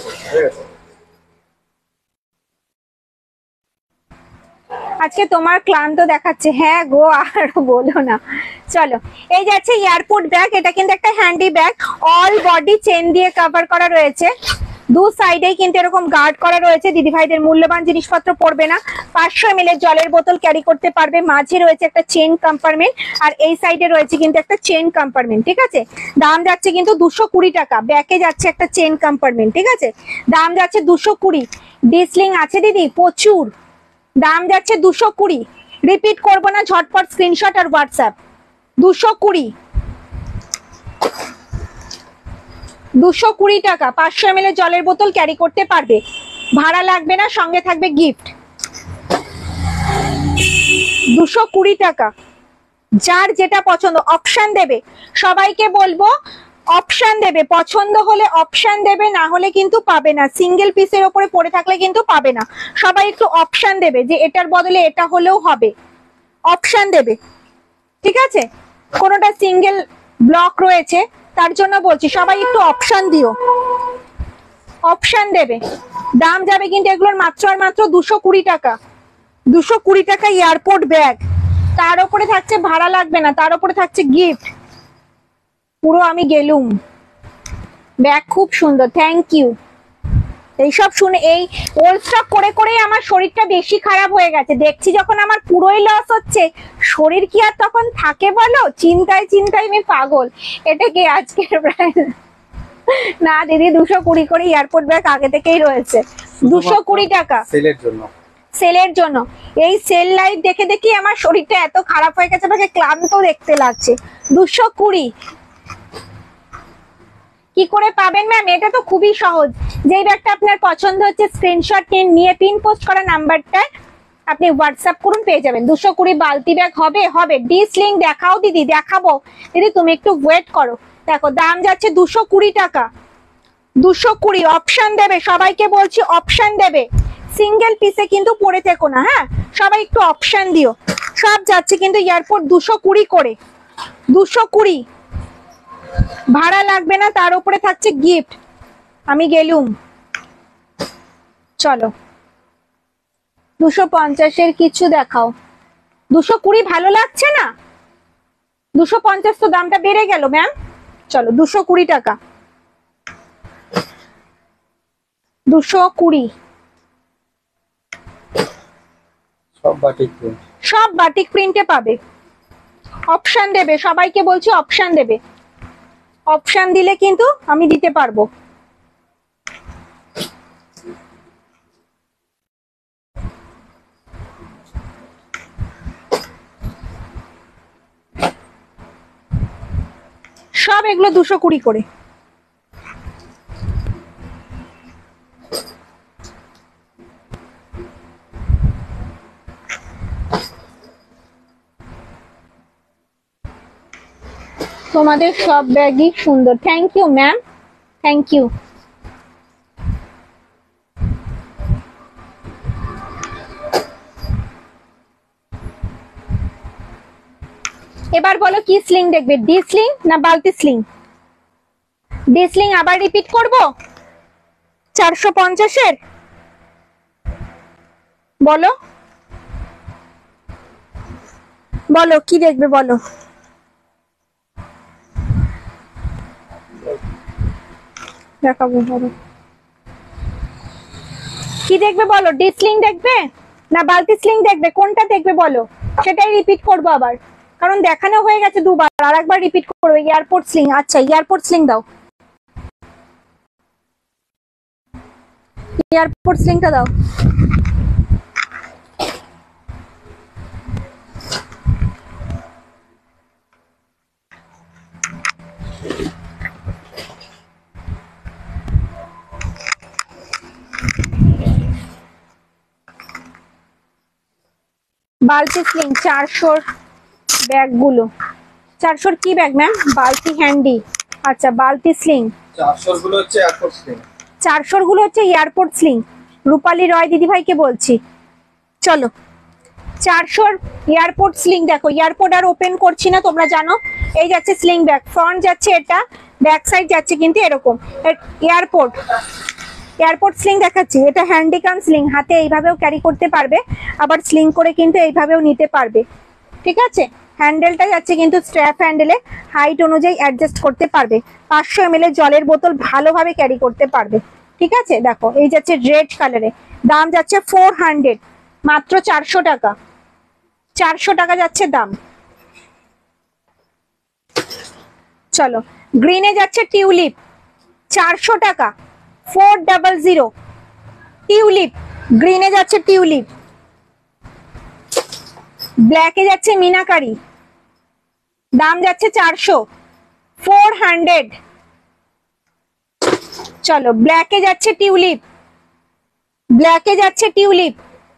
A: আজকে তোমার ক্লান্ত দেখাচ্ছে। হ্যাঁ গো, আর বলো না। চলো, এই যাচ্ছে এয়ারপোর্ট ব্যাগ। এটা কিন্তু একটা handy bag, all body chain দিয়ে কভার করা রয়েছে। দু সাইডেই কিন্তু এরকম গার্ড করা রয়েছে। দিদি ভাইদের মূল্যবান জিনিসপত্র পড়বে না। 500 ml জলের বোতল ক্যারি করতে পারবে। মাঝে রয়েছে একটা চেন কম্পার্টমেন্ট, আর এই সাইডে রয়েছে কিন্তু একটা চেন কম্পার্টমেন্ট। ঠিক আছে, দাম যাচ্ছে কিন্তু 220 টাকা। ব্যাকে যাচ্ছে একটা চেন কম্পার্টমেন্ট। ঠিক আছে, দাম যাচ্ছে 220। ডিসলিং আছে দিদি প্রচুর, দাম যাচ্ছে 220। রিপিট করবো না, ঝটপট স্ক্রিনশট আর হোয়াটসঅ্যাপ। 220, 220 টাকা। 500 ml জলের বোতল ক্যারি করতে পারবে, ভাড়া লাগবে না, সঙ্গে থাকবে গিফট। 220 টাকা। যার যেটা পছন্দ অপশন দেবে, সবাইকে বলবো অপশন দেবে। পছন্দ হলে অপশন দেবে, না হলে কিন্তু পাবে না। সিঙ্গেল পিসের উপরে পড়ে থাকলে কিন্তু পাবে না। সবাই একটু অপশন দেবে যে এটার বদলে এটা হলেও হবে, অপশন দেবে। ঠিক আছে, কোনোটা সিঙ্গেল ব্লক রয়েছে তার জন্য বলছি, সবাই একটু অপশন দিও, অপশন দেবে। দাম যাবে কিন্তু এগুলোর মাত্র আর মাত্র 220 টাকা। 220 টাকা এয়ারপোর্ট ব্যাগ, তার উপরে থাকছে ভাড়া লাগবে না, তার উপরে থাকছে গিফট। পুরো আমি গেলুম। ব্যাগ খুব সুন্দর, থ্যাংক ইউ। এইসব শুনে এই ওল্ড স্টক করে করেই আমার শরীরটা বেশি খারাপ হয়ে গেছে। দেখছি যখন আমার পুরোই লস হচ্ছে, শরীর কি আর তখন থাকে বলো? চিন্তায় চিন্তায় আমি পাগল। এটা কি আজকের প্রায় না দিদি, 220 করে এয়ারপোর্ট ব্যাগ আগে থেকেই রয়েছে। 220 টাকা
C: সেলের জন্য,
A: সেলের জন্য। এই সেল লাইট দেখে দেখি আমার শরীরটা এত খারাপ হয়ে গেছে, আমাকে ক্লান্ত দেখতে লাগছে। 220 কি করে পাবেন ম্যাম? এটা তো খুবই সহজ। যেই ব্যাগটা আপনার পছন্দ হচ্ছে স্ক্রিনশট নিয়ে পিন পোস্ট করা নাম্বারটায় আপনি হোয়াটসঅ্যাপ করুন, পেয়ে যাবেন। 220 বালতি ব্যাগ হবে হবে। ডিসলিং দেখাও দিদি, দেখাবো দিদি, তুমি একটু ওয়েট করো। দেখো দাম যাচ্ছে 220 টাকা। 220, অপশন দেবে, সবাইকে বলছি অপশন দেবে। সিঙ্গেল পিসে কিন্তু পড়ে থেকো না, হ্যাঁ সবাই একটু অপশন দিও। সব যাচ্ছে কিন্তু এয়ারপোর্ট 220 করে। 220, ভাড়া লাগবে না, তার উপরে থাকছে গিফট। আমি গেলুম। চলো 250 কিছু দেখাও। 220 ভালো লাগছে না? 250 তো দামটা বেড়ে গেল ম্যাম। চলো 220 টাকা। 220,
C: সব বাটিক প্রিন্ট,
A: সব বাটিক প্রিন্টে পাবে। অপশন দেবে, সবাইকে বলছি অপশন দেবে। অপশন দিলে কিন্তু আমি দিতে পারবো। সব এগুলো 220 করে। তোমাদের সব ব্যাগই সুন্দর, thank you ma'am, thank you. এবার বলো কি স্লিং দেখবে, ডি স্লিং না বালতি স্লিং? ডি স্লিং আবার রিপিট করব 450-এর। বলো বলো কি দেখবে বলো। দেখাবো বলো কি দেখবে বলো, ডিসলিং দেখবে না বালতি স্লিং দেখবে, কোনটা দেখবে বলো, সেটাই রিপিট করবো আবার, কারণ দেখানো হয়ে গেছে দুবার, আর একবার রিপিট করবো। এয়ারপোর্ট স্লিং, আচ্ছা এয়ারপোর্ট স্লিং দাও, এয়ারপোর্ট স্লিংটা দাও। বালতি স্লিং 400 ব্যাগ গুলো, 400 কি ব্যাগ ম্যাম? বালতি হ্যান্ডি, আচ্ছা বালতি স্লিং।
C: 400 গুলো হচ্ছে এয়ারপোর্ট স্লিং,
A: 400 গুলো হচ্ছে এয়ারপোর্ট স্লিং। রূপালী রয় দিদি ভাইকে বলছি, চলো 400 এয়ারপোর্ট স্লিং দেখো। এয়ারপোর্ট আর ওপেন করছি না, তোমরা জানো। এই যাচ্ছে স্লিং ব্যাগ, ফ্রন্ট যাচ্ছে এটা, ব্যাক সাইড যাচ্ছে কিন্তু এরকম। এয়ারপোর্ট এয়ারপোর্ট স্লিং দেখাচ্ছি, এটা হ্যান্ডিকাম স্লিং, হাতে এইভাবেও ক্যারি করতে পারবে, আবার স্লিং করে কিন্তু এইভাবেও নিতে পারবে, ঠিক আছে। হ্যান্ডেলটা যাচ্ছে কিন্তু স্ট্র্যাপ হ্যান্ডেলে, হাইট অনুযায়ী অ্যাডজাস্ট করতে পারবে। 500 ml জলের বোতল ভালোভাবে ক্যারি করতে পারবে, ঠিক আছে। দেখো এই যাচ্ছে রেড কালারে, দাম যাচ্ছে 400, মাত্র 400 টাকা, 400 টাকা যাচ্ছে দাম। চলো গ্রিনে যাচ্ছে টিউলিপ, 400 টাকা, 400। টিউলিপ গ্রিনে যাচ্ছে টিউলিপ, ব্ল্যাকে যাচ্ছে মিনাকারি, দাম যাচ্ছে 400, 400। চলো ব্ল্যাকে যাচ্ছে টিউলিপ, ব্ল্যাকে যাচ্ছে টিউলিপ,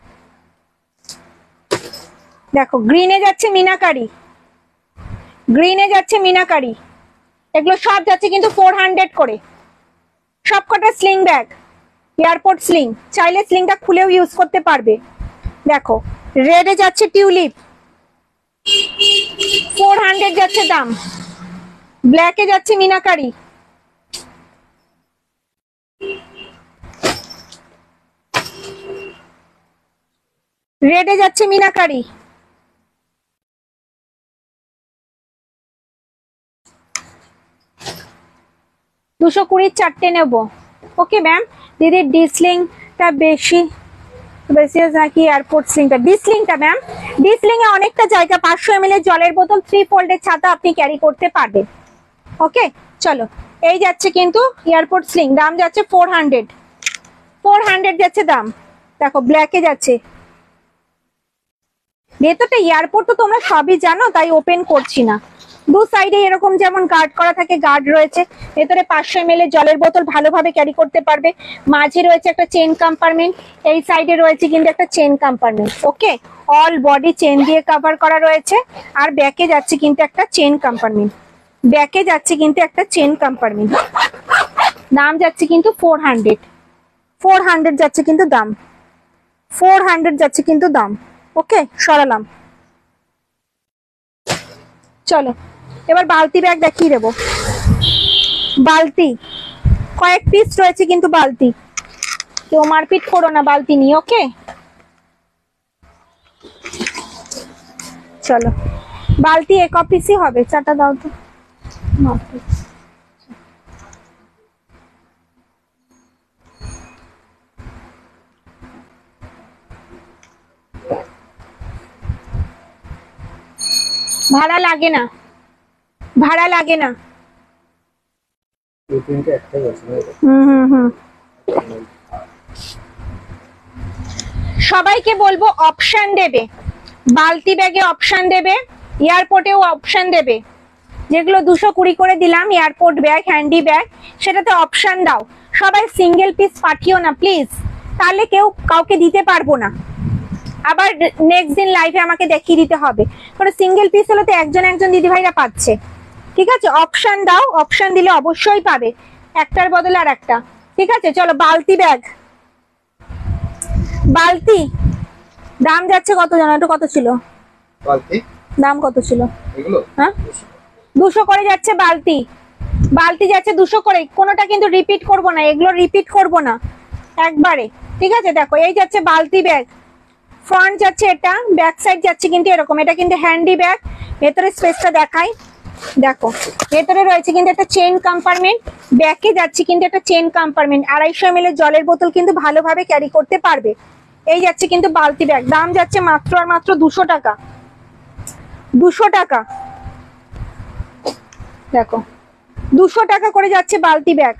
A: দেখো গ্রিনে যাচ্ছে মিনাকারি, গ্রিনে যাচ্ছে মিনাকারি, এগুলো সব যাচ্ছে কিন্তু 400 করে। সবকটা স্লিং ব্যাগ, এয়ারপোর্ট স্লিং, চাইলে স্লিংটা খুলেও ইউজ করতে পারবে। দেখো রেডে যাচ্ছে টিউলিপ, 400 যাচ্ছে দাম। ব্ল্যাকে যাচ্ছে মিনাকারি, রেডে যাচ্ছে মিনাকারি, 220 চারটে নেব। ওকে ম্যাম, দিদি ডিসলিংটা বেশি বেশি নাকি এয়ারপোর্ট স্লিংটা? ডিসলিংটা ম্যাম, ডিসলিং এ অনেকটা জায়গা, 500 ml জলের বোতল, 3 ফোল্ডের ছাতা আপনি ক্যারি করতে পারবেন। ওকে চলো এই যাচ্ছে কিন্তু এয়ারপোর্ট স্লিং, দাম যাচ্ছে 400, 400 যাচ্ছে দাম। দেখো ব্ল্যাকে যাচ্ছে, ভেতরটা এয়ারপোর্ট তো তোমরা সবই জানো, তাই ওপেন করছি না। দু সাইডে এরকম যেমন গার্ড করা থাকে, গার্ড রয়েছে। ভেতরে 500 ml জলের বোতল ভালোভাবে ক্যারি করতে পারবে। মাঝে রয়েছে একটা চেন কম্পার্টমেন্ট, এই সাইডে রয়েছে কিন্তু একটা chain compartment. Okay, all body chain দিয়ে কভার করা রয়েছে। আর ব্যাকে যাচ্ছে কিন্তু একটা চেন কম্পার্টমেন্ট, ব্যাকে যাচ্ছে কিন্তু একটা চেন কম্পার্টমেন্ট। দাম যাচ্ছে কিন্তু 400, 400 যাচ্ছে কিন্তু দাম, 400 যাচ্ছে কিন্তু দাম। ওকে সরালাম। চলো এবার বালতি ব্যাগ দেখিয়ে দেবো। বালতি কয়েক পিস রয়েছে কিন্তু বালতি, কেউ মারপিট করো না বালতি নিয়ে। ওকে চলো বালতি এক পিসই হবে, চাটা দাও তো। ভাড়া লাগে না, ভাড়া লাগে না। সবাইকে বলবো অপশন দেবে, বালতি ব্যাগে অপশন দেবে, এয়ারপোর্টেও অপশন দেবে। যেগুলো 220 করে দিলাম এয়ারপোর্ট ব্যাগ, হ্যান্ডি ব্যাগ, সেটাতে অপশন দাও। সবাই সিঙ্গেল পিস পাঠিও না প্লিজ, তাহলে কেউ কাউকে দিতে পারবো না। আবার নেক্সট দিন লাইভে আমাকে দেখিয়ে দিতে হবে, কারণ সিঙ্গেল পিস হলে তো একজন একজন দিদিভাইরা পাচ্ছে। ঠিক আছে, অপশন দাও, অপশন দিলে অবশ্যই পাবে, একটার বদলে আর একটা। ঠিক আছে চলো বালতি ব্যাগ, বালতি দাম যাচ্ছে কত জানো? এটা কত ছিল
C: বালতি
A: দাম? কত ছিল
C: এগুলো?
A: হ্যাঁ 200 করে যাচ্ছে বালতি, বালতি যাচ্ছে 200 করে। কোনোটা কিন্তু রিপিট করব না, এগুলো রিপিট করব না একবারে। ঠিক আছে দেখো এই যাচ্ছে বালতি ব্যাগ, ফ্রন্ট যাচ্ছে এটা, ব্যাক সাইড যাচ্ছে কিন্তু এরকম। এটা কিন্তু হ্যান্ডি ব্যাগ। ভেতরে স্পেসটা দেখাই, দেখো ভেতরে রয়েছে কিন্তু একটা চেন কম্পার্টমেন্ট, ব্যাকে যাচ্ছে কিন্তু একটা চেন কম্পার্টমেন্ট। 250 ml এর জলের বোতল কিন্তু ভালোভাবে ক্যারি করতে পারবে। এই যাচ্ছে কিন্তু বালতি ব্যাগ, দাম যাচ্ছে মাত্র আর মাত্র 200 টাকা। 200 টাকা, দেখো 200 টাকা করে যাচ্ছে বালতি ব্যাগ।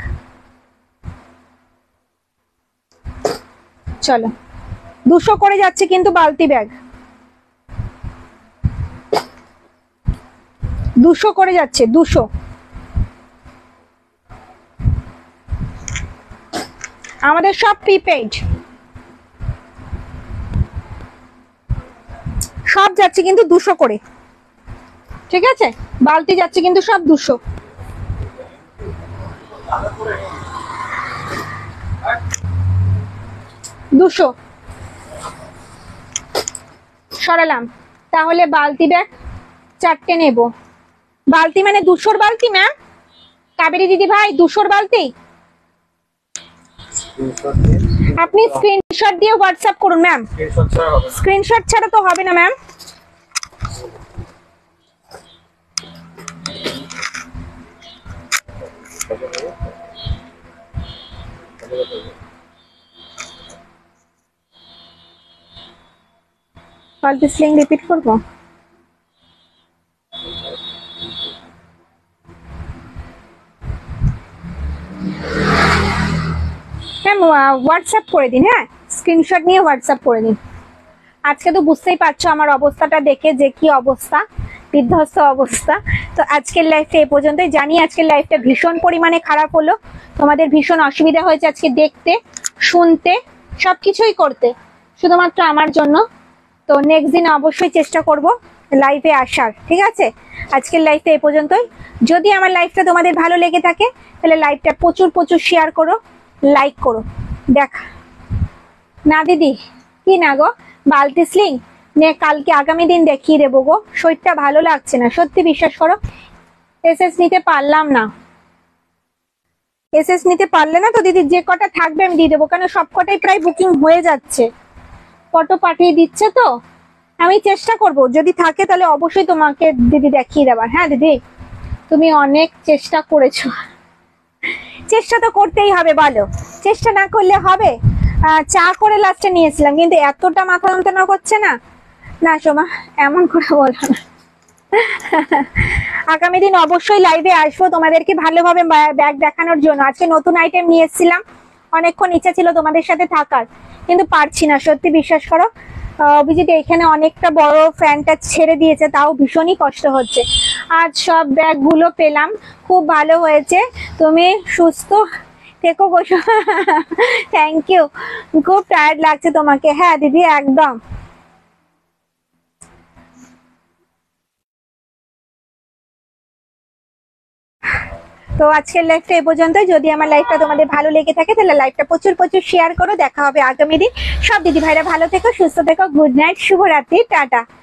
A: চলো 200 করে যাচ্ছে কিন্তু বালতি ব্যাগ, 200 করে যাচ্ছে, 200। আমাদের সব প্রিপেইড, সব যাচ্ছে কিন্তু 200 করে, ঠিক আছে? বালতি যাচ্ছে কিন্তু সব 200। সরালাম। তাহলে বালতি ব্যাগ 4টে নেব। বালতি মানে 200 বালতি ম্যাম? কাবেরী দিদি ভাই 200 বালতি? আপনি স্ক্রিনশট দিয়ে হোয়াটসঅ্যাপ করুন ম্যাম। স্ক্রিনশট ছাড়া তো হবে না ম্যাম। বালতি স্লিং রিপিট করবো। ম্যাম হোয়াটসঅ্যাপ করে দিন, হ্যাঁ স্ক্রিনশট নিয়ে হোয়াটসঅ্যাপ করে দিন। আজকে তো বুঝতেই পারছো আমার অবস্থাটা দেখে যে কি অবস্থা, বিধ্বস্ত অবস্থা। তো আজকের লাইফটা এ পর্যন্তই। জানি আজকের লাইফটা ভীষণ পরিমাণে খারাপ হলো, তোমাদের ভীষণ অসুবিধা হয়েছে আজকে দেখতে, শুনতে, সবকিছুই করতে, শুধুমাত্র আমার জন্য। তো নেক্সট দিন অবশ্যই চেষ্টা করব লাইভে আসার, ঠিক আছে? আজকের লাইফটা এ পর্যন্তই। যদি আমার লাইফটা তোমাদের ভালো লেগে থাকে তাহলে লাইভটা প্রচুর প্রচুর শেয়ার করো, লাইক করো। দেখ না দিদি, কি না গো, বালতি স্লিং নিয়ে কালকে আগামী দিন দেখিয়ে দেবো গো। শরীরটা ভালো লাগছে না, সত্যি বিশ্বাস করো। এসএস নিতে পারলাম না, এসএস নিতে পারলে না তো দিদি যে কটা থাকবে আমি দিয়ে দেবো, কেন সব কটাই প্রায় বুকিং হয়ে যাচ্ছে, ফটো পাঠিয়ে দিচ্ছে। তো আমি চেষ্টা করব যদি থাকে তাহলে অবশ্যই তোমাকে দিদি দেখিয়ে দেবার। হ্যাঁ দিদি, তুমি অনেক চেষ্টা করেছো, চেষ্টা তো করতেই হবে, বলো চেষ্টা না করলে হবে? চা করে লাস্টে নিয়েছিলাম কিন্তু এতটা মাথা যন্ত্রণা করছে না। না সোমা এমন করে বলো না। আগামী দিন অবশ্যই লাইভে আসবো তোমাদেরকে ভালোভাবে ব্যাগ দেখানোর জন্য। আজকে নতুন আইটেম নিয়ে এসেছিলাম, অনেকক্ষণ ইচ্ছা ছিল তোমাদের সাথে থাকার, কিন্তু পারছি না, সত্যি বিশ্বাস করো। অভিজিৎ এখানে অনেকটা বড় ফ্যানটা ছেড়ে দিয়েছে, তাও ভীষণই কষ্ট হচ্ছে। আজ সব ব্যাগগুলো পেলাম, খুব ভালো হয়েছে, তুমি সুস্থ থেকো গো। থ্যাংক ইউ, খুব টায়ার্ড লাগছে তোমাকে। হ্যাঁ দিদি একদম। তো আজকের লাইফটা এ পর্যন্তই। যদি আমার লাইফটা তোমাদের ভালো লেগে থাকে তাহলে লাইফটা প্রচুর প্রচুর শেয়ার করো। দেখা হবে আগামী দিন। সব দিদি ভাইরা ভালো থেকো, সুস্থ থেকো। গুড নাইট, শুভরাত্রি, টাটা।